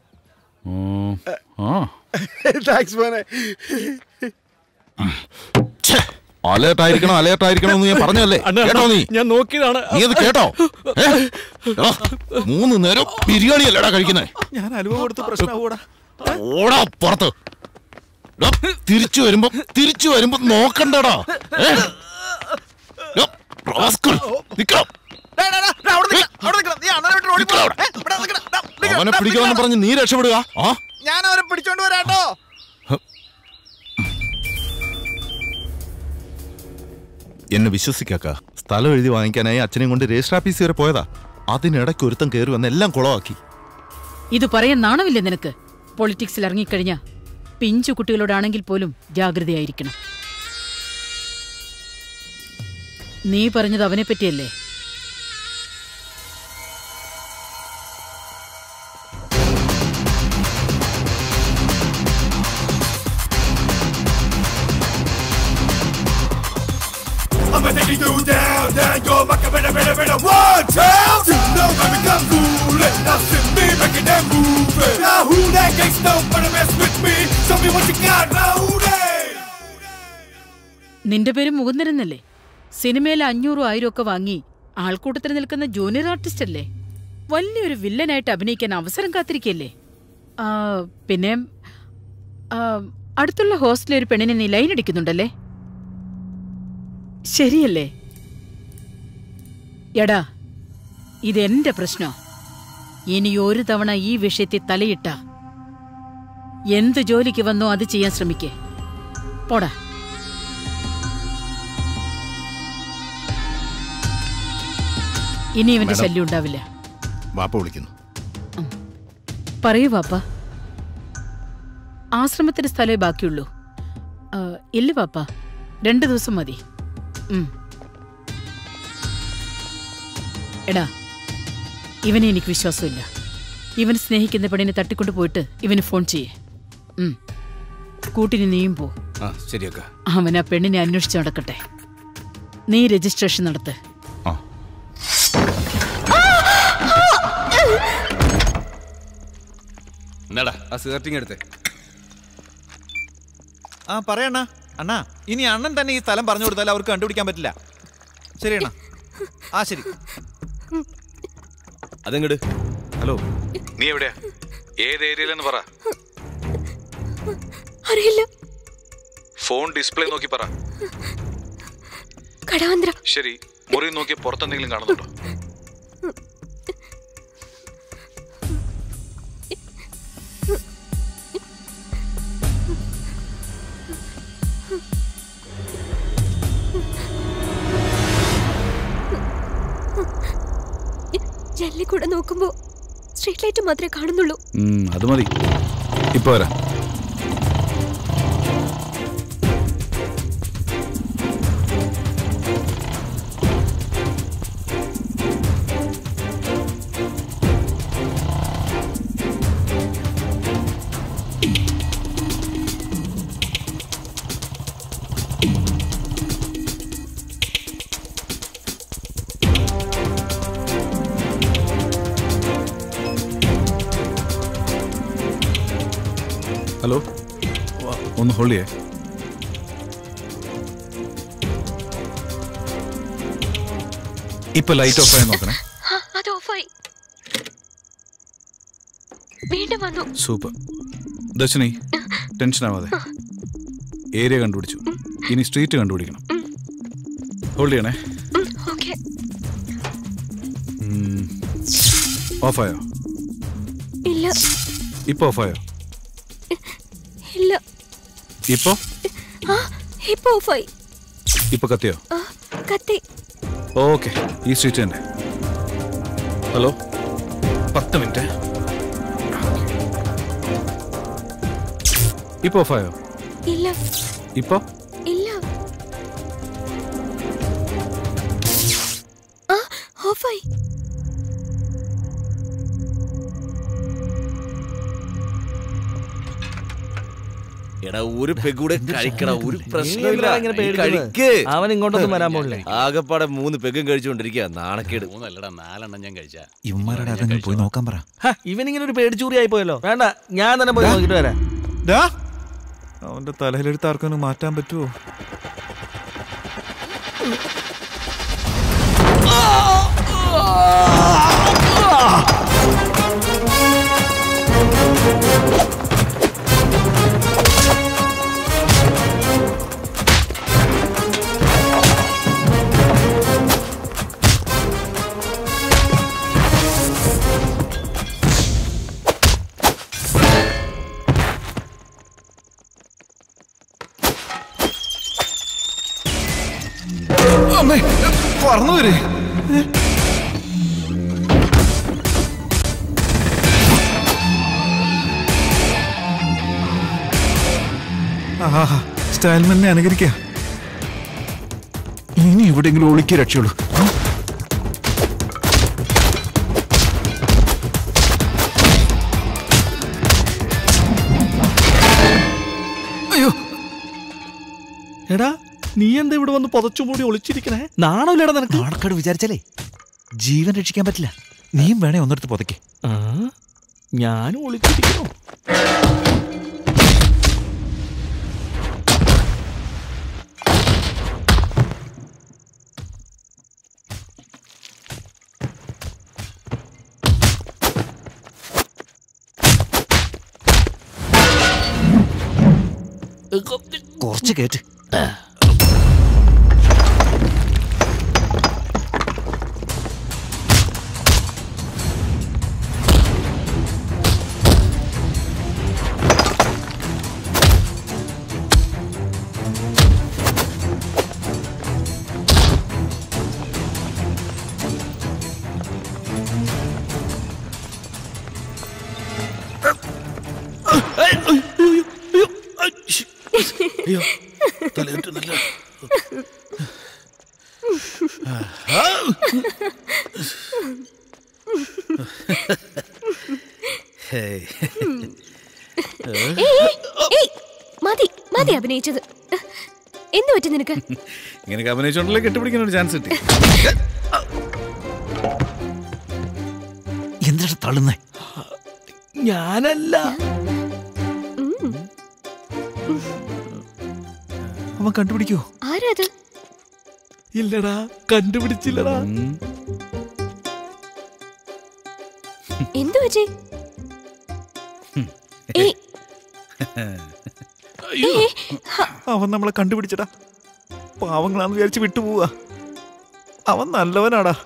താങ്ക്സ് മോനെ. അലേർട്ട് ആയിരിക്കണം, അലേർട്ട് ആയിരിക്കണം എന്ന് ഞാൻ പറഞ്ഞല്ലേ? കേട്ടോ നീ? ഞാൻ നോക്കിയതാണ്. നീ അത് കേട്ടോ? മൂന്ന് നേരം ബിരിയാണി അല്ലടാ കഴിക്കുന്നേ. ഞാൻ അലുവ കൊടുത്ത് പ്രശ്നമാവൂടാ. ഓടാ പുറത്ത്. തിരിച്ചു വരുമ്പോ തിരിച്ചു വരുമ്പോ നോക്കണ്ടടാ. അവനെ പിടിക്കണമെന്ന് പറഞ്ഞ് നീ രക്ഷപ്പെടുക. ഞാൻ അവരെ പിടിച്ചോണ്ട് വരാട്ടോ. എന്നെ വിശ്വസിക്കാക്ക. സ്ഥലം എഴുതി വാങ്ങിക്കാനായി അച്ഛനെയും കൊണ്ട് രജിസ്റ്റർ ഓഫീസ് വരെ പോയതാ. അതിനിടയ്ക്ക് ഒരുത്തം കയറി വന്ന് എല്ലാം കുളമാക്കി. ഇത് പറയാൻ നാണമില്ലേ നിനക്ക്? പൊളിറ്റിക്സിൽ ഇറങ്ങിക്കഴിഞ്ഞ പിഞ്ചു കുട്ടികളോടാണെങ്കിൽ പോലും ജാഗ്രതയായിരിക്കണം. നീ പറഞ്ഞത് അവനെ പറ്റിയല്ലേ? I'ma take you down, down your back, better, better, better, one town. You know I become cool, now send me back in that move. Now who that gangsta, better mess with me. Tell me what you got, now who that? നിന്റെ പേര് മുകുന്ദനെന്നല്ലേ? സിനിമയിൽ അഞ്ഞൂറും ആയിരം ഒക്കെ വാങ്ങി ആൾക്കൂട്ടത്തിൽ നിൽക്കുന്ന junior artist അല്ലേ? വലിയൊരു വില്ലനായിട്ട് അഭിനയിക്കാൻ അവസരം കാത്തിരിക്കല്ലേ? പിന്നെ അടുത്തുള്ള ഹോസ്റ്റലിൽ ഒരു പെണ്ണിനെ നീ ലൈൻ അടിക്കുന്നുണ്ടല്ലേ? ശരിയല്ലേ? എടാ, ഇതെന്റെ പ്രശ്നോ. ഇനി ഒരു തവണ ഈ വിഷയത്തിൽ തലയിട്ട എന്ത് ജോലിക്ക് വന്നോ അത് ചെയ്യാൻ ശ്രമിക്കേ. പോടാ. ഇനി ഇവന്റെ ശല്യം ഉണ്ടാവില്ല. വാപ്പ വിളിക്കുന്നു. പറയൂ വാപ്പ. ആശ്രമത്തിന്റെ സ്ഥലമേ ബാക്കിയുള്ളൂ. ഇല്ല വാപ്പ, രണ്ടു ദിവസം മതി. എടാ, ഇവനെ എനിക്ക് വിശ്വാസമില്ല. ഇവൻ സ്നേഹിക്കുന്ന പെണ്ണിനെ തട്ടിക്കൊണ്ടു പോയിട്ട് ഇവന് ഫോൺ ചെയ്യേ. കൂട്ടിന് നീയും പോ. അവൻ ആ പെണ്ണിനെ അന്വേഷിച്ച് നടക്കട്ടെ. നീ രജിസ്ട്രേഷൻ നടത്ത്. ആ പറയണ്ണ. അണ്ണാ, ഇനി അണ്ണൻ തന്നെ ഈ സ്ഥലം പറഞ്ഞു കൊടുത്താൽ അവർക്ക് കണ്ടുപിടിക്കാൻ പറ്റില്ല. ശരി അണ്ണാ. ആ ശരി. അതെങ്ങട്? ഹലോ, നീ എവിടെയാ? ഏത് ഏരിയയിലെന്ന് പറ. അറിയില്ല. ഫോൺ ഡിസ്പ്ലേ നോക്കി പറ. കടവന്ത്ര. ശരി, മുറി നോക്കി പുറത്തെന്തെങ്കിലും കാണുന്നുണ്ടോ? ജനലിൽ കൂടെ നോക്കുമ്പോ സ്ട്രീറ്റ് ലൈറ്റ് മാത്രമേ കാണുന്നുള്ളൂ. അത് മതി. ഇപ്പൊ വരാം. ഹലോ, ഒന്ന് ഹോൾഡ് ചെയ്യേ. ഇപ്പൊ ലൈറ്റ് ഓഫ് ആയി നോക്കണേ. അത് ഓഫായി. വീണ്ടും വന്നു. സൂപ്പർ. ദർശിനി, ടെൻഷൻ ആവാതെ. ഏരിയ കണ്ടുപിടിച്ചു. ഇനി സ്ട്രീറ്റ് കണ്ടുപിടിക്കണം. ഹോൾഡ് ചെയ്യണേ. ഓഫായോ? ഇല്ല. ഇപ്പൊ ഓഫായോ? ഇല്ല. ഇപ്പൊ ഇപ്പൊ ഓഫായി. ഇപ്പൊ കത്തിയോ? കത്തി. ഓക്കെ, ഈ സ്ട്രീറ്റ് തന്നെ. ഹലോ, പത്ത് മിനിറ്റ്. ഇപ്പൊ ഓഫായോ? ഇല്ല. ഇപ്പൊ ഇല്ല. ഓഫായി. എടാ ഒരു പെഗൂടെ കഴിക്കട, ഒരു പ്രശ്നമില്ല. അവൻ ഇങ്ങോട്ടൊന്നും വരാൻ പോകില്ല. ആകെപ്പാടെ മൂന്ന് പെഗും കഴിച്ചുകൊണ്ടിരിക്കുക. നാണക്കേട്. നാലെണ്ണം ഞാൻ കഴിച്ച. ഇവന്മാരുടെ അതങ്ങ് പോയി നോക്കാൻ പറ. ഇവനിങ്ങനെ ഒരു പേടിച്ചൂറി ആയി പോയല്ലോ. വേണ്ട, ഞാൻ തന്നെ പോയി നോക്കിട്ട് വരാം. അവന്റെ തലയിലെടുത്ത് ആർക്കൊന്ന് മാറ്റാൻ പറ്റുമോ? അമ്മേ, പറന്നു വരെ. സ്റ്റൈൽമെന്നെ അനുകരിക്ക. ഇനി എവിടെയെങ്കിലും ഒളിക്ക് രക്ഷയുള്ളൂ. അയ്യോ, എടാ നീ എന്താ ഇവിടെ വന്ന് പുതച്ചു മൂടി ഒളിച്ചിരിക്കണേ? നാണമില്ലടാ നിനക്ക്? നാണക്കേട് വിചാരിച്ചാലേ ജീവൻ രക്ഷിക്കാൻ പറ്റില്ല. നീയും വേണേ ഒന്നെടുത്ത് പുതയ്ക്ക്. ഞാനും ഒളിച്ചിരിക്കണോ? കുറച്ച് കേട്ട്. അയ്യോ, തലയിട്ട് നല്ല മതി മതി അഭിനയിച്ചത്. എന്ത് പറ്റി നിനക്ക്? ഇങ്ങനെ അഭിനയിച്ചോണ്ടല്ലേ കെട്ടുപിടിക്കാൻ ഒരു ചാൻസ് കിട്ടി. എന്താ തള്ളുന്നേ? ഞാനല്ല. അവൻ കണ്ടുപിടിക്കോ? ആരാത്? ഇല്ലടാ, കണ്ടുപിടിച്ചില്ലടാ. എന്തു പറ്റി? അവൻ നമ്മളെ കണ്ടുപിടിച്ചടാ. പാവങ്ങളാന്ന് വിചാരിച്ച് വിട്ടുപോവാ. അവൻ നല്ലവനാടാ.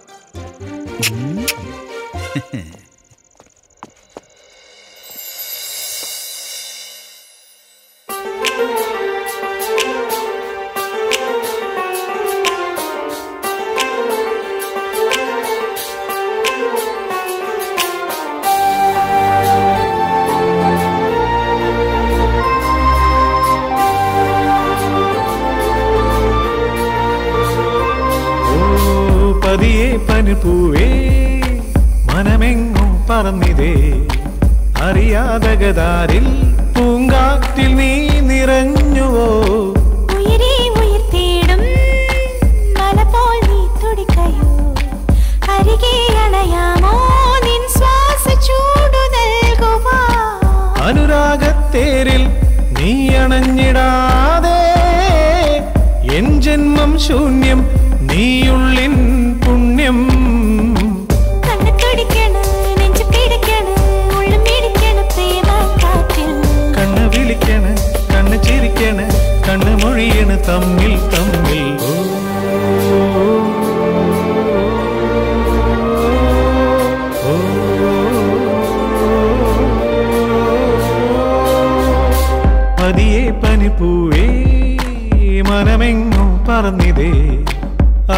പതിയെ പനിപ്പൂവേ മനമെങ്ങും പറന്നിതേ, അറിയാതകതാരിൽ പൂങ്കാറ്റിൽ നീ നിറഞ്ഞുവോ. ഉയരേ ഉയർ തേടും മലപോൽ നീ തുടിക്കയോ, അരികെ അണയാമോ നിൻ ശ്വാസ ചൂടു നൽകുവാ. അനുരാഗത്തേരിൽ നീ അണഞ്ഞിടാതെ എൻ ജന്മം ശൂന്യം, നീയുള്ളിൻ പുണ്യം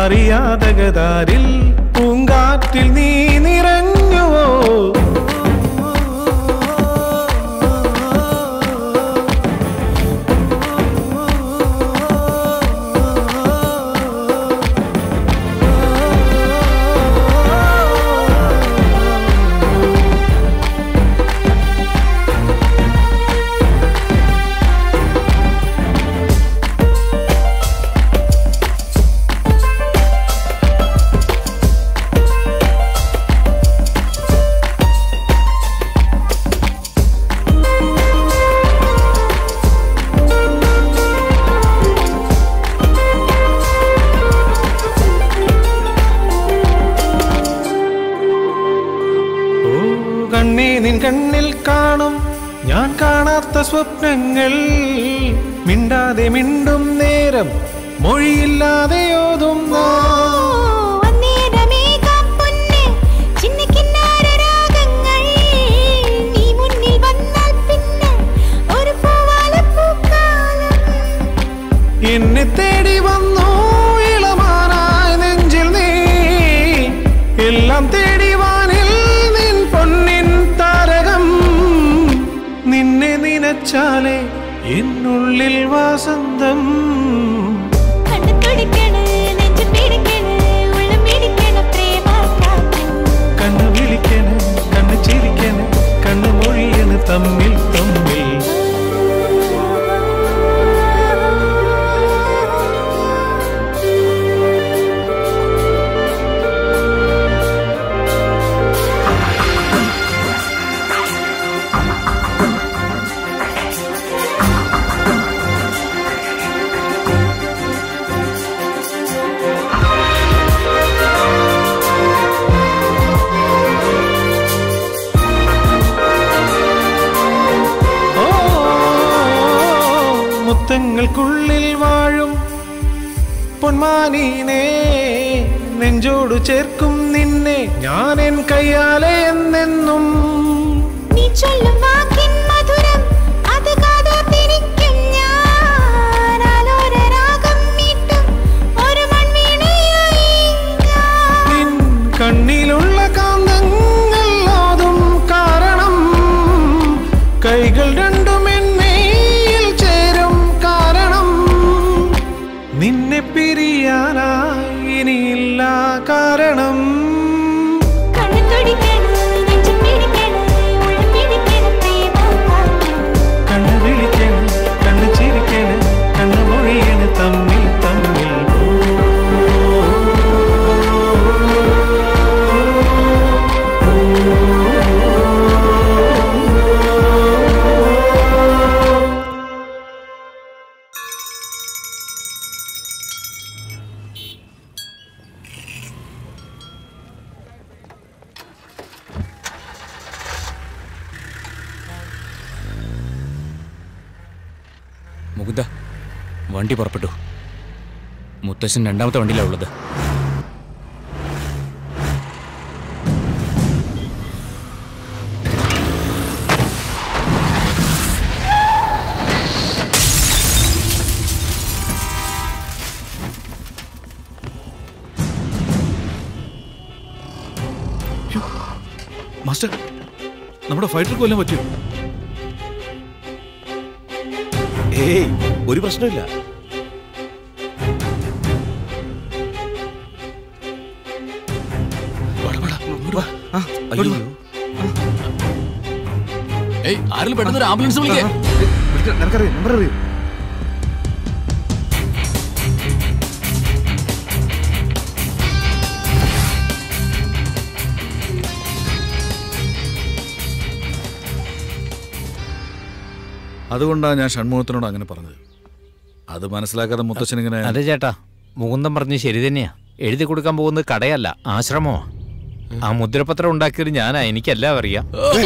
അറിയാതകതാരിൽ പൂങ്കാറ്റിൽ നീ നിറഞ്ഞുവോ കണ്ണിൽ കാണും ഞാൻ കാണാത്ത സ്വപ്നങ്ങൾ മിണ്ടാതെ മിണ്ടും നേരം മൊഴിയില്ലാതെ ഓതുന്ന എന്നെ തേടി വന്നു ഇളമാനായി നെഞ്ചിൽ നീ എല്ലാം തേടി വാനിൽ നിൻ പൊന്നിൻ താരകം നിന്നെ നിനച്ചാലേ എന്നുള്ളിൽ വാസന്തം കണ്ണു വിളിക്കണ് കണ്ണു ചിരിക്കണ് കണ്ണു മൊഴിയണ് തമ്മിൽ തമ്മിൽ മുത്തങ്ങൾക്കുള്ളിൽ വാഴും പൊന്മാനീനെ നെഞ്ചോടു ചേർക്കും നിന്നെ ഞാൻ എൻ കയ്യാലെ എന്നെന്നും നീ ചൊല്ലും വാക്കിൻ മധുരം അത് കാതോർത്തിരിക്കും ഞാൻ ആലോല രാഗം മീട്ടും ഒരു മൺവീണയായി നിൻ കണ്ണിലുള്ള കാന്തങ്ങൾ ഓതും കാരണം കൈകൾ രണ്ടും നിന്നെ പിരിയാനായി ഇനിയില്ല കാരണം കണ്ണു വിളിക്കണം കണ്ണു ചിരിക്കണം കണ്ണു മൊഴിയണ് തമ്മിൽ തമ്മിൽ മുകുന്ദ വണ്ടി പുറപ്പെട്ടു. മുത്തശ്ശൻ രണ്ടാമത്തെ വണ്ടിയിലാണ് ഉള്ളത്. മാസ്റ്റർ, നമ്മുടെ ഫൈറ്റർ കൊല്ലാൻ പറ്റുമോ? ഏയ് ഒരു പ്രശ്നമില്ല. ആരെങ്കിലും പെട്ടെന്ന് ഒരു ആംബുലൻസ് വിളിക്കേ. നിനക്കറിയാം, നമ്പർ അറിയൂ. അതുകൊണ്ടാണ് ഞാൻ ഷൺമുഖത്തിനോട് അങ്ങനെ പറഞ്ഞത്. അത് മനസ്സിലാക്കാതെ മുത്തച്ഛൻ ഇങ്ങനെ. അതെ ചേട്ടാ, മുകുന്ദൻ പറഞ്ഞ് ശരി തന്നെയാ. എഴുതി കൊടുക്കാൻ പോകുന്നത് കടയല്ല, ആശ്രമമാ. ആ മുദ്രപത്രം ഉണ്ടാക്കിയത് ഞാനാ, എനിക്കെല്ലാം അറിയാം.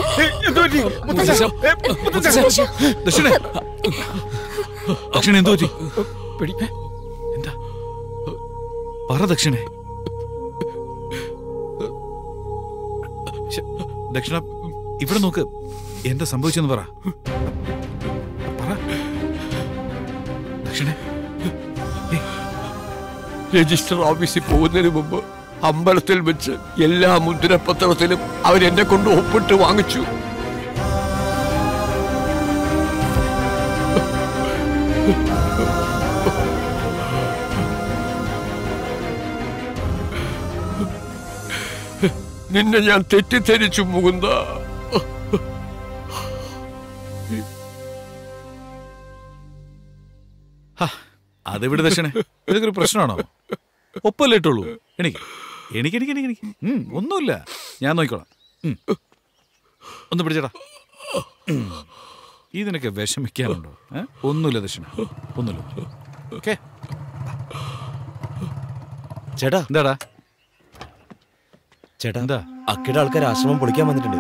ദക്ഷിണ എന്തോ എന്താ പറ ദക്ഷിണേ. ദക്ഷിണ ഇവിടെ നോക്ക്, എന്താ സംഭവിച്ചെന്ന് പറ. ദക്ഷിണേ രജിസ്റ്റർ ഓഫീസിൽ പോകുന്നതിന് മുമ്പ് അമ്പലത്തിൽ വെച്ച് എല്ലാ മുദ്രപത്രത്തിലും അവരെന്നെ കൊണ്ട് ഒപ്പിട്ട് വാങ്ങിച്ചു. നിന്നെ ഞാൻ തെറ്റിദ്ധരിച്ചു മുകുന്ദ. അതെവിടെ ദക്ഷണേ? ഇതൊക്കെ ഒരു പ്രശ്നമാണോ? ഒപ്പല്ലേ ഇട്ടുള്ളൂ. എനിക്ക് എനിക്ക് എനിക്ക് എനിക്ക് എനിക്ക് ഒന്നുമില്ല, ഞാൻ നോക്കിക്കോളാം. ഒന്ന് പിടിച്ചേടാ. ഇതിനൊക്കെ വിഷമിക്കാനുണ്ടോ? ഒന്നുമില്ല ദക്ഷണ, ഒന്നുമില്ല. ഓക്കെ ചേട്ടാ. എന്താടാ ചേട്ടാ? എന്താ? അക്കയുടെ ആൾക്കാർ ആശ്രമം പൊളിക്കാൻ വന്നിട്ടുണ്ട്.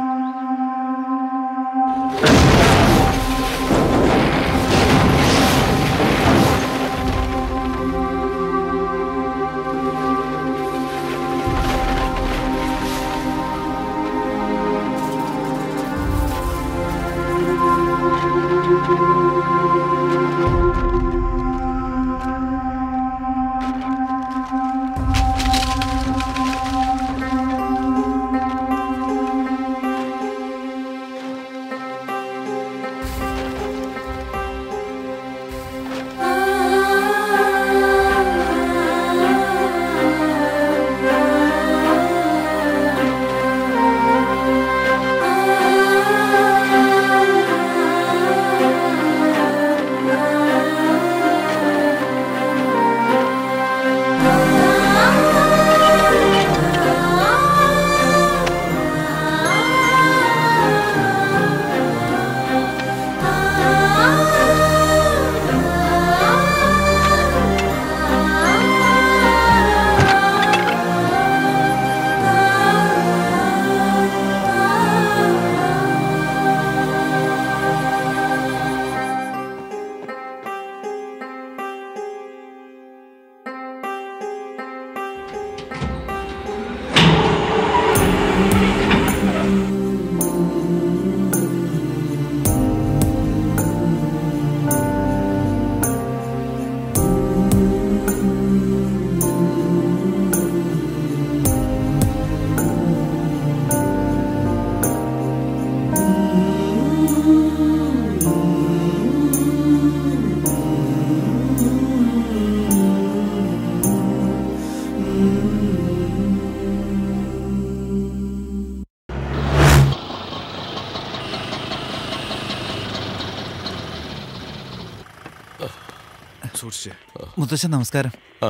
മുത്തശ്ശൻ നമസ്കാരം.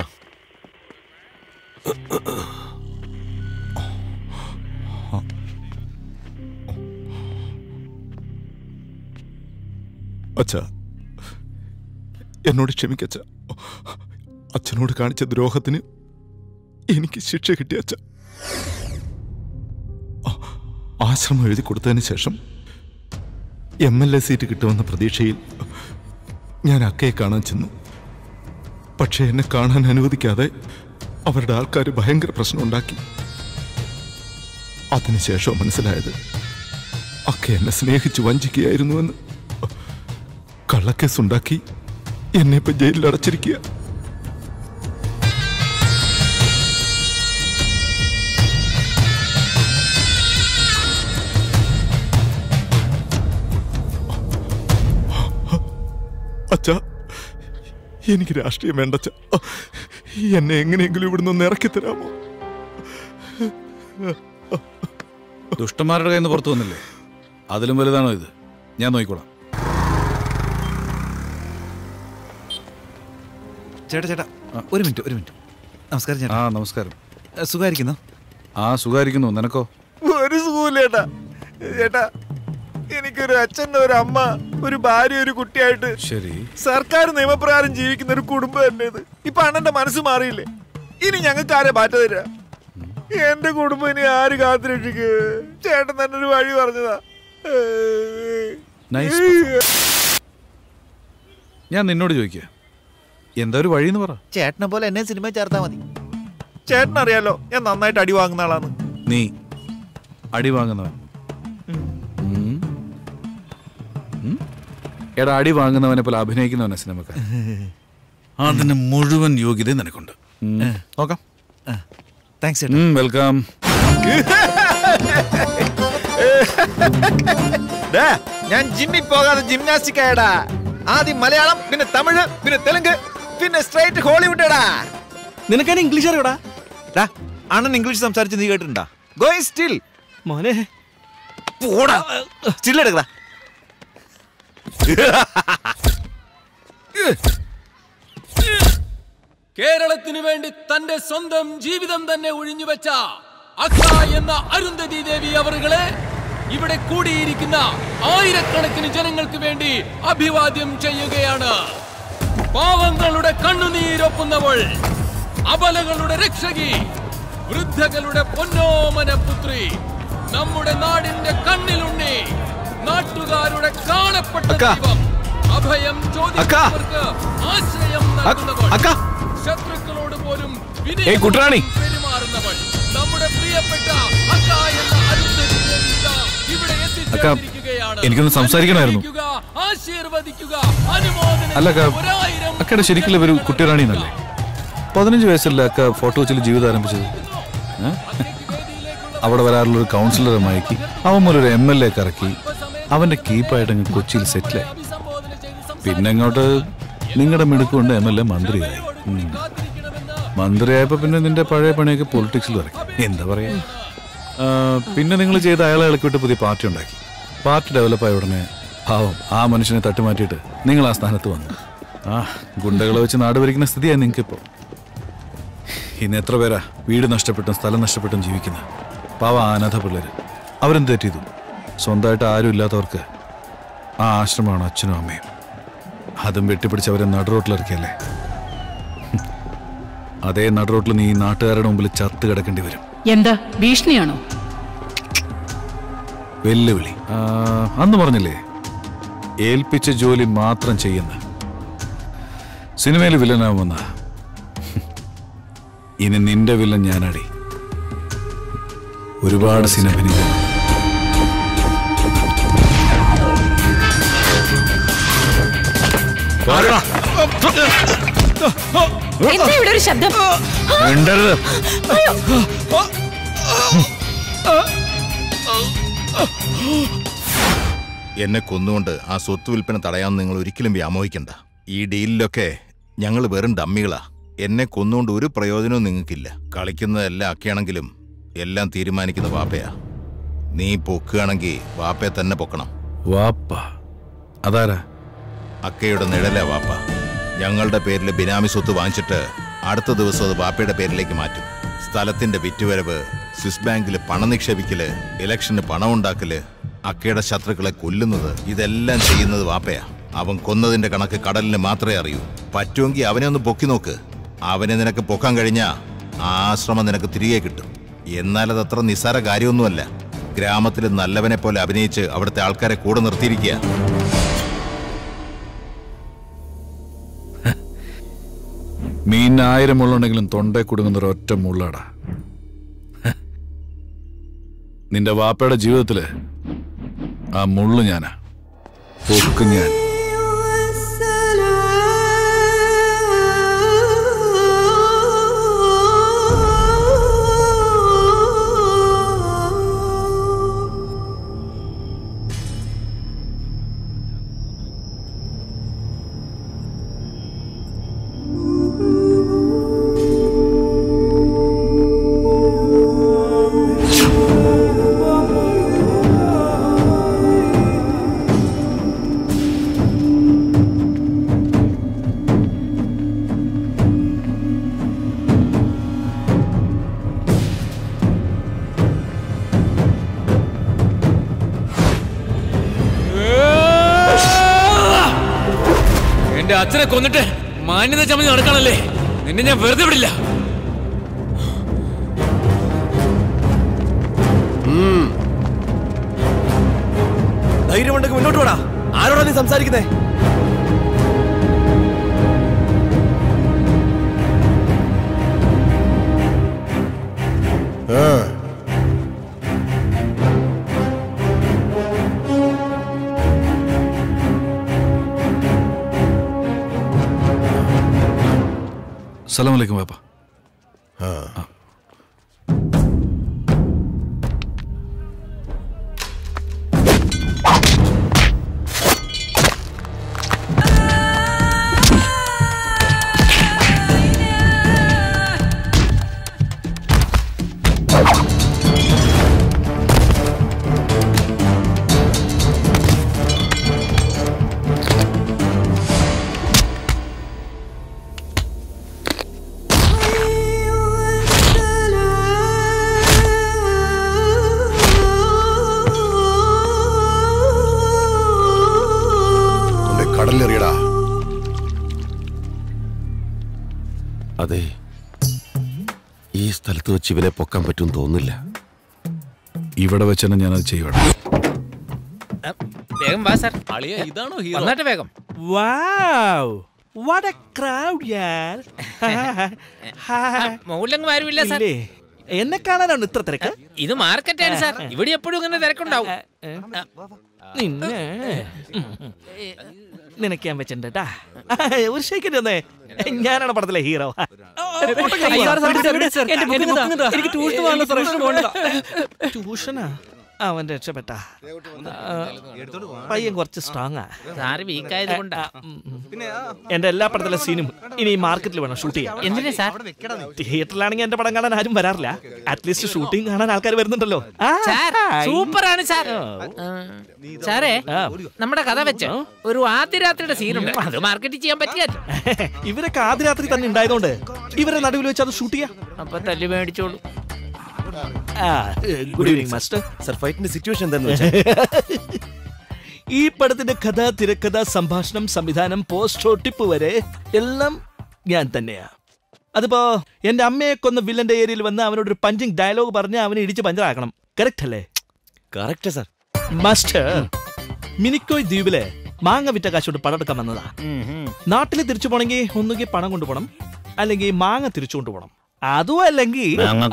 അച്ഛാ, എന്നോട് ക്ഷമിക്കച്ച. അച്ഛനോട് കാണിച്ച ദ്രോഹത്തിന് എനിക്ക് ശിക്ഷ കിട്ടിയ അച്ഛ. ആശ്രമം എഴുതി കൊടുത്തതിന് ശേഷം എം എൽ എ സീറ്റ് കിട്ടുമെന്ന പ്രതീക്ഷയിൽ ഞാൻ അക്കയെ കാണാൻ ചെന്നു. പക്ഷെ എന്നെ കാണാൻ അനുവദിക്കാതെ അവരുടെ ആൾക്കാർ ഭയങ്കര പ്രശ്നം ഉണ്ടാക്കി. അതിനുശേഷം മനസ്സിലായത് അക്ക എന്നെ സ്നേഹിച്ച് വഞ്ചിക്കുകയായിരുന്നുവെന്ന്. കള്ളക്കേസുണ്ടാക്കി എന്നെ ഇപ്പൊ ജയിലിൽ അടച്ചിരിക്കുക. അച്ഛാ, എനിക്ക് രാഷ്ട്രീയം വേണ്ടച്ച. എന്നെ എങ്ങനെയെങ്കിലും ഇവിടുന്ന് ഒന്ന് ഇറക്കി തരാമോ? ദുഷ്ടന്മാരുടെ കയ്യിൽ നിന്ന് പുറത്തു വന്നില്ലേ, അതിലും വലുതാണോ ഇത്? ഞാൻ നോക്കിക്കോളാം. ചേട്ടാ ചേട്ടാ ഒരു മിനിറ്റ് ഒരു മിനിറ്റ്. നമസ്കാരം ചേട്ടാ. ആ നമസ്കാരം. സുഖായിരിക്കുന്നു? ആ സുഖായിരിക്കുന്നു. നിനക്കോ? ഒരു സുഖമില്ല ചേട്ടാ. ചേട്ടാ, എനിക്കൊരു അച്ഛൻ, ഒരു അമ്മ, ഒരു ഭാര്യ, ഒരു കുട്ടിയായിട്ട് ശരി സർക്കാർ നിയമപ്രകാരം ജീവിക്കുന്ന ഒരു കുടുംബം തന്നെ ഇത്. ഇപ്പൊ അണ്ണന്റെ മനസ്സ് മാറിയില്ലേ? ഇനി ഞങ്ങൾക്ക് ആരെ മാറ്റ തരാ? എന്റെ കുടുംബം ഇനി ആര് കാത്തുരക്ഷിക്ക്? ചേട്ടൻ തന്നെ ഒരു വഴി പറഞ്ഞതാ. ഞാൻ നിന്നോട് ചോദിക്കുക, എന്താ ഒരു വഴിന്ന് പറ. ചേട്ടനെ പോലെ എന്നെ സിനിമ ചേർത്താ മതി. ചേട്ടൻ അറിയാലോ ഞാൻ നന്നായിട്ട് അടി വാങ്ങുന്ന ആളാണ്. നീ അടി വാങ്ങുന്നവൻ? എടാ, അടി വാങ്ങുന്നവനെ പോലെ അഭിനയിക്കുന്നവനെ സിനിമക്കാർ. അതിന് മുഴുവൻ യോഗ്യത നിനക്കുണ്ട്. നോക്കാം. താങ്ക്സ്. വെൽക്കം. ഞാൻ ജിമ്മിൽ പോകാതെ ജിംനാസ്റ്റിക് ആയടാ. ആദ്യം മലയാളം, പിന്നെ തമിഴ്, പിന്നെ തെലുങ്ക്, പിന്നെ സ്ട്രൈറ്റ് ഹോളിവുഡ്. നിനക്കാണ് ഇംഗ്ലീഷ് അറിയടാ? അണ്ണൻ ഇംഗ്ലീഷ് സംസാരിച്ച് നീ കേട്ടിട്ടുണ്ടാ? ഗോയിങ് സ്റ്റിൽ മോനെ പോടാ, സ്റ്റിൽ എടുക്കടാ. കേരളത്തിനു വേണ്ടി തന്റെ സ്വന്തം ജീവിതം തന്നെ ഒഴിഞ്ഞുവെച്ച അക്ക എന്ന അരുന്ധതി ദേവി അവറുകളെ ഇവിടെ കൂടിയിരിക്കുന്ന ആയിരക്കണക്കിന് ജനങ്ങൾക്ക് വേണ്ടി അഭിവാദ്യം ചെയ്യുകയാണ്. പാവങ്ങളുടെ കണ്ണുനീരൊപ്പുന്നവൾ, അബലകളുടെ രക്ഷകി, വൃദ്ധകളുടെ പൊന്നോമന പുത്രി, നമ്മുടെ നാടിന്റെ കണ്ണിലുണ്ണി, നാട്ടുകാരുടെ കാണപ്പെട്ട ദൈവം, അഭയം ചോദിക്കുന്നവർക്ക് ആശ്രയം നൽകുന്നവൾ, ശത്രുക്കളോട് പോലും പെരുമാറുന്നവൾ, നമ്മുടെ പ്രിയപ്പെട്ട അക്ക എന്ന അരുന്ധതി ദേവി ഇവിടെ എത്തിച്ചേർന്നിരിക്കുകയാണ്. എനിക്കൊന്ന് സംസാരിക്കണമായിരുന്നു. ആശീർവദിക്കുക, അനുമോദനം. അല്ല അക്കയുടെ ശരിക്കുള്ള ഒരു കുട്ടിറാണി എന്നല്ലേ? പതിനഞ്ച് വയസ്സല്ല അക്ക ഫോട്ടോ വെച്ചിൽ ജീവിതം ആരംഭിച്ചത്. അവിടെ വരാറുള്ള ഒരു കൗൺസിലറെ മയക്കി അവൻ മുതലൊരു എം എൽ എ കറക്കി അവന്റെ കീപ്പായിട്ട് അങ്ങ് കൊച്ചിയിൽ സെറ്റിലായി. പിന്നെ അങ്ങോട്ട് നിങ്ങളുടെ മിടുക്കൊണ്ട് എം എൽ എ മന്ത്രിയായി. മന്ത്രിയായപ്പോ പിന്നെ നിന്റെ പഴയ പണിയൊക്കെ പൊളിറ്റിക്സിൽ ഇറങ്ങി. എന്താ പറയാ, പിന്നെ നിങ്ങൾ ചെയ്ത അയാളെ ഇളക്കിവിട്ട് പുതിയ പാർട്ടി ഉണ്ടാക്കി. പാർട്ടി ഡെവലപ്പായ ഉടനെ പാവം ആ മനുഷ്യനെ തട്ടുമാറ്റിയിട്ട് നിങ്ങൾ ആ സ്ഥാനത്ത് വന്നു. ആ ഗുണ്ടകളെ വെച്ച് നാട് ഭരിക്കുന്ന സ്ഥിതിയാണ് നിങ്ങൾക്കിപ്പോൾ. ഇന്ന് എത്ര പേരാ വീട് നഷ്ടപ്പെട്ടും സ്ഥലം നഷ്ടപ്പെട്ടും ജീവിക്കുന്ന പാവ അനാഥ പിള്ളേർ. അവരെന്ത് തെറ്റ് ചെയ്തു? സ്വന്തമായിട്ട് ആരും ഇല്ലാത്തവർക്ക് ആ ആശ്രമമാണ് അച്ഛനും അമ്മയും. അതും വെട്ടിപ്പിടിച്ച് അവരെ നടുറോട്ടിലിറക്കിയല്ലേ. അതേ നടുറോട്ടിൽ നീ നാട്ടുകാരുടെ മുമ്പിൽ ചത്ത് കിടക്കേണ്ടി വരും. എന്താ ഭീഷണിയാണോ? വെല്ലുവിളി. അന്ന് പറഞ്ഞില്ലേ, ഏൽപ്പിച്ച ജോലി മാത്രം ചെയ്യുന്ന സിനിമയിൽ വില്ലനാവുമെന്ന. ഇനി നിന്റെ വില്ലൻ ഞാനടി. ഒരുപാട് സിനിമ എന്താ ഇവിടെ ഒരു ശബ്ദം? എന്നെ കൊന്നുകൊണ്ട് ആ സ്വത്ത് വിൽപ്പന തടയാമെന്ന് നിങ്ങൾ ഒരിക്കലും വ്യാമോഹിക്കണ്ട. ഈ ഡീലിലൊക്കെ ഞങ്ങൾ വെറും ഡമ്മികളാ. എന്നെ കൊന്നുകൊണ്ട് ഒരു പ്രയോജനവും നിങ്ങൾക്കില്ല. കളിക്കുന്നതെല്ലാം അക്കയാണെങ്കിലും എല്ലാം തീരുമാനിക്കുന്ന വാപ്പയാ. നീ പൊക്കുകയാണെങ്കിൽ വാപ്പയെ തന്നെ പൊക്കണം. വാപ്പ അതാരാ? അക്കയുടെ നിഴലാ വാപ്പ. ഞങ്ങളുടെ പേരിൽ ബിനാമി സ്വത്ത് വാങ്ങിച്ചിട്ട് അടുത്ത ദിവസം അത് വാപ്പയുടെ പേരിലേക്ക് മാറ്റും. സ്ഥലത്തിന്റെ വിറ്റുവരവ്, സ്വിസ് ബാങ്കിൽ പണം നിക്ഷേപിക്കല്, ഇലക്ഷന് പണം ഉണ്ടാക്കല്, അക്കയുടെ ശത്രുക്കളെ കൊല്ലുന്നത്, ഇതെല്ലാം ചെയ്യുന്നത് വാപ്പയാ. അവൻ കൊന്നതിന്റെ കണക്ക് കടലിന് മാത്രമേ അറിയൂ. പറ്റുമെങ്കിൽ അവനെ ഒന്ന് പൊക്കി നോക്ക്. അവനെ നിനക്ക് പൊക്കാൻ കഴിഞ്ഞാ ആ ആശ്രമം നിനക്ക് തിരികെ കിട്ടും. എന്നാൽ അതത്ര നിസ്സാര കാര്യമൊന്നുമല്ല. ഗ്രാമത്തിൽ നല്ലവനെ പോലെ അഭിനയിച്ച് അവിടുത്തെ ആൾക്കാരെ കൂടെ നിർത്തിയിരിക്കുക. മീൻ ആയിരം മുള്ളുണ്ടെങ്കിലും തൊണ്ടേ കുടുങ്ങുന്ന ഒരു ഒറ്റ മുള്ളാടാ. നിന്റെ വാപ്പയുടെ ജീവിതത്തില് ആ മുള്ളു ഞാനാ. പൊക്കും ഞാൻ. എന്റെ അച്ഛനെ കൊന്നിട്ട് മാന്യത ചമഞ്ഞ് നടക്കാണല്ലേ? നിന്നെ ഞാൻ വെറുതെ വിടില്ല. ധൈര്യമുണ്ടെങ്കിൽ മുന്നോട്ട് പോടാ. ആരോടാ നീ സംസാരിക്കുന്നേ? സലാം അലൈക്കും വാപ്പ. സ്ഥലത്ത് വെച്ച് ഇവനെ പൊക്കാൻ പറ്റും തോന്നില്ല. ഇവിടെ വെച്ച് തന്നെ ഞാനത് ചെയ്യണം. വേഗം വാ സാർ. ഇതാണോ വന്നാട്ടെ വേഗം. Wow! What a crowd, yaar. മുകളിലങ്ങ് ആരുമില്ല സാർ. എന്നെ കാണാനാണ് ഇത്ര തിരക്ക്? ഇത് മാർക്കറ്റാണ് സാർ. ഇവിടെ എപ്പോഴും ഇങ്ങനെ തിരക്കുണ്ടാവും. നിന്നെ നിനക്ക് ഞാൻ വെച്ചിട്ടുണ്ട്. ഒരു ഷേക്കിന്റെ ഒന്നേ, ഞാനാണ് പടത്തിലെ ഹീറോ. ട്യൂഷനാ അവൻ രക്ഷപ്പെട്ട പയ്യൻ കുറച്ച് സ്ട്രോങ്ങാ. എന്റെ എല്ലാ പടത്തിലെ സീനും ഇനി മാർക്കറ്റിൽ വേണം ഷൂട്ട് ചെയ്യാൻ. എന്തിനാ സാർ? തിയേറ്ററിലാണെങ്കിൽ എന്റെ പടം കാണാൻ ആരും വരാറില്ല. അറ്റ്ലീസ്റ്റ് ഷൂട്ടിംഗ് കാണാൻ ആൾക്കാർ വരുന്നുണ്ടല്ലോ. സൂപ്പറാണ് സാർ. സാറേ, നമ്മുടെ കഥ വെച്ച് ഒരു ആദ്യ രാത്രിയുടെ സീനുണ്ട്. അത് മാർക്കറ്റ് ചെയ്യാൻ പറ്റിയല്ലോ. ഇവരൊക്കെ ആദ്യ രാത്രി തന്നെ ഉണ്ടായതുകൊണ്ട് ഇവരെ നടുവിൽ വെച്ച് അത് ഷൂട്ട് ചെയ്യാം. അപ്പൊ തല്ലി മേടിച്ചോളൂ. Good evening master. സർ, ഫൈറ്റിന്റെ സിറ്റുവേഷൻ എന്താണെന്ന് വെച്ചാൽ ഈ പടത്തിന്റെ കഥ, തിരക്കഥ, സംഭാഷണം, സംവിധാനം, പോസ്റ്റർ ടിപ്പ് വരെ എല്ലാം ഞാൻ തന്നെയാ. അതിപ്പോ എന്റെ അമ്മയെ കൊന്ന വില്ലന്റെ ഏരിയയിൽ വന്ന് അവനോടൊരു പഞ്ചിങ് ഡയലോഗ് പറഞ്ഞ് അവനെ ഇടിച്ച് പഞ്ചറാക്കണം. കറക്റ്റ് അല്ലേ? Correct sir. മാസ്റ്റർ, മിനിക്കോയ് ദ്വീപിലെ മാങ്ങ വിറ്റ കാശോട്ട് പടം എടുക്കാൻ വന്നതാ. നാട്ടിൽ തിരിച്ചു പോണെങ്കിൽ ഒന്നുകിൽ പണം കൊണ്ടുപോകണം, അല്ലെങ്കിൽ മാങ്ങ തിരിച്ചു കൊണ്ടുപോകണം. അതും അല്ലെങ്കിൽ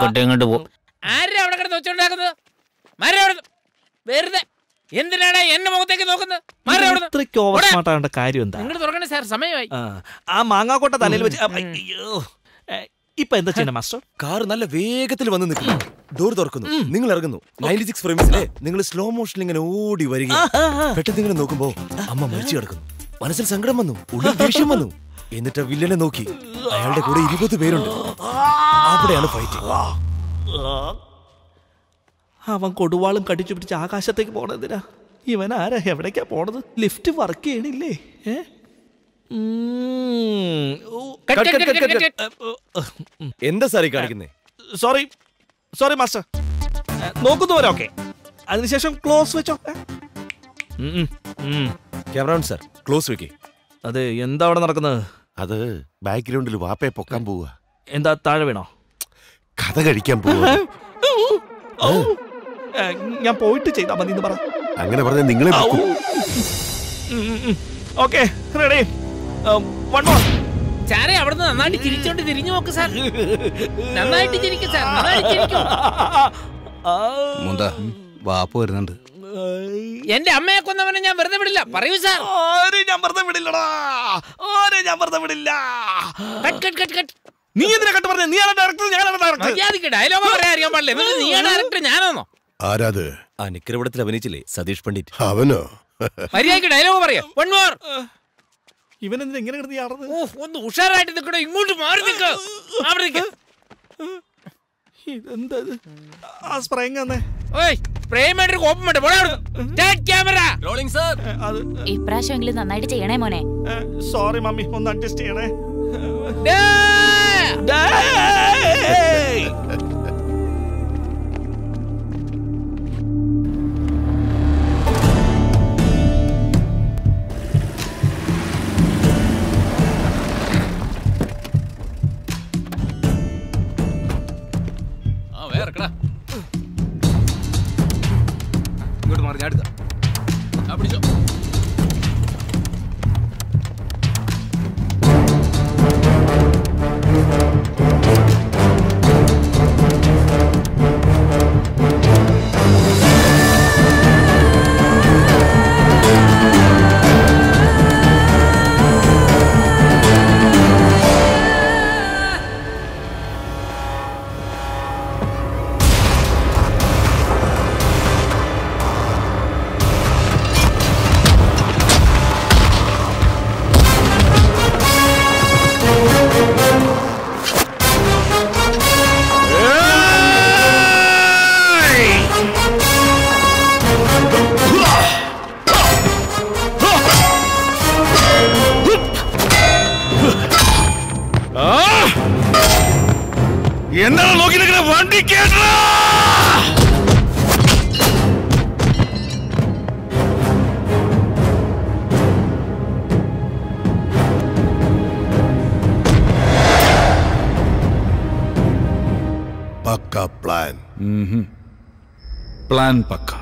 വെറുതെ എന്തിനാണ് എന്റെ മുഖത്തേക്ക് നോക്കുന്നത്? കാര്യം എന്താ? സമയമായി. ആ മാങ്ങാക്കോട്ട തലയിൽ വെച്ച് അയ്യോ, ഇപ്പൊ എന്താ ചെയ്യണം മാസ്റ്റർ? കാർ നല്ല വേഗത്തിൽ വന്ന് നിൽക്കുന്നു. ഡോർ തുറക്കുന്നു, നിങ്ങൾ ഇറങ്ങുന്നു. നയൻറ്റി സിക്സ് ഫ്രെയിംസിലെ നിങ്ങൾ സ്ലോ മോഷനിൽ ഇങ്ങനെ ഓടി വരിക. പെട്ടെന്ന് ഇങ്ങനെ നോക്കുമ്പോ അമ്മ മരിച്ചു കിടക്കുന്നു. മനസ്സിൽ സങ്കടം വന്നു, ഉള്ളിൽ ദേഷ്യം വന്നു. എന്നിട്ട് വില്ലനെ നോക്കി. അയാളുടെ കൂടെ ഇരുപത് പേരുണ്ട്. അവിടെയാണ് ഫൈറ്റ്. അവൻ കൊടുവാളും കടിച്ചു പിടിച്ച് ആകാശത്തേക്ക് പോണതിനാ. ഇവൻ ആരാ? എവിടേക്കാ പോണത്? ലിഫ്റ്റ് വർക്ക് ചെയ്യണില്ലേ? എന്താ സാറി കാണിക്കുന്നേ? Sorry sorry master. നോക്കുന്നവരെ ഓക്കെ, അതിനുശേഷം ക്ലോസ് വെച്ചോ. ക്യാമറ ഓൺ സാർ, ക്ലോസ് വെക്കേ. അത് എന്താ അവിടെ നടക്കുന്നത്? അത് ബാക്ക്ഗ്രൗണ്ടിൽ വാപ്പയെ പൊക്കാൻ പോവുക. എന്താ താഴെ വീണോ? കഥ കഴിക്കാൻ പോവുക. ഞാൻ പോയിട്ട് ചെയ്താ മതി എന്ന് പറ. അങ്ങനെ പറഞ്ഞ നിങ്ങളെ ഓക്കെ, റെഡി. One more. സാറേ, അവിടുന്ന് നന്നായിട്ട് ചിരിച്ചോണ്ട് തിരിഞ്ഞു നോക്ക് സാർ. നന്നായിട്ട് ചിരിക്കും സാർ, നന്നായിട്ട് ചിരിക്കും. വാപ്പ വരുന്നുണ്ട്. എന്റെ അമ്മയെ കൊന്നവനെ ഞാൻ വെറുതെ വിടില്ല. പറയൂ സാർ. ഞാൻ വെറുതെ വിടില്ലടാ. ഞാൻ വെറുതെ വിടില്ല. നീ എന്തിനാ കട്ട് പറഞ്ഞ? നീയാണ് ഡയറക്ടർ, ഞാനാണ് ഡയറക്ടർ. ഡയലോഗ് പറയാൻ അറിയാൻ പാടില്ല. നീയാണ് ഡയറക്ടർ, ഞാനാണോ? ആരാത്? ആ നിക്കരപടത്തിൽ അഭിനയിച്ചില്ലേ, സതീഷ് പണ്ഡിറ്റ്. അവനോ? മര്യാദയ്ക്ക് ഡയലോഗ് പറയാ. One more. ഇവനെന്തിനാ ഇങ്ങനെ കിടന്ന് ചാടുന്നത്? ഒന്ന് ഉഷാറായിട്ട് നിൽക്കണോ? ഇങ്ങോട്ട് മാറി നിൽക്ക്. അവിടെ നിൽക്ക്. ഇതെന്താ? ആ സ്പ്രേയിങ് തന്നെ. ഓയ്, സ്പ്രേയുമായിട്ട് കോപ്പം വേണ്ട. Start camera. Rolling sir. ഇപ്രാവശ്യമെങ്കിലും നന്നായിട്ട് ചെയ്യണേ മോനെ. സോറി മമ്മി, ഒന്ന് അഡ്ജസ്റ്റ് ചെയ്യണേ. ഇങ്ങോട്ട് മാറി, ഞാൻ എടുക്കാം. പിടിച്ചോ. എന്താണ് നോക്കി നിൽക്കുന്ന? വണ്ടി കേട്ടാ. പക്ക പ്ലാൻ. പ്ലാൻ പക്ക.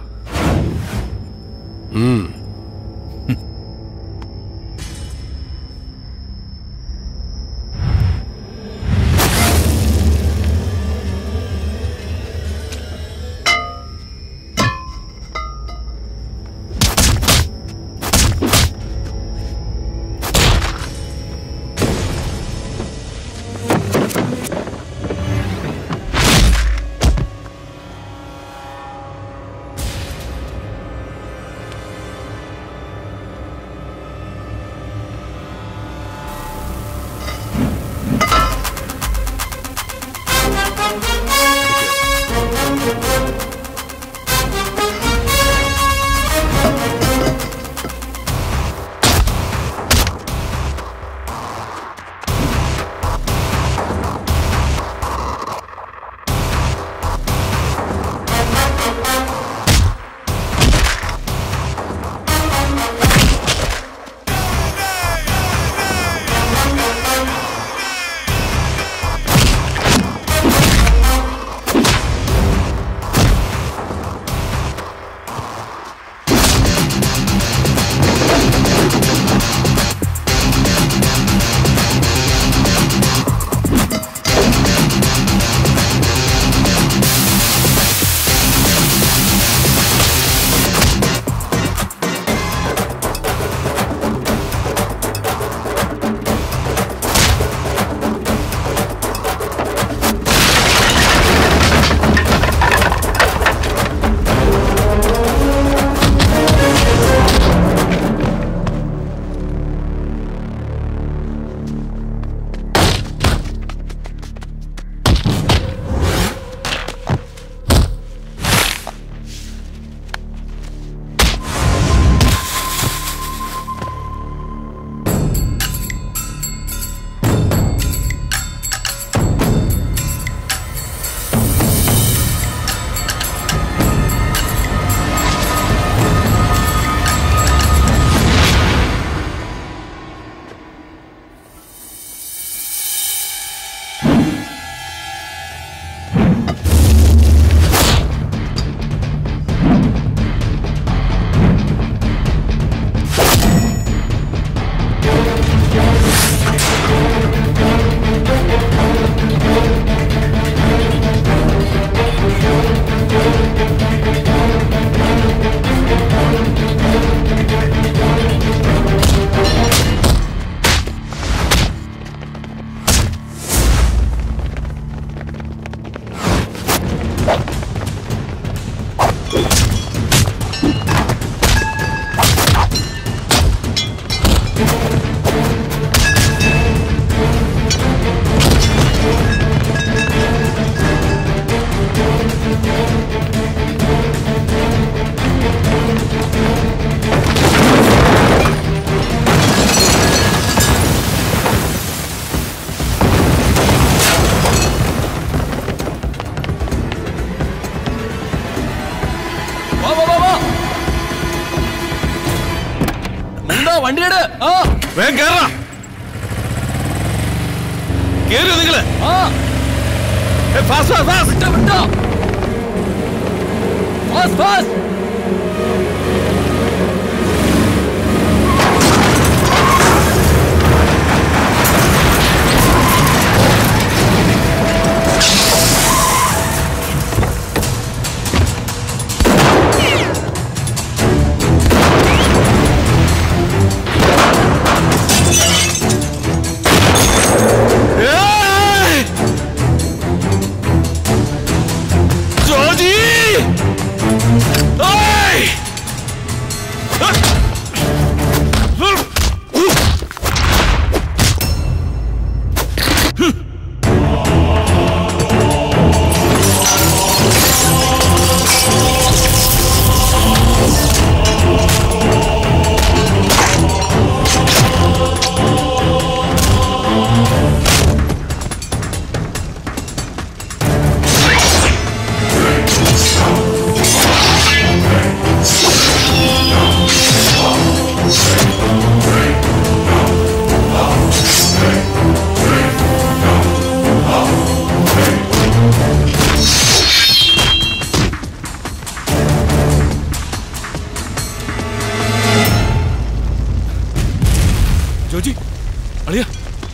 വണ്ടിയുടെ വേഗം കേറാ. കേറിയോ നിങ്ങള്? ഫാസ്റ്റ് ഫാസ്റ്റ് ഫാസ്റ്റ് ഫാസ്റ്റ്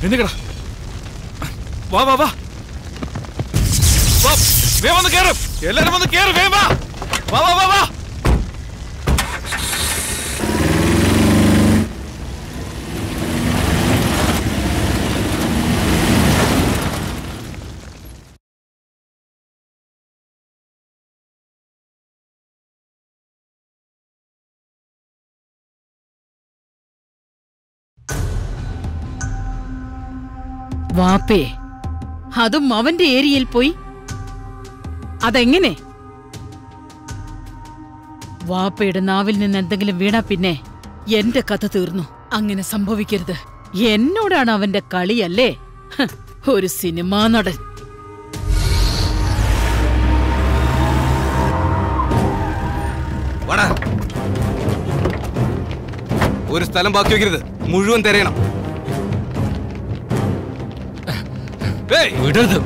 എഴുന്നേക്കടാ. വാ വാ വാ വാ, വേഗം വന്ന് കേറ്. എല്ലാരും വന്ന് കേറ്, വേഗം വാ. വാ വാ വാ വാ. വാപ്പേ, അതും അവന്റെ ഏരിയയിൽ പോയി? അതെങ്ങനെ? വാപ്പയുടെ നാവിൽ നിന്ന് എന്തെങ്കിലും വീണാ പിന്നെ എന്റെ കഥ തീർന്നു. അങ്ങനെ സംഭവിക്കരുത്. എന്നോടാണ് അവന്റെ കളിയല്ലേ? ഹ്, ഒരു സിനിമാ നടൻ. ഒരു സ്ഥലം ബാക്കി വെക്കരുത്, മുഴുവൻ തിരയണം. വിടരുത്.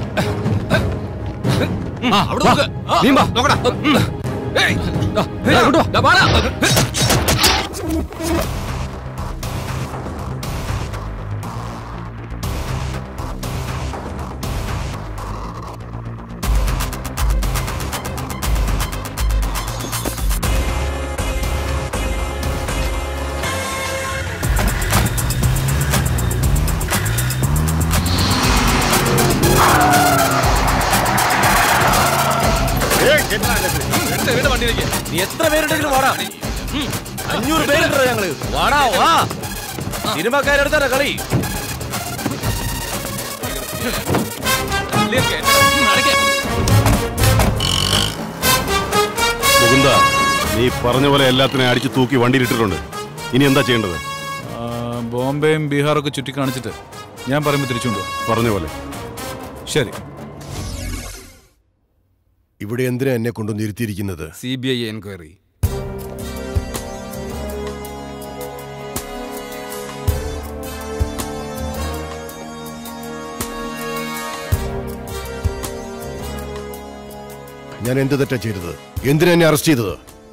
നീ എത്ര പേരുണ്ടെങ്കിലും വാടാ. അഞ്ഞൂറ് പേരുണ്ടോ ഞങ്ങള്? വാടാ വാ. സിനിമക്കാരെടുത്താ കളി. മുകുന്ദ, നീ പറഞ്ഞ പോലെ എല്ലാത്തിനെയും അടിച്ചു തൂക്കി വണ്ടിയിലിട്ടിട്ടുണ്ട്. ഇനി എന്താ ചെയ്യേണ്ടത്? ബോംബെയും ബീഹാറൊക്കെ ചുറ്റി കാണിച്ചിട്ട് ഞാൻ പറയുമ്പോൾ തിരിച്ചുണ്ടോ? പറഞ്ഞ പോലെ. ശരി. ഇവിടെ എന്തിനാ എന്നെ കൊണ്ടുവന്ന് ഇരുത്തിയിരിക്കുന്നത്? C B I enquiry. ഞാൻ എന്ത് തെറ്റാ ചെയ്തത്? എന്തിനാ എന്നെ അറസ്റ്റ് ചെയ്തത്?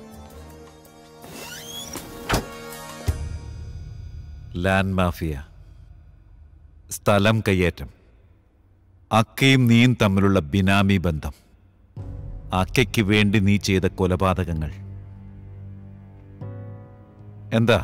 ലാൻഡ് മാഫിയ, സ്ഥലം കയ്യേറ്റം, അക്കയും നീയും തമ്മിലുള്ള ബിനാമി ബന്ധം, അക്കയ്ക്ക് വേണ്ടി നീ ചെയ്ത കൊലപാതകങ്ങൾ. എന്താ?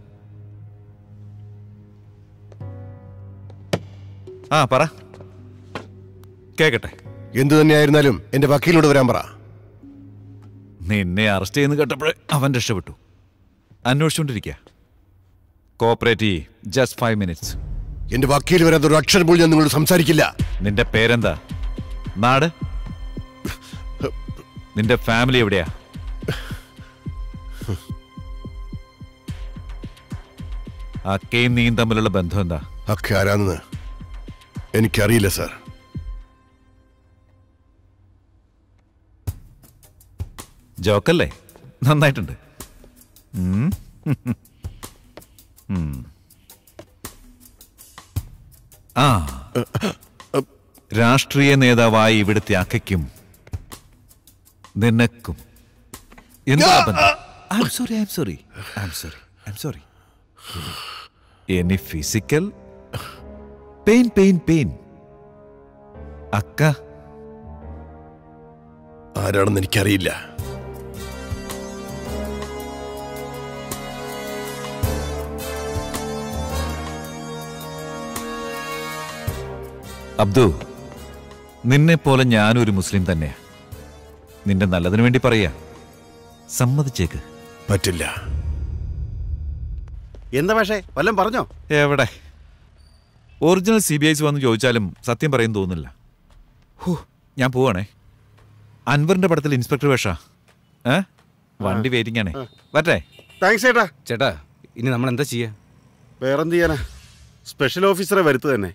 ആ പറ, കേക്കട്ടെ. എന്തു തന്നെയായിരുന്നാലും എന്റെ വക്കീലോട് വരാൻ പറ. നിന്നെ അറസ്റ്റ് ചെയ്യുന്ന കേട്ടപ്പോഴേ അവൻ രക്ഷപ്പെട്ടു. അന്വേഷിച്ചുകൊണ്ടിരിക്കുക. കോപ്പറേറ്റ് ചെയ്യ്. Just five minutes. എന്റെ വക്കീൽ വരാത്ത ഒരു അക്ഷരം പോലും ഞാൻ നിങ്ങളോട് സംസാരിക്കില്ല. നിന്റെ പേരെന്താ? നാട്? നിന്റെ ഫാമിലി എവിടെയാ? അക്കയും നീയും തമ്മിലുള്ള ബന്ധം എന്താ? അക്ക ആരാന്ന് എനിക്കറിയില്ല സാർ. ജോക്കല്ലേ? നന്നായിട്ടുണ്ട്. ഉം. ഉം. ആ, രാഷ്ട്രീയ നേതാവായി ഇവിടുത്തെ അക്കയ്ക്കും നിനക്കും എന്താ ബന്ധം? I am sorry, I am sorry, I am sorry, I am sorry. Any physical pain? Pain pain അക്ക ആരാണെന്ന് എനിക്കറിയില്ല. അബ്ദു, നിന്നെ പോലെ ഞാനൊരു മുസ്ലിം തന്നെയാ. നിന്റെ നല്ലതിനു വേണ്ടി പറയാ. സമ്മതിച്ചേക്ക്. പറ്റില്ല. എന്താ പക്ഷേ വല്ലതും പറഞ്ഞോ? എവിടെ? ഒറിജിനൽ സി ബി ഐസ് വന്ന് ചോദിച്ചാലും സത്യം പറയും തോന്നില്ല. ഹൂ, ഞാൻ പോവാണേ. അൻവറിന്റെ പടത്തിൽ ഇൻസ്പെക്ടർ വേഷ. ഏ വണ്ടി വെയിറ്റിംഗ് ആണേ. വരട്ടെ. താങ്ക്സ് ചേട്ടാ. ചേട്ടാ, ഇനി നമ്മൾ എന്താ ചെയ്യാ? വേറെന്ത് ചെയ്യാനാ? സ്പെഷ്യൽ ഓഫീസറെ വരുത്തു തന്നെ.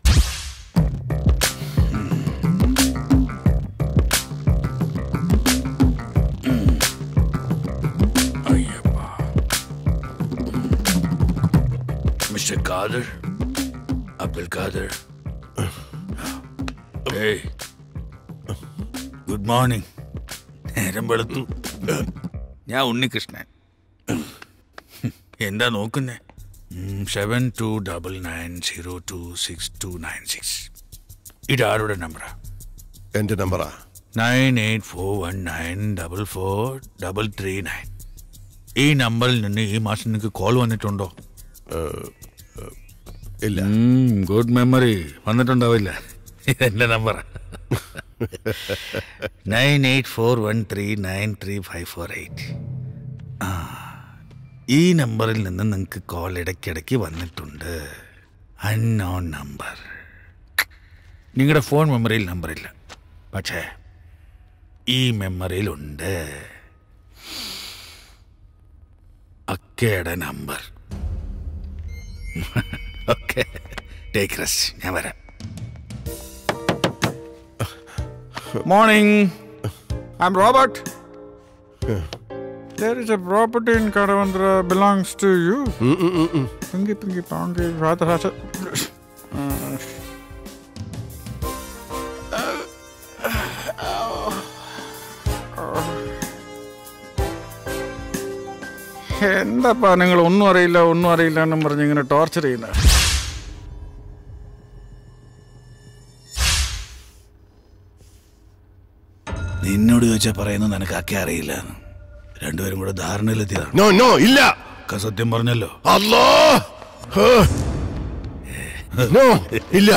Mister Khader, Abdul Khader. Good morning. നേരം വെളുത്തു. ഞാൻ ഉണ്ണികൃഷ്ണൻ. എന്താ നോക്കുന്നേ? Seven two double nine zero two six two nine six. ഇതാരുടെ നമ്പറാ? എന്റെ നമ്പറാ. Nine eight four one nine double four double three nine. ഈ നമ്പറിൽ നിന്ന് ഈ മാസം നിങ്ങൾക്ക് കോൾ വന്നിട്ടുണ്ടോ? ഇല്ല. Good memory. വന്നിട്ടുണ്ടാവില്ല. ഇതെന്റെ നമ്പറാ. Nine eight four one three nine three five four eight. ആ, ഈ നമ്പറിൽ നിന്ന് നിങ്ങൾക്ക് കോൾ ഇടയ്ക്കിടയ്ക്ക് വന്നിട്ടുണ്ട്. Unknown number. നിങ്ങളുടെ ഫോൺ മെമ്മറിയിൽ നമ്പറില്ല, പക്ഷേ ഈ മെമ്മറിയിലുണ്ട്. അക്കയുടെ നമ്പർ. Okay, take rest. ഞാൻ വരാം. Morning. I'm Robert. There is a property in Karavandra belongs to you. Pinky, pinky, ponky, rather, rather. എന്താപ്പാ നിങ്ങൾ ഒന്നും അറിയില്ല ഒന്നും അറിയില്ല എന്നും പറഞ്ഞ് ഇങ്ങനെ ടോർച്ചർ ചെയ്യുന്നത്? നിന്നോട് ചോദിച്ചാൽ പറയുന്നത് നിനക്ക് അക്കെ അറിയില്ല. രണ്ടുപേരും കൂടെ ധാരണയിലെത്തിയതാണ്. നോ നോ ഇല്ല. സത്യം പറഞ്ഞല്ലോ. അല്ലാ, നോ ഇല്ല.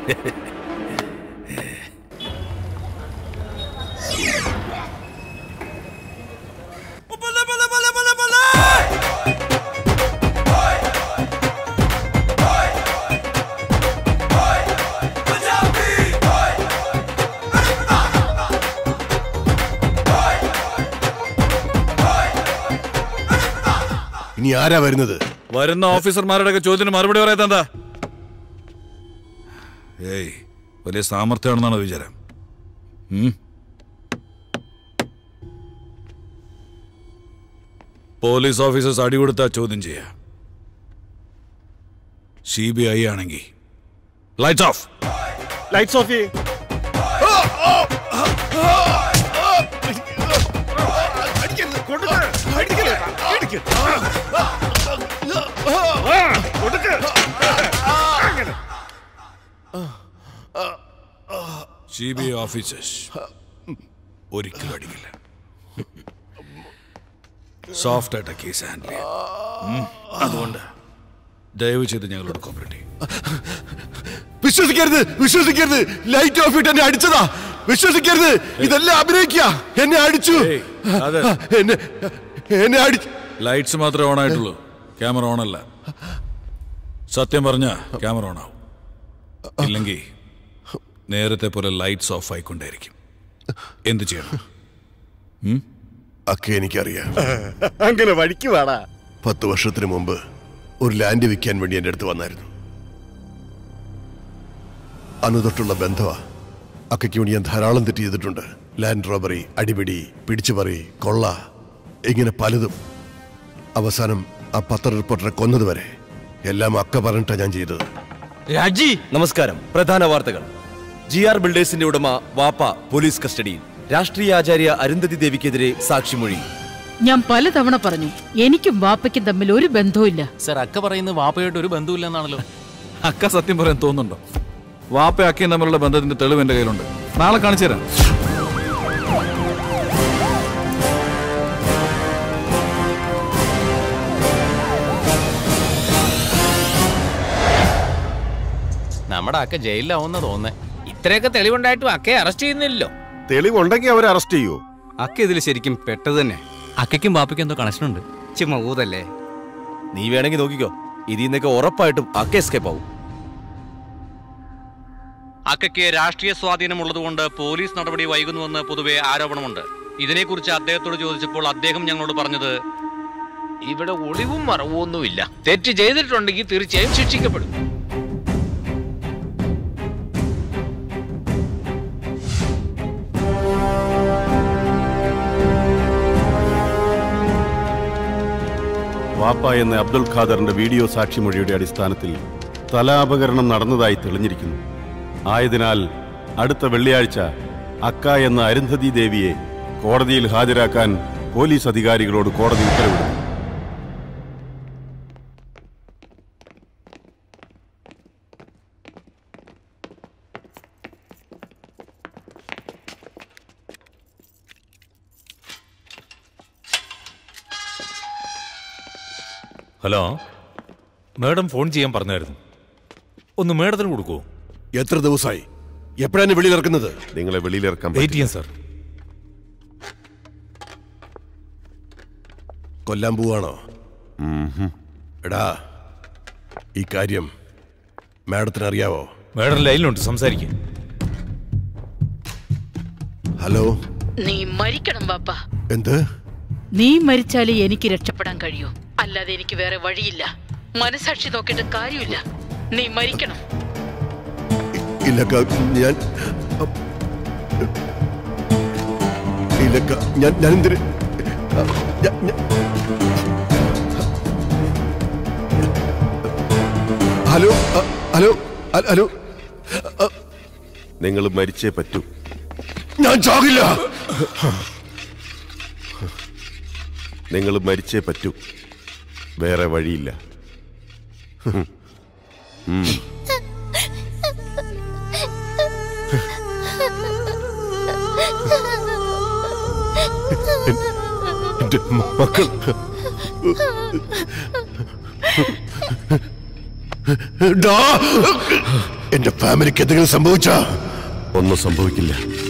ഇനി ആരാ വരുന്നത്? വരുന്ന ഓഫീസർമാരുടെ ചോദ്യത്തിന് മറുപടി പറയാത്ത എന്താ? ഏയ്, വലിയ സാമർത്ഥ്യമാണെന്നാണ് വിചാരം. പോലീസ് ഓഫീസേഴ്സ് അടികൊടുത്താ ചോദ്യം ചെയ്യാ. സി ബി ഐ ആണെങ്കിൽ lights off. Lights off. C B I officers ഒരിക്കലും അടിക്കില്ല. സോഫ്റ്റ് ആയിട്ടാ കേസ് ഹാൻഡിൽ ചെയ്യാം. അതുകൊണ്ട് ദയവ് ചെയ്ത് ഞങ്ങളോട് കോപ്പറേറ്റ് ചെയ്യും. വിശ്വസിക്കരുത്, വിശ്വസിക്കരുത്. ലൈറ്റ് ഓഫ് ഇട്ട് എന്നെ അടിച്ചതാ. വിശ്വസിക്കരുത്. ഇതെല്ലാം അഭിനയിക്കുക. എന്നെ അടിച്ചു. എന്നെ എന്നെ അടിച്ചു. ലൈറ്റ്സ് മാത്രമേ ഓൺ ആയിട്ടുള്ളൂ, ക്യാമറ ഓൺ അല്ല. സത്യം പറഞ്ഞ ക്യാമറ ഓൺ ആവും. ഇല്ലെങ്കിൽ നേരത്തെ പോലെ ലൈറ്റ്സ് ഓഫ് ആയിക്കൊണ്ടേയിരിക്കും. എന്ത് ചെയ്യണം? ഒക്കെ എനിക്കറിയാം. അങ്ങനെ വഴിക്ക് വേടാ. പത്ത് വർഷത്തിന് മുമ്പ് ഒരു ലാൻഡ് വിൽക്കാൻ വേണ്ടി എൻ്റെ അടുത്ത് വന്നായിരുന്നു. അന്ന് തൊട്ടുള്ള ബന്ധമാ. അക്കയ്ക്ക് വേണ്ടി ഞാൻ ധാരാളം തെറ്റ് ചെയ്തിട്ടുണ്ട്. ലാൻഡ് റോബറി, അടിപിടി, പിടിച്ചുപറി, കൊള്ള, ഇങ്ങനെ പലതും. അവസാനം ആ പത്ര റിപ്പോർട്ടറെ കൊന്നത് വരെ എല്ലാം അക്ക പറഞ്ഞിട്ടാ ഞാൻ ചെയ്തത്. രാജി, നമസ്കാരം. പ്രധാന വാർത്തകൾ. ജി ആർ ബിൽഡേഴ്സിന്റെ ഉടമ വാപ്പ പോലീസ് കസ്റ്റഡിയിൽ. രാഷ്ട്രീയ ആചാര്യ അരുന്ധതി ദേവിക്കെതിരെ സാക്ഷിമൊഴി. ഞാൻ പലതവണ പറഞ്ഞു, എനിക്കും വാപ്പയ്ക്കും തമ്മിൽ ഒരു ബന്ധവുമില്ല. സർ, അക്ക പറയുന്നത് വാപ്പയായിട്ട് ഒരു ബന്ധമില്ലെന്നാണല്ലോ. അക്ക സത്യം പറയാൻ തോന്നുന്നുണ്ടോ? വാപ്പ അക്കയും തമ്മിലുള്ള ബന്ധത്തിന്റെ തെളിവ് എന്റെ കയ്യിലുണ്ട്. നാളെ കാണിച്ചു തരാം. നമ്മുടെ അക്ക ജയിലിലാവുന്ന തോന്നേ. ഇത്രയൊക്കെ തെളിവുണ്ടായിട്ടും അക്കയെ അറസ്റ്റ് ചെയ്യുന്നില്ലല്ലോ. തെളിവുണ്ടെങ്കിൽ അവരെ അറസ്റ്റ് ചെയ്യൂ. അക്ക ഇതിൽ ശരിക്കും പെട്ടത് തന്നെ. അക്കയ്ക്കും ബാപ്പയ്ക്കും എന്തോ കണക്ഷൻ ഉണ്ട്. ചുമ്മാ ഊതല്ലേ. നീ വേണമെങ്കിൽ നോക്കിക്കോ, ഇതിൽ നിന്നൊക്കെ ഉറപ്പായിട്ടും അക്ക എസ്കേപ്പ് ആവും. അക്കയ്ക്ക് രാഷ്ട്രീയ സ്വാധീനമുള്ളതുകൊണ്ട് പോലീസ് നടപടി വൈകുന്നുവെന്ന് പൊതുവെ ആരോപണമുണ്ട്. ഇതിനെക്കുറിച്ച് അദ്ദേഹത്തോട് ചോദിച്ചപ്പോൾ അദ്ദേഹം ഞങ്ങളോട് പറഞ്ഞത്, ഇവിടെ ഒളിവും മറവും ഒന്നുമില്ല. തെറ്റ് ചെയ്തിട്ടുണ്ടെങ്കിൽ തീർച്ചയായും ശിക്ഷിക്കപ്പെടും. വാപ്പ എന്ന അബ്ദുൽ ഖാദറിന്റെ വീഡിയോ സാക്ഷിമൊഴിയുടെ അടിസ്ഥാനത്തിൽ തലാപകരണം നടന്നതായി തെളിഞ്ഞിരിക്കുന്നു. ആയതിനാൽ അടുത്ത വെള്ളിയാഴ്ച അക്ക എന്ന അരുന്ധതി ദേവിയെ കോടതിയിൽ ഹാജരാക്കാൻ പോലീസ് അധികാരികളോട് കോടതി ഉത്തരവിടുന്നു. ഹലോ, മേഡം ഫോൺ ചെയ്യാൻ പറഞ്ഞായിരുന്നു. ഒന്ന് മേഡത്തിന് കൊടുക്കൂ. എത്ര ദിവസമായി? എപ്പോഴാണ് വെളിയിലിറക്കുന്നത്? നിങ്ങളെ വെളിയിലിറക്കാൻ വെയിറ്റ് ചെയ്യാം സാർ. കൊല്ലാൻ പോവാണോ? എടാ, ഈ കാര്യം മാഡത്തിന് അറിയാവോ? മാഡം ലൈനിലുണ്ട്, സംസാരിക്കും. ഹലോ. നീ മരിക്കണം വാപ്പ. എന്ത്? നീ മരിച്ചാലേ എനിക്ക് രക്ഷപ്പെടാൻ കഴിയൂ, അല്ലാതെ എനിക്ക് വേറെ വഴിയില്ല. മനസാക്ഷി നോക്കേണ്ട കാര്യമില്ല. നീ മരിക്കണം. ഇല്ലക്ക, ഞാൻ ഇല്ലക്ക, ഞാൻ ഞാൻ എന്തിന്? ഹലോ ഹലോ ഹലോ, നിങ്ങൾ മരിച്ചേ പറ്റൂ. ഞാൻ ചാകില്ല. നിങ്ങൾ മരിച്ചേ പറ്റൂ, വേറെ വഴിയില്ല. എന്റെ മക്കൾ എന്റെ ഫാമിലിക്ക് എന്തെങ്കിലും സംഭവിച്ചാ? ഒന്നും സംഭവിക്കില്ല.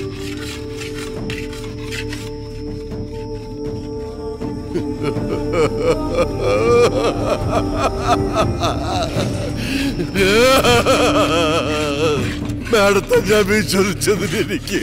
മാഡത്തെ ഞാൻ വിശ്വസിച്ചതിന് എനിക്ക്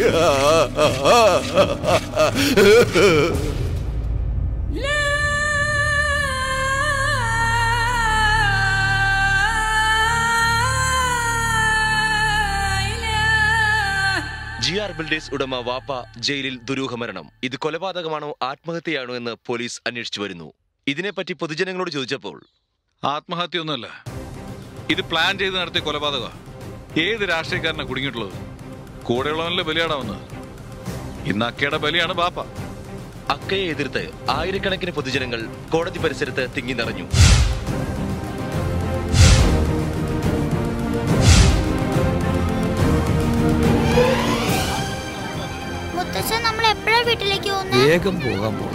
ജി ആർ ബിൽഡേഴ്സ് ഉടമ വാപ്പ ജയിലിൽ ദുരൂഹമരണം. ഇത് കൊലപാതകമാണോ ആത്മഹത്യയാണോ എന്ന് പോലീസ് അന്വേഷിച്ചു വരുന്നു. ഇതിനെപ്പറ്റി പൊതുജനങ്ങളോട് ചോദിച്ചപ്പോൾ ആത്മഹത്യയൊന്നുമല്ല, ഇത് പ്ലാൻ ചെയ്ത് നടത്തിയ കൊലപാതക. ഏത് രാഷ്ട്രീയക്കാരനാണ് കുടുങ്ങിയിട്ടുള്ളത്? കൂടെയുള്ളവനല്ലേ ബലിയാടാവുന്നത്. ഇന്ന് അക്കയുടെ ബലിയാണ് ബാപ്പ. അക്കയെ എതിർത്ത് ആയിരക്കണക്കിന് പൊതുജനങ്ങൾ കോടതി പരിസരത്ത് തിങ്ങി നിറഞ്ഞു. നമ്മൾ എപ്പോഴാ വീട്ടിലേക്ക് പോകുന്നത്? വേഗം പോകാൻ പോകാൻ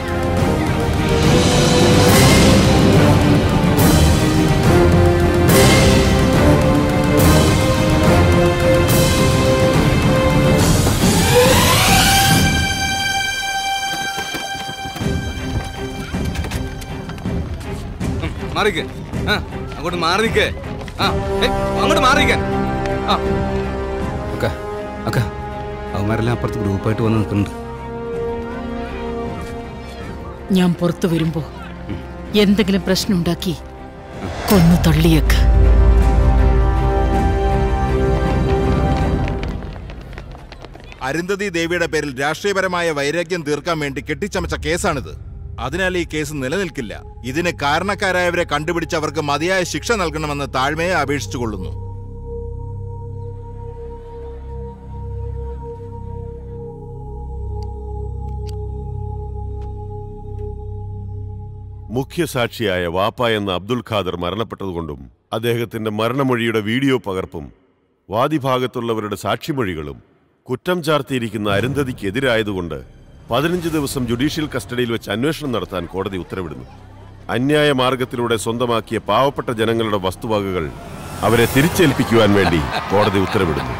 മാറിക്കേ. ആ അങ്ങോട്ട് മാറി നിൽക്കേ. ആ അങ്ങോട്ട് മാറിക്കാൻ. ആ അക്ക അക്ക അവന്മാരെല്ലാം അപ്പുറത്ത് ഗ്രൂപ്പായിട്ട് വന്ന് നിൽക്കുന്നുണ്ട്. ഞാൻ പുറത്തു വരുമ്പോ എന്തെങ്കിലും പ്രശ്നം ഉണ്ടാക്കി കൊന്നു തള്ളിയേക്ക്. അരുന്ധതി ദേവിയുടെ പേരിൽ രാഷ്ട്രീയപരമായ വൈരാഗ്യം തീർക്കാൻ വേണ്ടി കെട്ടിച്ചമച്ച കേസാണിത്. അതിനാൽ ഈ കേസ് നിലനിൽക്കില്ല. ഇതിന് കാരണക്കാരായവരെ കണ്ടുപിടിച്ച് അവർക്ക് മതിയായ ശിക്ഷ നൽകണമെന്ന് താഴ്മയെ അപേക്ഷിച്ചുകൊള്ളുന്നു. മുഖ്യസാക്ഷിയായ വാപ്പ എന്ന അബ്ദുൽ ഖാദർ മരണപ്പെട്ടതുകൊണ്ടും അദ്ദേഹത്തിന്റെ മരണമൊഴിയുടെ വീഡിയോ പകർപ്പും വാദിഭാഗത്തുള്ളവരുടെ സാക്ഷിമൊഴികളും കുറ്റം ചാർത്തിയിരിക്കുന്ന അരുന്ധതിക്കെതിരായതുകൊണ്ട് പതിനഞ്ച് ദിവസം ജുഡീഷ്യൽ കസ്റ്റഡിയിൽ വെച്ച് അന്വേഷണം നടത്താൻ കോടതി ഉത്തരവിടുന്നു. അന്യായ മാർഗത്തിലൂടെ സ്വന്തമാക്കിയ പാവപ്പെട്ട ജനങ്ങളുടെ വസ്തുവകകൾ അവരെ തിരിച്ചേൽപ്പിക്കുവാൻ വേണ്ടി കോടതി ഉത്തരവിടുന്നു.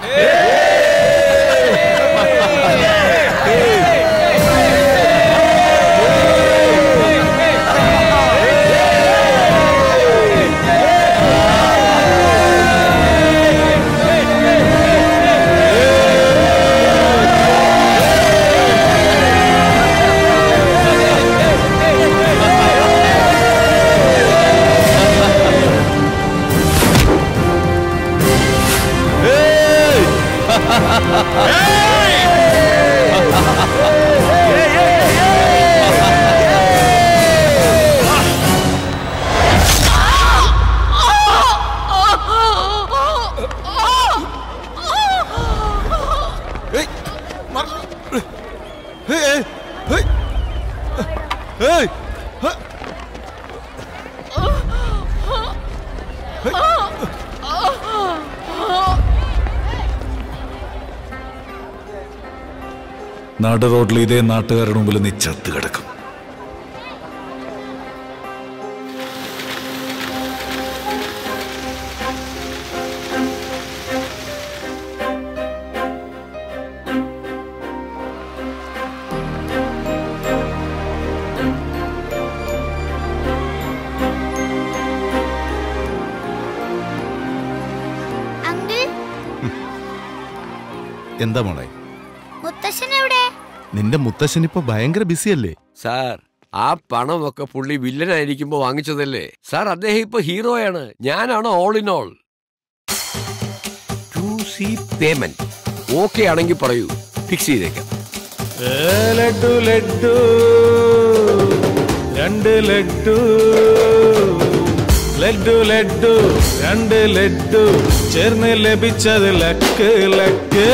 നാട് റോഡിൽ ഇതേ നാട്ടുകാരുടെ മുമ്പിൽ നീ ചത്ത് കിടക്കും. എന്താ മോളെ? മുത്തശ്ശൻ എവിടെ? നിന്റെ മുത്തശ്ശൻ ഇപ്പൊ ഭയങ്കര ബിസിയല്ലേ? സാർ, ആ പണമൊക്കെ പുള്ളി വില്ലനായിരിക്കുമ്പോ വാങ്ങിച്ചതല്ലേ സാർ. അദ്ദേഹം ഇപ്പൊ ഹീറോയാണ്, ഞാനാണ് all in all. Two C payment okay ആണെങ്കിൽ പറയൂ, ഫിക്സ് ചെയ്തേക്കാം. ലഡ്ഡു ലഡ്ഡു രണ്ട് ലഡ്ഡു, ലഡ്ഡു ലഡ്ഡു രണ്ട് ലഡ്ഡു ചേർന്ന് ലഭിച്ചത് ലക്ക് ലക്ക്.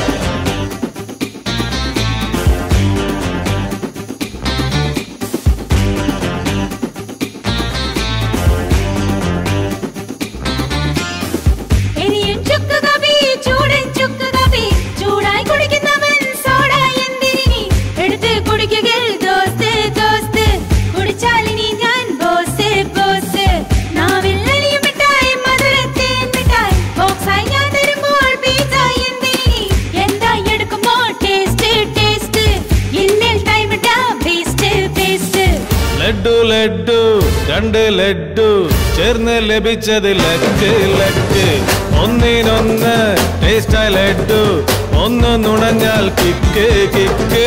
ലഡ്ഡു ലഡ്ഡു രണ്ട് ലഡ്ഡു ചേർന്ന് ലഭിച്ചത് ലക്ക് ലക്ക്. ഒന്നിനൊന്ന് ടേസ്റ്റായ ലഡ്ഡു, ഒന്ന് നുണഞ്ഞാൽ കിക്ക് കിക്ക്.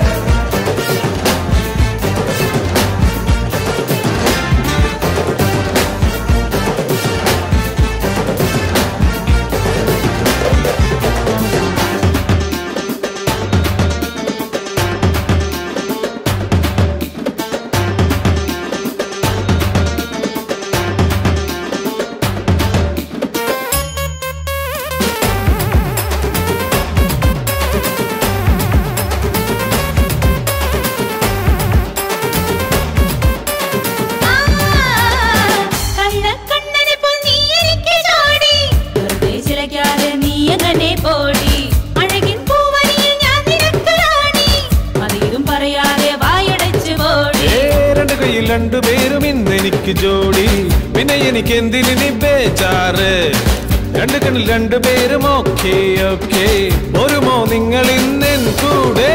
രണ്ടുപേരും ഇന്നെനിക്ക് ജോഡി, പിന്നെ എനിക്ക് എന്തിനി ബേജാറ്. രണ്ട് കണ്ണിൽ രണ്ടുപേരും ഓക്കെ ഓക്കെ, ഒരുമോ നിങ്ങൾ ഇന്നെൻ കൂടെ.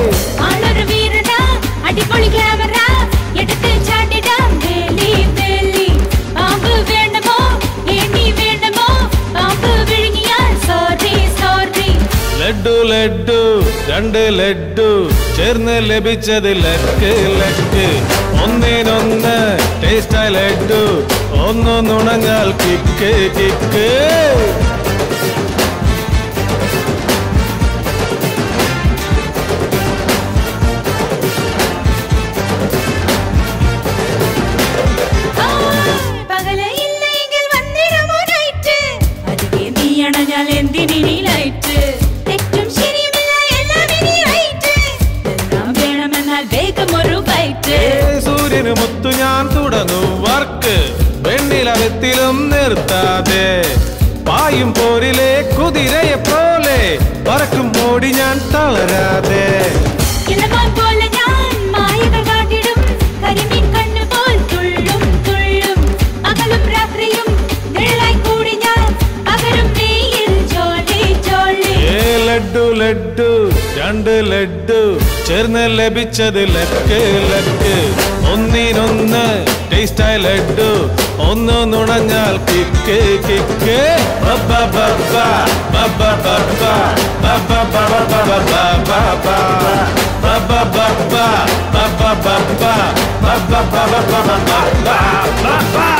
ലഡ്ഡു ലഡ്ഡു രണ്ട് ലഡ്ഡു ചേർന്ന് ലഭിച്ചത് ലക്ക് ലക്ക്. ഒന്നിനൊന്ന് ടേസ്റ്റായ ലഡ്ഡു, ഒന്ന് നുണഞ്ഞാൽ കിക്ക് കിക്ക്. സൂര്യന് മുത്തു ഞാൻ തുടങ്ങും വർക്ക്, വെണ്ണിലകത്തിലും നിർത്താതെ പായും പോരിലെ കുതിരയെ പോലെ പറക്കും ഓടി ഞാൻ തളരാതെ. ലഡ്ഡു ലഡ്ഡു രണ്ട് ലഡ്ഡു ചേർന്ന് ലഭിച്ചത് ലക്ക് ലക്ക്. ഒന്നിനൊന്ന് ടേസ്റ്റായ ലഡ്ഡു, ഒന്ന് നുണഞ്ഞാൽ കിക്ക് കിക്ക്. ബബ്ബ ബബ്ബ ബബ്ബ ബബ്ബ ബബ്ബ ബബ്ബ ബബ്ബ ബബ്ബ ബബ്ബ ബബ്ബ ബബ്ബ ബബ്ബ ബബ്ബ ബബ്ബ.